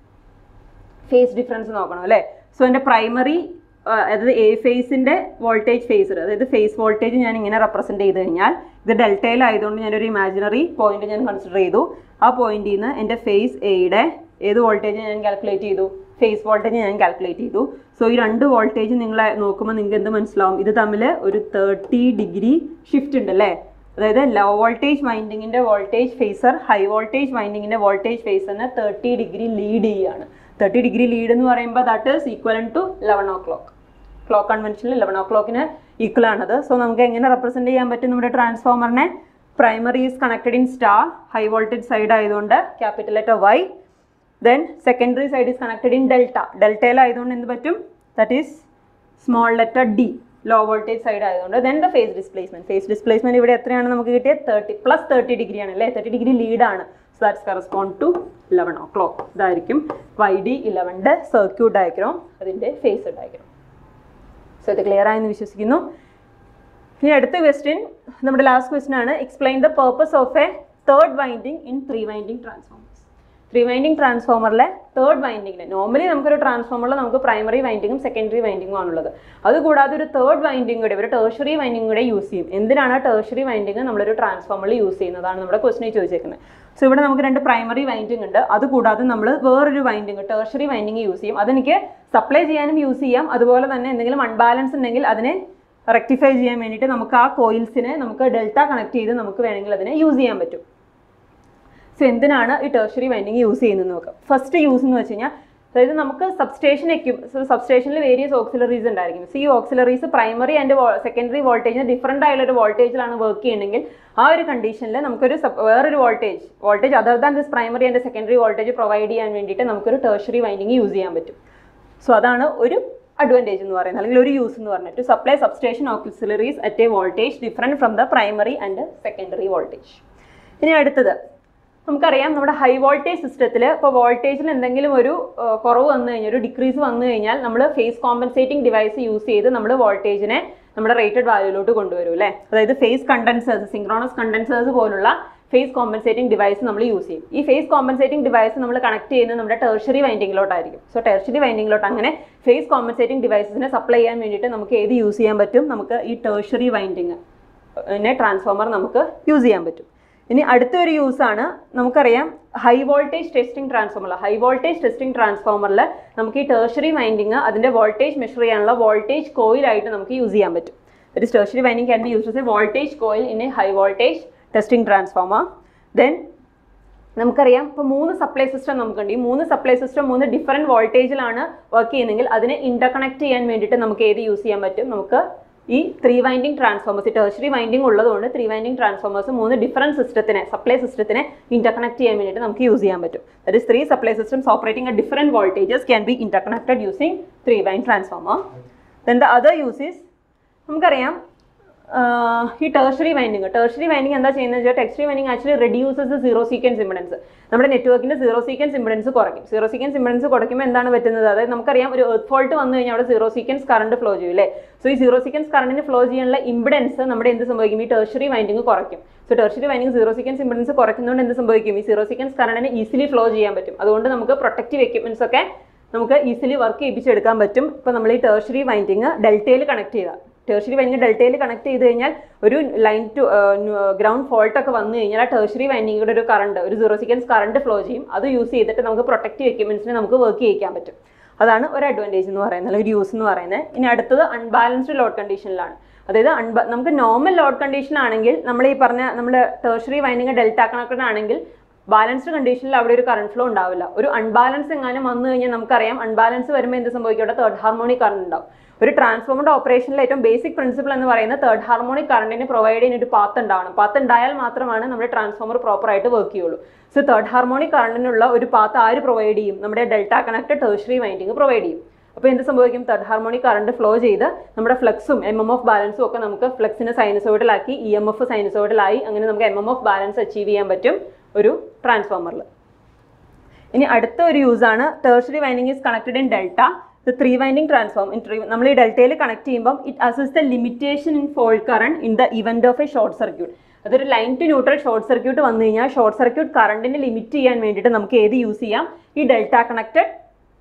Speaker 1: ഫേസ് ഡിഫറൻസ് നോക്കണം അല്ലേ. സോ എൻ്റെ പ്രൈമറി അതായത് എ ഫേസിൻ്റെ വോൾട്ടേജ് ഫേസർ, അതായത് ഫേസ് വോൾട്ടേജ് ഞാൻ ഇങ്ങനെ റെപ്രസെൻറ്റ് ചെയ്ത് കഴിഞ്ഞാൽ ഇത് ഡെൽറ്റയിലായതുകൊണ്ട് ഞാനൊരു ഇമാജിനറി പോയിന്റ് ഞാൻ കൺസിഡർ ചെയ്തു. ആ പോയിന്റിൽ നിന്ന് എൻ്റെ ഫേസ് എയുടെ ഏത് വോൾട്ടേജ് ഞാൻ കാൽക്കുലേറ്റ് ചെയ്തു, ഫേസ് വോൾട്ടേജ് ഞാൻ കാൽക്കുലേറ്റ് ചെയ്തു. സോ ഈ രണ്ട് വോൾട്ടേജ് നിങ്ങൾ നോക്കുമ്പോൾ നിങ്ങൾക്ക് എന്ത് മനസ്സിലാവും, ഇത് തമ്മിൽ ഒരു തേർട്ടി ഡിഗ്രി ഷിഫ്റ്റ് ഉണ്ട് അല്ലേ. അതായത് ലോ വോൾട്ടേജ് വൈൻഡിങ്ങിൻ്റെ വോൾട്ടേജ് ഫേസർ ഹൈ വോൾട്ടേജ് വൈൻഡിങ്ങിൻ്റെ വോൾട്ടേജ് ഫേസറിനെ തേർട്ടി ഡിഗ്രി ലീഡ് ചെയ്യുകയാണ്. തേർട്ടി ഡിഗ്രി ലീഡ് എന്ന് പറയുമ്പോൾ that is equal to eleven o'clock. Clock കൺവെൻഷനിൽ ലെവൻ ഓ ക്ലോക്കിന് ഈക്വൽ ആണത്. സോ നമുക്ക് എങ്ങനെ റെപ്രസെൻറ്റ് ചെയ്യാൻ പറ്റും നമ്മുടെ ട്രാൻസ്ഫോമറിനെ, primary is connected in star, high voltage side ആയതുകൊണ്ട് capital letter Y, then secondary side is connected in delta, ഡെൽറ്റയിലായതുകൊണ്ട് എന്ത് പറ്റും, that is small letter D, low voltage side ആയതുകൊണ്ട്. Then the phase displacement, phase displacement ഇവിടെ എത്രയാണ് നമുക്ക് കിട്ടിയത്, thirty plus thirty degree ആണ് അല്ലേ, തേർട്ടി ഡിഗ്രി ലീഡാണ്. So that's correspond to eleven o'clock. ഇതായിരിക്കും വൈ ഡി ഇലവൻ്റെ സർക്യൂട്ട് ഡയഗ്രാം, അതിൻ്റെ ഫേസ് ഡയഗ്രാം. സോ ഇത് ക്ലിയർ ആയെന്ന് വിശ്വസിക്കുന്നു. ഇനി അടുത്ത ക്വസ്റ്റ്യൻ, നമ്മുടെ ലാസ്റ്റ് ക്വസ്റ്റ്യൻ ആണ്, explain the purpose of a third winding in three winding transformers. Three winding ട്രാൻസ്ഫോമറിലെ തേർഡ് വൈൻഡിങ്ങിന്, നോർമലി നമുക്കൊരു ട്രാൻസ്ഫോമറിൽ നമുക്ക് പ്രൈമറി വൈൻഡിങ്ങും സെക്കൻഡറി വൈൻഡിങ്ങും ആണുള്ളത്. അതുകൂടാതെ ഒരു തേർഡ് വൈൻഡിങ് കൂടെ, ഒരു ടേർഷറി വൈൻഡിങ് കൂടെ യൂസ് ചെയ്യും. എന്തിനാണ് ടേർഷറി വൈൻഡിങ് നമ്മളൊരു ട്രാൻസ്ഫോമറിൽ യൂസ് ചെയ്യുന്നതാണ് നമ്മുടെ ക്വസ്റ്റ്യൻ ചോദിച്ചേക്കുന്നത്. സോ ഇവിടെ നമുക്ക് രണ്ട് പ്രൈമറി വൈൻഡിങ് ഉണ്ട്, അതുകൂടാതെ നമ്മൾ വേറൊരു വൈൻഡിങ് ടേർഷറി വൈൻഡിങ് യൂസ് ചെയ്യും. അതെനിക്ക് സപ്ലൈ ചെയ്യാനും യൂസ് ചെയ്യാം, അതുപോലെ തന്നെ എന്തെങ്കിലും അൺബാലൻസ് ഉണ്ടെങ്കിൽ അതിനെ റെക്ടിഫൈ ചെയ്യാൻ വേണ്ടിയിട്ട് നമുക്ക് ആ കോയിൽസിനെ നമുക്ക് ഡെൽറ്റ കണക്ട് ചെയ്ത് നമുക്ക് വേണമെങ്കിൽ അതിനെ യൂസ് ചെയ്യാൻ പറ്റും. സോ എന്തിനാണ് ഈ ടേർഷറി വൈൻഡിങ് യൂസ് ചെയ്യുന്നത് നോക്കാം. ഫസ്റ്റ് യൂസ് എന്ന് വെച്ച് കഴിഞ്ഞാൽ, അതായത് നമുക്ക് സബ്സ്റ്റേഷൻ എക്യുപ്പ് സബ്സ്റ്റേഷനിൽ വേരിയസ് ഓക്സിലറീസ് ഉണ്ടായിരിക്കും. സോ ഈ ഓക്സിലറീസ് പ്രൈമറി ആൻഡ് സെക്കൻഡറി വോൾട്ടേജിന് ഡിഫറൻ്റ് ആയുള്ള ഒരു വോൾട്ടേജിലാണ് വർക്ക് ചെയ്യുന്നതെങ്കിൽ ആ ഒരു കണ്ടീഷനിൽ നമുക്കൊരു വേറൊരു voltage voltage other than this primary and secondary voltage provide ചെയ്യാൻ വേണ്ടിയിട്ട് നമുക്കൊരു ടേർഷറി വൈൻഡിങ് യൂസ് ചെയ്യാൻ പറ്റും. സോ അതാണ് ഒരു അഡ്വാൻറ്റേജ് എന്ന് പറയുന്നത്, അല്ലെങ്കിൽ ഒരു യൂസ് എന്ന് പറഞ്ഞിട്ട്, to supply substation auxiliaries at a voltage different from the primary and secondary voltage. ഇനി അടുത്തത് നമുക്കറിയാം, നമ്മുടെ ഹൈ വോൾട്ടേജ് സിസ്റ്റത്തിൽ ഇപ്പോൾ വോൾട്ടേജിൽ എന്തെങ്കിലും ഒരു കുറവ് വന്നു കഴിഞ്ഞാൽ, ഒരു ഡിക്രീസ് വന്നു കഴിഞ്ഞാൽ നമ്മൾ ഫേസ് കോമ്പൻസേറ്റിംഗ് ഡിവൈസ് യൂസ് ചെയ്ത് നമ്മൾ വോൾട്ടേജിനെ നമ്മുടെ റേറ്റഡ് വാല്യൂലോട്ട് കൊണ്ടുവരും അല്ലേ. അതായത് ഫേസ് കണ്ടൻസേഴ്സ്, സിങ്ക്രോണസ് കണ്ടൻസേഴ്സ് പോലുള്ള ഫേസ് കോമ്പൻസേറ്റിംഗ് ഡിവൈസ് നമ്മൾ യൂസ് ചെയ്യും. ഈ ഫേസ് കോമ്പൻസേറ്റിംഗ് ഡിവൈസ് നമ്മൾ കണക്ട് ചെയ്യുന്നത് നമ്മുടെ ടേർഷറി വൈൻഡിങ്ങിലോട്ടായിരിക്കും. സോ ടേർഷറി വൈൻഡിങ്ങിലോട്ട് അങ്ങനെ ഫേസ് കോമ്പൻസേറ്റിംഗ് ഡിവൈസസിനെ സപ്ലൈ ചെയ്യാൻ വേണ്ടിയിട്ട് നമുക്ക് ഏത് യൂസ് ചെയ്യാൻ പറ്റും, നമുക്ക് ഈ ടേർഷറി വൈൻഡിങ് ട്രാൻസ്ഫോമർ നമുക്ക് യൂസ് ചെയ്യാൻ പറ്റും. ഇനി അടുത്തൊരു യൂസാണ്, നമുക്കറിയാം high voltage testing transformer. High voltage testing ട്രാൻസ്ഫോമറിൽ നമുക്ക് ഈ ടേർഷറി വൈൻഡിങ് അതിൻ്റെ വോൾട്ടേജ് മെഷർ ചെയ്യാനുള്ള വോൾട്ടേജ് കോയിലായിട്ട് നമുക്ക് യൂസ് ചെയ്യാൻ പറ്റും. That is tertiary winding can be used as a voltage coil in a high voltage testing transformer. Then നമുക്കറിയാം ഇപ്പോൾ മൂന്ന് സപ്ലൈ സിസ്റ്റം നമുക്കുണ്ട്. ഈ മൂന്ന് സപ്ലൈ സിസ്റ്റം മൂന്ന് ഡിഫറെൻറ്റ് വോൾട്ടേജിലാണ് വർക്ക് ചെയ്യുന്നതെങ്കിൽ അതിനെ ഇൻ്റർകണക്ട് ചെയ്യാൻ വേണ്ടിയിട്ട് നമുക്ക് ഏത് യൂസ് ചെയ്യാൻ പറ്റും, നമുക്ക് ഈ three winding transformers, tertiary winding ഉള്ളതുകൊണ്ട് ത്രീ വൈൻഡിങ് ട്രാൻസ്ഫോമേഴ്സ് മൂന്ന് ഡിഫറെൻറ്റ് സിസ്റ്റത്തിനെ സപ്ലൈ സിസ്റ്റത്തിനെ ഇന്റർകണക്ട് ചെയ്യാൻ വേണ്ടിയിട്ട് നമുക്ക് യൂസ് ചെയ്യാൻ പറ്റും. That is three supply systems operating at different voltages can be interconnected using three winding transformer. Then the other use is, നമുക്കറിയാം ഈ ടെർഷറി വൈൻഡിങ് ടെർഷറി വൈൻഡിങ് എന്താ ചെയ്യുന്നത് വെച്ചാൽ tertiary winding actually reduces zero sequence impedance. നമ്മുടെ നെറ്റ്വർക്കിന്റെ zero sequence impedance കുറയ്ക്കും. Zero sequence impedance കുറയ്ക്കുമ്പോൾ എന്താണ് പറ്റുന്നത്? അതായത് നമുക്കറിയാം ഒരു എർത്ത് ഫോൾട്ട് വന്നു കഴിഞ്ഞാൽ അവിടെ സീറോ സീക്വൻസ് കറണ്ട് ഫ്ലോ ചെയ്യും അല്ലേ? സോ ഈ സീറോ സീക്വൻസ് കറണ്ടിന് ഫ്ലോ ചെയ്യാനുള്ള ഇംപെഡൻസ് നമ്മുടെ എന്ത് സംഭവിക്കും? ഈ ടെർഷറി വൈൻഡിങ് കുറയ്ക്കും. So tertiary winding zero sequence impedance കുറയ്ക്കുന്നതുകൊണ്ട് എന്ത് സംഭവിക്കും? ഈ സീറോ സീക്വൻസ് കറണ്ടിന് ഈസിലി ഫ്ലോ ചെയ്യാൻ പറ്റും. അതുകൊണ്ട് നമുക്ക് പ്രൊട്ടക്റ്റീവ് എക്യുപ്മെന്റ്സ് ഒക്കെ നമുക്ക് ഈസിലി വർക്ക് ചെയ്യിപ്പിച്ചെടുക്കാൻ പറ്റും. ഇപ്പോൾ നമ്മൾ ഈ ടെർഷറി വൈൻഡിങ് ഡെൽറ്റയിൽ കണക്ട് ചെയ്താൽ ടെർഷറി വൈൻഡിങ് ഡെൽറ്റയിൽ കണക്ട് ചെയ്ത് കഴിഞ്ഞാൽ ഒരു ലൈൻ ടു ഗ്രൗണ്ട് ഫോൾട്ട് ഒക്കെ വന്നു കഴിഞ്ഞാൽ ആ ടെർഷറി വൈൻഡിങ്ങിയുടെ ഒരു കറണ്ട് ഒരു സീറോ സീക്വൻസ് കറണ്ട് ഫ്ലോ ചെയ്യും. അത് യൂസ് ചെയ്തിട്ട് നമുക്ക് പ്രൊട്ടക്റ്റീവ് എക്യുപ്മെന്റ്സിനെ നമുക്ക് വർക്ക് ചെയ്യിക്കാൻ പറ്റും. അതാണ് ഒരു അഡ്വാൻറ്റേജ് എന്ന് പറയുന്നത്, ഒരു യൂസ് എന്ന് പറയുന്നത്. ഇനി അടുത്തത് അൺബാലൻസ്ഡ് ലോഡ് കണ്ടീഷനിലാണ്. അതായത് അൺബ നമുക്ക് നോർമൽ ലോഡ് കണ്ടീഷൻ ആണെങ്കിൽ നമ്മൾ ഈ പറഞ്ഞ നമ്മൾ ടെർഷറി വൈൻഡിങ് ഡെൽറ്റ കണക്റ്റഡ് ആണെങ്കിൽ ബാലൻസ്ഡ് കണ്ടീഷനിൽ അവിടെ ഒരു കറണ്ട് ഫ്ലോ ഉണ്ടാവില്ല. ഒരു അൺബാലൻസ് എങ്ങാനും വന്നു കഴിഞ്ഞാൽ നമുക്കറിയാം അൺബാലൻസ് വരുമ്പോൾ എന്ത് സംഭവിക്കും? അവിടെ തേർഡ് ഹാർമോണിക് കറണ്ട് ഉണ്ടാവും. ഒരു ട്രാൻസ്ഫോമറിന്റെ ഓപ്പറേഷനിലെ ഏറ്റവും ബേസിക് പ്രിൻസിപ്പിൾ എന്ന് പറയുന്നത് തേർഡ് ഹാർമോണിക് കറണ്ടിന് പ്രൊവൈഡ് ചെയ്യുന്ന ഒരു പാത്ത് ഉണ്ടാവണം. പാത്ത് ഉണ്ടായാൽ മാത്രമാണ് നമ്മുടെ ട്രാൻസ്ഫോമർ പ്രോപ്പർ ആയിട്ട് വർക്ക് ചെയ്യുള്ളൂ. സോ തേർഡ് ഹാർമോണിക് കറണ്ടിനുള്ള ഒരു പാത്ത് ആര് പ്രൊവൈഡ് ചെയ്യും? നമ്മുടെ delta connected tertiary winding provide ചെയ്യും. അപ്പോൾ എന്ത് സംഭവിക്കും? തേർഡ് ഹാർമോണിക് കറണ്ട് ഫ്ലോ ചെയ്ത് നമ്മുടെ ഫ്ലക്സും എം എം എഫ് ബാലൻസും ഒക്കെ നമുക്ക് ഫ്ലക്സിനെ സൈനസോയിഡലാക്കി ഇ എം എഫ് സൈനസോയിഡലായി അങ്ങനെ നമുക്ക് M M F balance achieve ചെയ്യാൻ പറ്റും ഒരു ട്രാൻസ്ഫോമറിൽ. ഇനി അടുത്ത ഒരു യൂസ് ആണ് tertiary winding is connected in delta. The three winding transform in three നമ്മൾ ഈ ഡെൽറ്റയിൽ കണക്ട് ചെയ്യുമ്പോൾ it assist the limitation in fault current in the event of a short circuit. അതൊരു line to neutral short circuit വന്നു കഴിഞ്ഞാൽ short circuit കറണ്ടിനെ limit ചെയ്യാൻ വേണ്ടിയിട്ട് നമുക്ക് ഏത് യൂസ് ചെയ്യാം? ഈ delta connected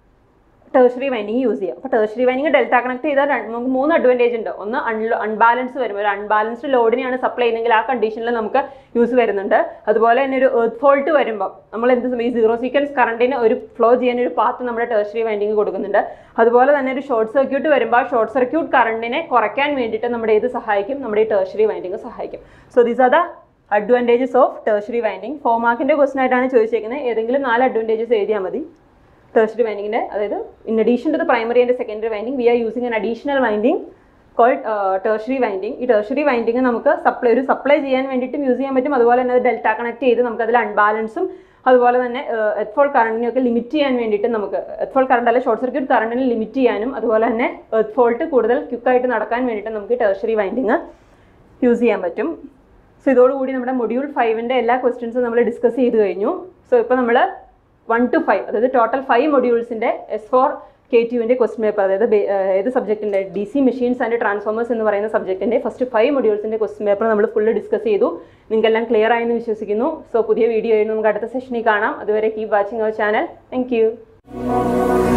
Speaker 1: tertiary winding use ചെയ്യാം. അപ്പോൾ ടെർഷറി വൈൻഡിങ് ഡെൽറ്റ കണക്ട് ചെയ്താൽ നമുക്ക് മൂന്ന് അഡ്വാൻറ്റേജ് ഉണ്ട്. ഒന്ന് അൺബാലൻസ് വരും. ഒരു അൺബാലൻസ്ഡ് ലോഡിനെയാണ് സപ്ലൈ ചെയ്യുന്നതെങ്കിൽ ആ കണ്ടീഷനിൽ നമുക്ക് യൂസ് വരുന്നുണ്ട്. അതുപോലെ തന്നെ ഒരു എർത്ത് ഫോൾട്ട് വരുമ്പോൾ നമ്മൾ എന്ത് ഈ സീറോ സീക്വൻസ് കറണ്ടിന് ഒരു ഫ്ലോ ചെയ്യാൻ ഒരു പാത്ത് നമ്മുടെ ടെർഷറി വൈൻഡിങ് കൊടുക്കുന്നുണ്ട്. അതുപോലെ തന്നെ ഒരു ഷോർട്ട് സർക്യൂട്ട് വരുമ്പോൾ ഷോർട്ട് സർക്യൂട്ട് കറണ്ടിനെ കുറയ്ക്കാൻ വേണ്ടിയിട്ട് നമ്മുടെ ഇത് സഹായിക്കും? നമ്മുടെ ഈ ടെർഷറി വൈൻഡിങ് സഹായിക്കും. So these are the advantages of tertiary winding. Four മാർക്കിന്റെ ക്വസ്റ്റൻ ആയിട്ടാണ് ചോദിച്ചേക്കുന്നത്. ഏതെങ്കിലും നാല് അഡ്വാൻറ്റേജസ് എഴുതിയാൽ മതി ടെർഷറി വൈൻഡിങ്ങിന്റെ. അതായത് in addition to the primary and secondary winding we are using an additional winding called tertiary winding. ഈ ടെർഷറി വൈൻഡിങ് നമുക്ക് സപ്ലൈ ഒരു സപ്ലൈ ചെയ്യാൻ വേണ്ടിയിട്ടും യൂസ് ചെയ്യാൻ പറ്റും. അതുപോലെ തന്നെ അത് ഡെൽറ്റ കണക്ട് ചെയ്ത് നമുക്ക് അതിൽ അൺബാലൻസും അതുപോലെ തന്നെ എർത്ത് ഫോൾ കറണ്ടിനെയൊക്കെ ലിമിറ്റ് ചെയ്യാൻ വേണ്ടിയിട്ട് നമുക്ക് എർത്ത് ഫോൾ കറണ്ട് അല്ലെ ഷോർട്ട് സർക്യൂട്ട് കറണ്ടിനെ ലിമിറ്റ് ചെയ്യാനും അതുപോലെ തന്നെ എർത്ത് ഫോൾട്ട് കൂടുതൽ ക്വിക്കായിട്ട് നടക്കാൻ വേണ്ടിയിട്ട് നമുക്ക് ടെർഷറി വൈൻഡിങ് യൂസ് ചെയ്യാൻ പറ്റും. സോ ഇതോടുകൂടി നമ്മുടെ മൊഡ്യൂൾ ഫൈവിൻ്റെ എല്ലാ ക്വസ്റ്റ്യൻസും നമ്മൾ ഡിസ്കസ് ചെയ്ത് കഴിഞ്ഞു. സോ ഇപ്പോൾ നമ്മൾ വൺ ടു ഫൈവ് അതായത് ടോട്ടൽ ഫൈവ് മൊഡ്യൂൾസിൻ്റെ എസ് ഫോർ കെ ടുവിൻ്റെ ക്വസ്റ്റ്യൻ പേപ്പർ അതായത് ഏത് സബ്ജക്റ്റിൻ്റെ D C machines and transformers എന്ന് പറയുന്ന സബ്ജക്റ്റിൻ്റെ ഫസ്റ്റ് ഫൈവ് മൊഡ്യൂൾസിൻ്റെ ക്വസ്റ്റ്യൻ പേപ്പർ നമ്മൾ ഫുള്ള് ഡിസ്കസ് ചെയ്തു. നിങ്ങൾക്കെല്ലാം ക്ലിയർ ആയെന്ന് വിശ്വസിക്കുന്നു. സോ പുതിയ വീഡിയോ ആയിട്ട് നമുക്ക് അടുത്ത സെഷനിൽ കാണാം. അതുവരെ keep watching our channel. Thank U.